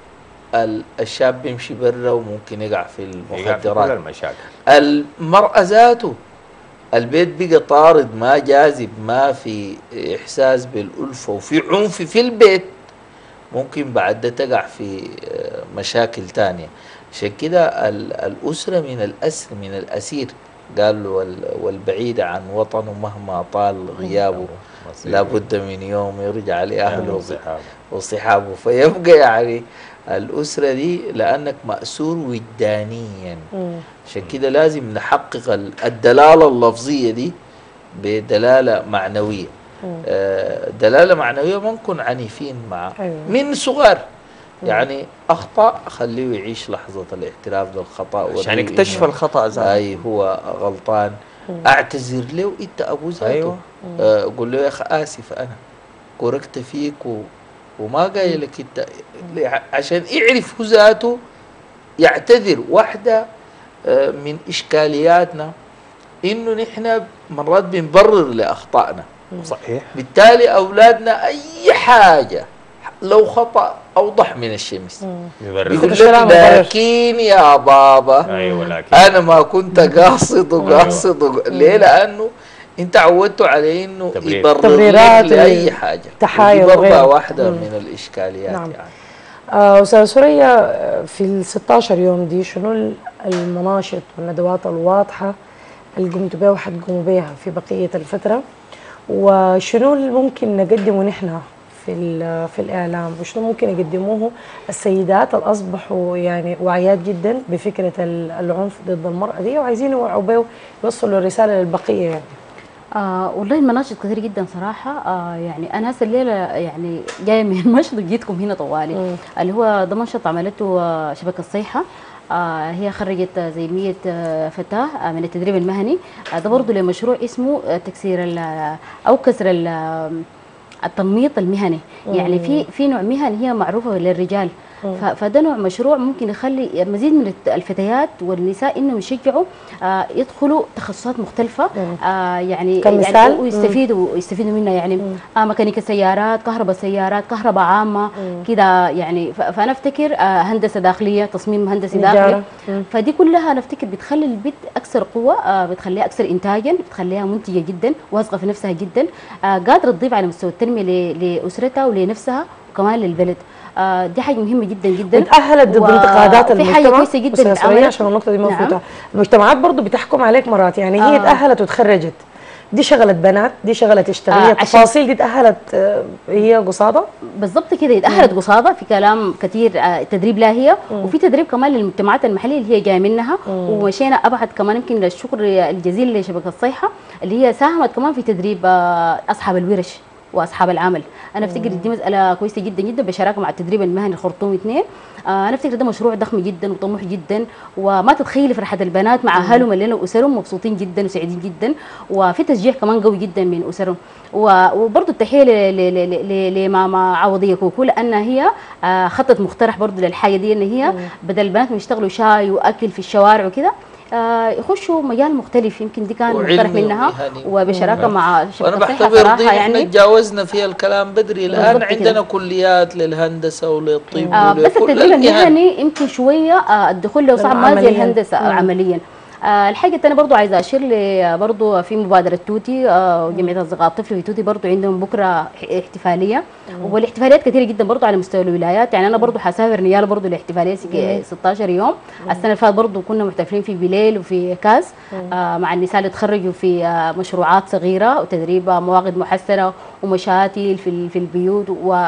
الشاب بيمشي برا وممكن يقع في المخدرات. المشاكل. المرأة ذاته البيت بقى طارد، ما جاذب، ما في احساس بالالفه وفي عنف في البيت، ممكن بعد ده تقع في مشاكل تانية. عشان كده الأسرة من الأسر من الأسير، قال والبعيد عن وطنه مهما طال غيابه لابد من يوم يرجع لأهله وصحابه. فيبقى يعني الأسرة دي لأنك مأسور وجدانيا، عشان كده لازم نحقق الدلالة اللفظية دي بدلالة معنوية. دلالة معنوية ما نكون عنيفين معه. أيوة. من صغر يعني أخطأ خليه يعيش لحظة الاعتراف بالخطأ عشان يكتشف الخطأ ذاته. أي هو غلطان. أعتذر له أنت أبو ذاته. أيوة. آه قول له يا أخي آسف أنا كوركت فيك و... وما قايل لك أنت، عشان يعرف هو ذاته يعتذر. واحدة آه من إشكالياتنا إنه نحن مرات بنبرر لأخطائنا. صحيح. بالتالي أولادنا أي حاجة لو خطأ أوضح من الشمس يقول لك لكن يا بابا أيوة لكن أنا ما كنت قاصد وقاصد أيوة. ليه؟ لأنه أنت عودته على إنه يبرر لأي حاجة. تحايل برضه واحدة مم. من الإشكاليات. نعم. يعني آه أستاذ سوريا، في ال ستاشر يوم دي شنو المناشط والندوات الواضحة اللي قمتوا بها وحتقوموا بها في بقية الفترة، وشنو اللي ممكن نقدمه نحن في في الاعلام، وشنو ممكن يقدموه السيدات اللي اصبحوا يعني واعيات جدا بفكره العنف ضد المراه دي وعايزين يوعوا بيه يوصلوا الرساله للبقيه يعني؟ آه والله المناشط كثير جدا صراحه. آه يعني انا هسه الليله يعني جايه من مشط جيتكم هنا طوالي م. اللي هو ده منشط عملته آه شبكه الصيحه. آه هي خرجت زي مية آه فتاة آه من التدريب المهني. آه ده برضه لمشروع اسمه آه تكسير أو كسر التنميط المهني. مم. يعني في في نوع مهن هي معروفة للرجال، فده نوع مشروع ممكن يخلي مزيد من الفتيات والنساء انهم يشجعوا آه يدخلوا تخصصات مختلفه آه يعني كمثال يعني ويستفيدوا يستفيدوا منها يعني آه ميكانيكا سيارات، كهرباء سيارات، كهرباء عامه كده يعني. فانا افتكر آه هندسه داخليه، تصميم هندسي داخلي، فدي كلها انا افتكر بتخلي البنت اكثر قوه، آه بتخليها اكثر انتاجا، بتخليها منتجه جدا، واثقه في نفسها جدا، آه قادره تضيف على مستوى التنميه لاسرتها ولنفسها وكمان للبلد. آه دي حاجه مهمه جدا جدا، وتأهلت ضد انتقادات المجتمع. في حاجه كويسه جدا اتعملت عشان النقطه دي مفروضه. نعم. المجتمعات برضو بتحكم عليك مرات، يعني هي آه. تأهلت وتخرجت، دي شغلت بنات، دي شغلت اشتغلت، آه التفاصيل دي تأهلت آه هي قصادة بالضبط كده، اتأهلت قصادة في كلام كثير، آه تدريب لها هي، مم. وفي تدريب كمان للمجتمعات المحليه اللي هي جايه منها، مم. ومشينا ابعد كمان يمكن للشكر الجزيل لشبكه الصيحه اللي هي ساهمت كمان في تدريب آه اصحاب الورش واصحاب العمل. انا افتكر دي مساله كويسه جدا جدا بشراكه مع التدريب المهني الخرطوم اثنين. آه انا افتكر ده مشروع ضخم جدا وطموح جدا، وما تتخيلي فرحه البنات مع اهالهم اللي لنا اسرهم مبسوطين جدا وسعيدين جدا، وفي تشجيع كمان قوي جدا من اسرهم. وبرضه التحيه لماما عوضيه كوكو لان هي آه خطت مقترح برضه للحاجه دي، ان هي بدل البنات ما يشتغلوا شاي واكل في الشوارع وكده آه يخشوا مجال مختلف. يمكن دي كان مقترح منها وبشراكه مع شبكه الصحه صراحه يعني تجاوزنا فيها الكلام بدري. الان عندنا كده كليات للهندسه وللطب آه بس التدريب المهني يمكن شويه آه الدخول له صعب ما زي الهندسه عمليا. آه الحاجه الثانيه برضو عايزه اشير ل برضو في مبادره توتي آه جمعيه اصدقاء الطفل في توتي برضو عندهم بكره احتفاليه، والاحتفاليات كثيره جدا برضو على مستوى الولايات. يعني انا برضو حسافر نيال برضو الاحتفاليه ستة عشر يوم. السنه اللي فاتت برضو كنا محتفلين في بليل وفي كاس آه مع النساء اللي تخرجوا في آه مشروعات صغيره وتدريب مواقد محسنه ومشاتل في في البيوت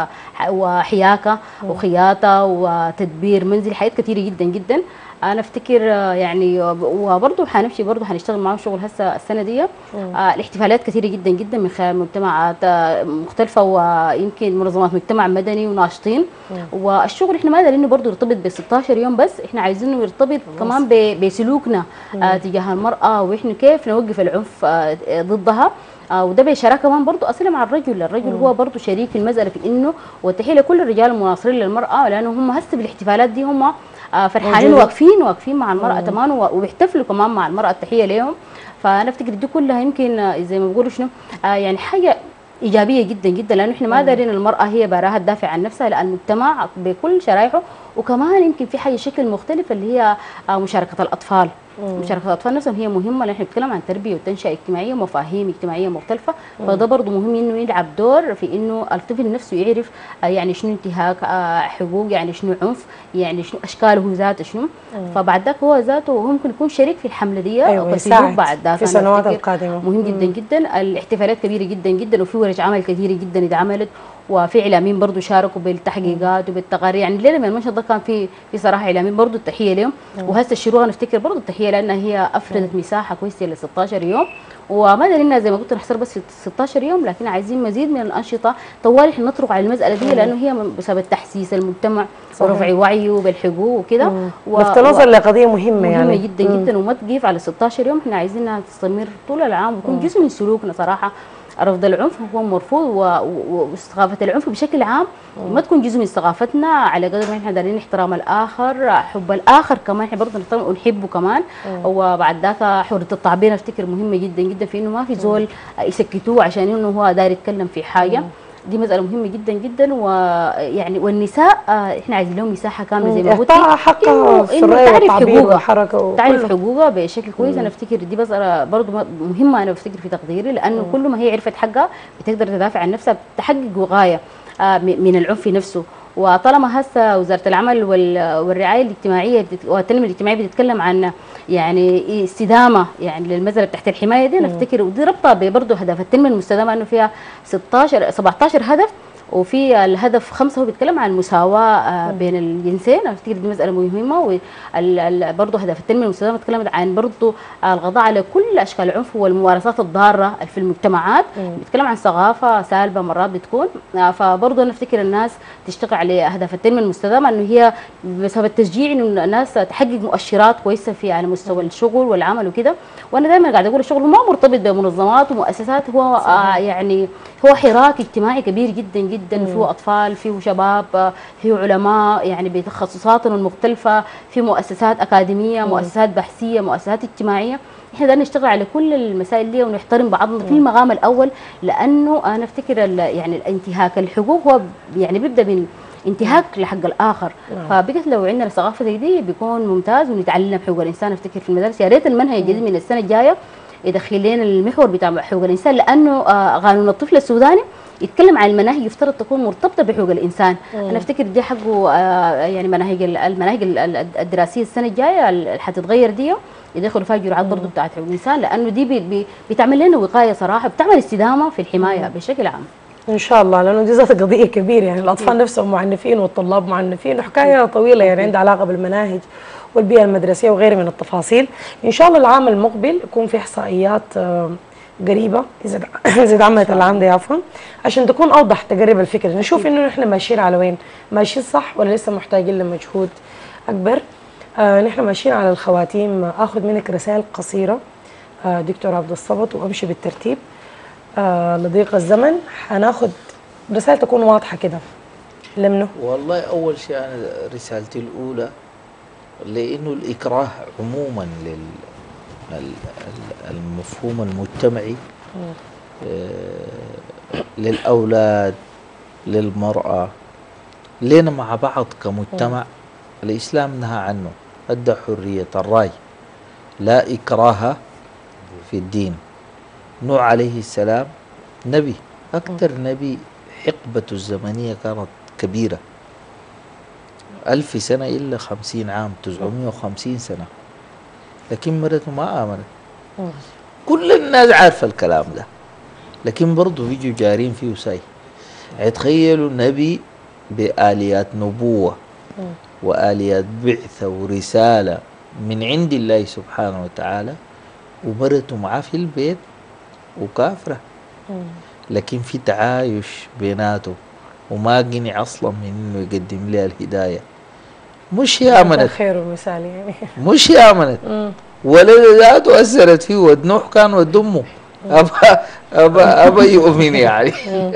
وحياكه وخياطه وتدبير منزل، حاجات كثيره جدا جدا. انا افتكر يعني وبرضه حنمشي برضه حنشتغل معاهم شغل هسه السنه دي. آه الاحتفالات كثيره جدا جدا من خلال مجتمعات مختلفه ويمكن منظمات مجتمع مدني وناشطين. والشغل احنا ما دارين برضه يرتبط ب ستة عشر يوم بس، احنا عايزينه يرتبط كمان بسلوكنا آه تجاه المراه، واحنا كيف نوقف العنف آه ضدها. آه وده بشراكه كمان برضه اصلا مع الرجل، الرجل مم. هو برضه شريك في المساله في انه، والتحيه لكل الرجال المناصرين للمراه لانه هم هسه بالاحتفالات دي هم آه فرحانين واقفين واقفين مع المراه تمام، وبيحتفلوا كمان مع المراه، التحيه لهم. فانا افتكر دي كلها يمكن زي ما بيقولوا شنو آه يعني حاجه ايجابيه جدا جدا، لانه احنا ما دارين المراه هي براها تدافع عن نفسها، لا المجتمع بكل شرائحه. وكمان يمكن في حاجه شكل مختلف اللي هي آه مشاركه الاطفال. مم. مشاركه الاطفال نفسهم هي مهمه، لان احنا بنتكلم عن تربيه وتنشئه اجتماعيه ومفاهيم اجتماعيه مختلفه. مم. فده برضه مهم انه يلعب دور في انه الطفل نفسه يعرف آه يعني شنو انتهاك آه حقوق، يعني شنو عنف، يعني شنو اشكاله ذاته شنو. مم. فبعد ذاك هو ذاته ممكن يكون شريك في الحمله دي. أيوة يساعد بعد ذاك في السنوات القادمه. مهم مم. جدا جدا. الاحتفالات كبيره جدا جدا، وفي ورش عمل كثيره جدا اتعملت، وفي اعلاميين برضه شاركوا بالتحقيقات وبالتقارير. يعني الليله من المنشط ده كان في في صراحه اعلاميين برضه التحيه لهم. وهسه الشروق نفتكر برضه التحيه لانها هي افردت مساحه كويسه ل ستة عشر يوم، وما دارينا زي ما قلت نحصر بس في ستة عشر يوم، لكن عايزين مزيد من الانشطه طوال احنا نطرق على المساله دي، لانه هي بسبب تحسيس المجتمع ورفع وعيه بالحقوق وكده. لفت نظر لقضيه مهمه مهمه يعني جدا مم. جدا، وما تقيف على ستة عشر يوم. احنا عايزينها تستمر طول العام ويكون جزء من سلوكنا صراحه. رفض العنف هو مرفوض، وثقافه العنف بشكل عام ما تكون جزء من ثقافتنا، على قدر ما احنا دارين احترام الاخر، حب الاخر كمان احنا برضه نحترم ونحبه كمان. مم. وبعد ذاك حريه التعبير افتكر مهمه جدا جدا، في انه ما في زول يسكتوه عشان انه هو داير يتكلم في حاجه. مم. دي مسألة مهمة جدا جدا. ويعني والنساء احنا عايزين لهم مساحة كاملة زي ما قلت، حقها في الرأي والتعبير والحركة، تعرف حقوقها بشكل كويس. انا افتكر دي بس برضه مهمة، انا بفتكر في تقديري، لانه مم. كل ما هي عرفت حقها بتقدر تدافع عن نفسها، بتحقق وغاية من العنف نفسه. وطالما هسه وزاره العمل والرعايه الاجتماعيه والتنميه الاجتماعيه بتتكلم عن يعني استدامه يعني للمساله تحت الحمايه دي، انا افتكر ودي ربطها برضه هدف التنميه المستدامه، انه فيها ستة عشر سبعة عشر هدف، وفي الهدف خمسة هو بيتكلم عن المساواة بين الجنسين. أنا أفتكر دي مسألة مهمة. وبرضه هدف التنمية المستدامة بيتكلم عن برضه القضاء على كل أشكال العنف والممارسات الضارة في المجتمعات. بيتكلم عن ثقافة سالبة مرات بتكون. فبرضه أنا أفتكر الناس تشتغل على أهداف التنمية المستدامة، إنه هي بسبب التشجيع إنه الناس تحقق مؤشرات كويسة في على مستوى الشغل والعمل وكده. وأنا دائما قاعدة أقول الشغل ما مرتبط بمنظمات ومؤسسات، هو آه يعني هو حراك اجتماعي كبير جدا جدا، فيه اطفال، فيه شباب، فيه علماء يعني بتخصصاتهم المختلفه، في مؤسسات اكاديميه، مؤسسات بحثيه، مؤسسات اجتماعيه. احنا بدنا نشتغل على كل المسائل دي ونحترم بعضنا في المقام الاول، لانه انا افتكر يعني الانتهاك الحقوق هو يعني بيبدا من انتهاك لحق الاخر. فبقت لو عندنا ثقافه زي دي بيكون ممتاز، ونتعلم حقوق الانسان. افتكر في المدارس يا ريت المنهج الجديد من السنه الجايه يدخل لنا المحور بتاع حقوق الانسان، لانه آه قانون الطفل السوداني يتكلم عن المناهج يفترض تكون مرتبطه بحقوق الانسان. مم. انا افتكر دي حقه آه يعني مناهج المناهج الدراسيه السنه الجايه اللي حتتغير دي يدخلوا فيها جرعات برضه بتاعت حقوق الانسان، لانه دي بي بي بتعمل لنا وقايه صراحه، بتعمل استدامه في الحمايه مم. بشكل عام. ان شاء الله، لانه دي ذات قضيه كبيره، يعني الاطفال نفسهم معنفين والطلاب معنفين، وحكايه طويله يعني عندها علاقه بالمناهج والبيئه المدرسيه وغيرها من التفاصيل. ان شاء الله العام المقبل يكون في احصائيات قريبه اذا اذا اتعملت العام ده عفوا، عشان تكون اوضح تقرب الفكره، نشوف انه نحن ماشيين على وين، ماشيين صح ولا لسه محتاجين لمجهود اكبر. آه نحن ماشيين على الخواتيم. اخذ منك رسائل قصيره آه دكتور عبد الصمد وامشي بالترتيب آه لضيق الزمن. حناخذ رسائل تكون واضحه كده لمنه. والله اول شيء انا رسالتي الاولى لانه الاكراه عموما لل المفهوم المجتمعي آه للاولاد للمراه لنا مع بعض كمجتمع، الاسلام نهى عنه، ادى حريه الراي، لا اكراه في الدين. نوح عليه السلام نبي، اكثر نبي حقبته الزمنيه كانت كبيره، ألف سنه الا خمسين عام، تسعمائة وخمسين سنه، لكن مرته ما آمنت. كل الناس عارفة الكلام ده، لكن برضه بيجوا جارين فيه ساي. تخيلوا نبي بآليات نبوة وآليات بعثة ورسالة من عند الله سبحانه وتعالى، ومرته معاه في البيت وكافرة، لكن في تعايش بيناته وما قنع أصلا من إنه يقدم لها الهداية. مش هي آمنت، خير ومثال يعني مش هي آمنت، ولا ذاته أثرت فيه، ود نوح كان ود أمه أبا أبا أبا يؤمن يعني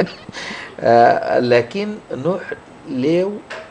آه لكن نوح له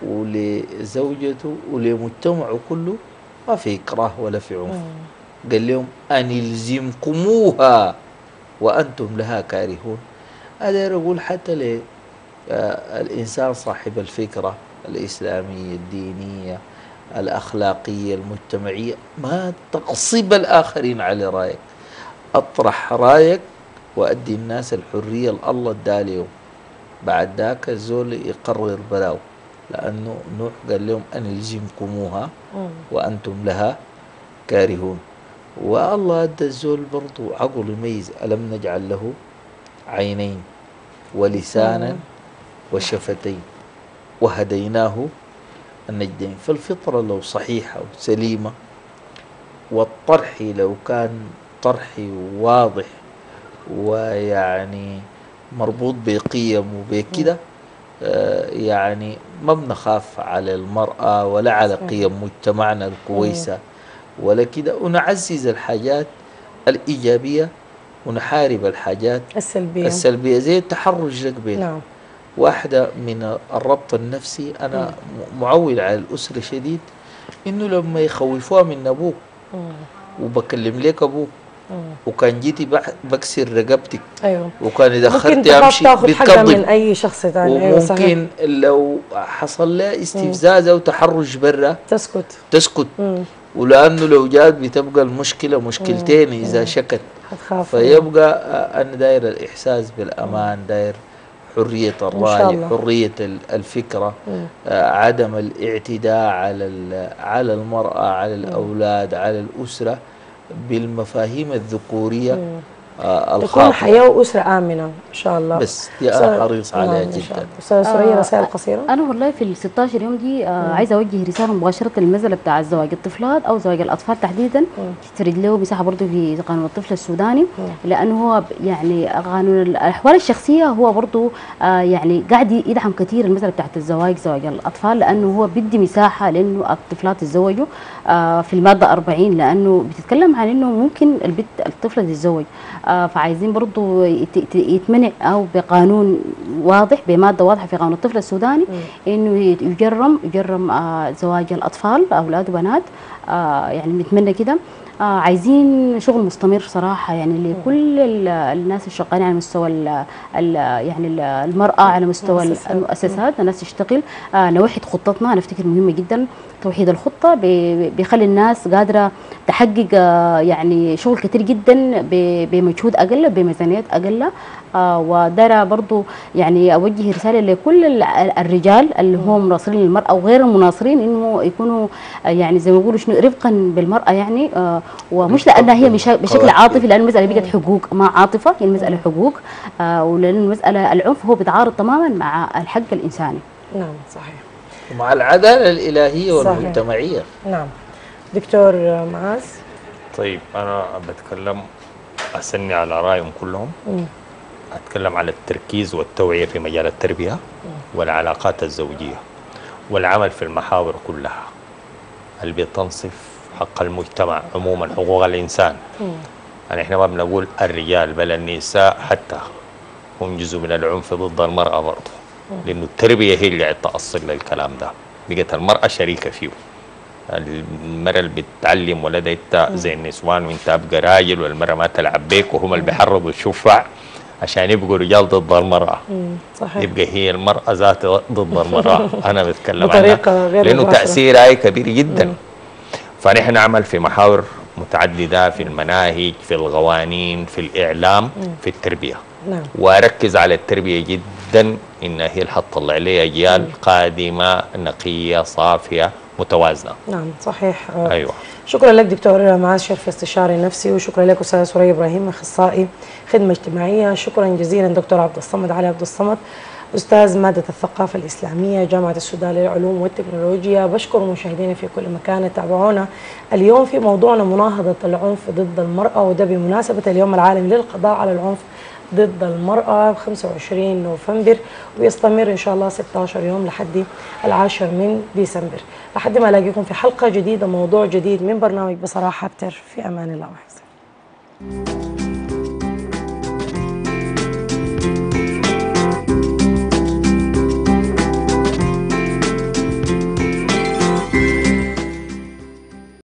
ولزوجته ولمجتمعه كله ما في إكراه ولا في عنف. قال لهم أن يلزمكموها وأنتم لها كارهون. أنا أقول حتى ل آه الإنسان صاحب الفكرة الإسلامية الدينية الأخلاقية المجتمعية، ما تغصب الآخرين على رأيك، أطرح رأيك وأدي الناس الحرية اللي الله ادالهم. بعد ذاك الزول يقرر براو، لأنه نوح قال لهم أن يلزمكموها وأنتم لها كارهون. والله ادى الزول برضو عقل يميز، ألم نجعل له عينين ولسانا وشفتين وهديناه النجدين. فالفطرة لو صحيحة وسليمة، والطرح لو كان طرحي واضح ويعني مربوط بقيم وبكده، آه يعني ما بنخاف على المرأة ولا على قيم مجتمعنا الكويسة ولا كده، ونعزز الحاجات الإيجابية ونحارب الحاجات السلبية السلبية زي التحرش رقبين. نعم. واحدة من الربط النفسي، أنا مم. معول على الأسرة شديد، إنه لما يخوفوها من أبوك وبكلم لك أبوك وكان جيتي بكسر رقبتك، أيوه، وكان إذا أخذت أمشي بتكذب من أي شخص ثاني، وممكن أيوه لو حصل لها استفزاز أو تحرش برا تسكت تسكت مم. ولأنه لو جات بتبقى المشكلة مشكلتين مم. إذا شكت، فيبقى أنا داير الإحساس بالأمان، داير حرية الرأي، حرية الفكرة، آه عدم الاعتداء على على المرأة، على الأولاد، على الأسرة بالمفاهيم الذكورية آه تكون حياة وأسرة آمنة إن شاء الله. بس دي أنا حريص عليها جدا. أستاذة سورية رسائل قصيرة. أنا والله في ال ستاشر يوم دي آه عايزة أوجه رسالة مباشرة للمسألة بتاع زواج الطفلات أو زواج الأطفال تحديدا، تسترد له مساحة برضه في قانون الطفل السوداني، مم. لأنه هو يعني قانون الأحوال الشخصية هو برضه آه يعني قاعد يدعم كثير المسألة بتاعت الزواج، زواج الأطفال، لأنه هو بدي مساحة لأنه الطفلات يتزوجوا آه في المادة أربعين، لأنه بتتكلم عن إنه ممكن البنت الطفلة تتزوج آه فعايزين برضو يت- يت- يتمنع او بقانون واضح، بماده واضحه في قانون الطفل السوداني، انه يت- يجرم يجرم آه زواج الاطفال اولاد وبنات. آه يعني بنتمنى كده. آه عايزين شغل مستمر صراحه، يعني لكل ال- الناس الشغالين على مستوى ال ال يعني ال- المراه، على مستوى المؤسسات. المؤسسات، الناس تشتغل. آه نوحد خطتنا، انا افتكر مهمه جدا توحيد الخطه، بي- بيخلي الناس قادره تحقق آه يعني شغل كتير جدا ب- بمجهود اقل، بميزانيات اقل. آه ودايره برضو يعني اوجه رساله لكل ال- الرجال اللي هم مناصرين للمراه وغير المناصرين، انه يكونوا آه يعني زي ما بيقولوا شنو رفقا بالمراه، يعني آه ومش لانها هي مش- بشكل عاطفي، لان المساله بقت حقوق ما عاطفه، هي المساله حقوق. آه ولان المساله العنف هو بيتعارض تماما مع الحق الانساني. نعم صحيح. ومع العدالة الإلهية صحيح. والمجتمعية. نعم. دكتور معاذ. طيب أنا بتكلم أسني على رأيهم كلهم. أتكلم على التركيز والتوعية في مجال التربية والعلاقات الزوجية والعمل في المحاور كلها اللي بتنصف حق المجتمع عموما، حقوق الإنسان. يعني إحنا ما بنقول الرجال بل النساء حتى هم جزء من العنف ضد المرأة برضه، لأنه التربية هي اللي قاعد تأصل للكلام ده. بقت المرأة شريكة فيه. المرأة اللي بتعلم ولدها انت زي النسوان وانت ابقى راجل، والمرأة ما تلعب بيك، وهم اللي بيحرضوا الشفع عشان يبقوا رجال ضد المرأة. صحيح. يبقى هي المرأة ذاتها ضد المرأة. أنا بتكلم بطريقة عنها غير لأنه مباشرة. تأثيرها كبير جدا. فنحن نعمل في محاور متعددة، في المناهج، في القوانين، في الإعلام، في التربية. نعم. وأركز على التربية جدا، إنها هي اللي حتطلع لي أجيال قادمة نقية صافية متوازنة. نعم صحيح. أيوة. شكرا لك دكتور معاذ شرفي استشاري نفسي، وشكرا لك استاذ سوريا ابراهيم اخصائي خدمه اجتماعيه. شكرا جزيلا دكتور عبد الصمد علي عبد الصمد استاذ ماده الثقافه الاسلاميه جامعه السودان للعلوم والتكنولوجيا. بشكر مشاهدينا في كل مكان تابعونا اليوم في موضوعنا مناهضه العنف ضد المراه، وده بمناسبه اليوم العالمي للقضاء على العنف ضد المرأة ب خمسة وعشرين نوفمبر، ويستمر إن شاء الله ستة عشر يوم لحد العاشر من ديسمبر. لحد ما ألاقيكم في حلقة جديدة، موضوع جديد من برنامج بصراحة أبتر. في أمان الله وحفظه.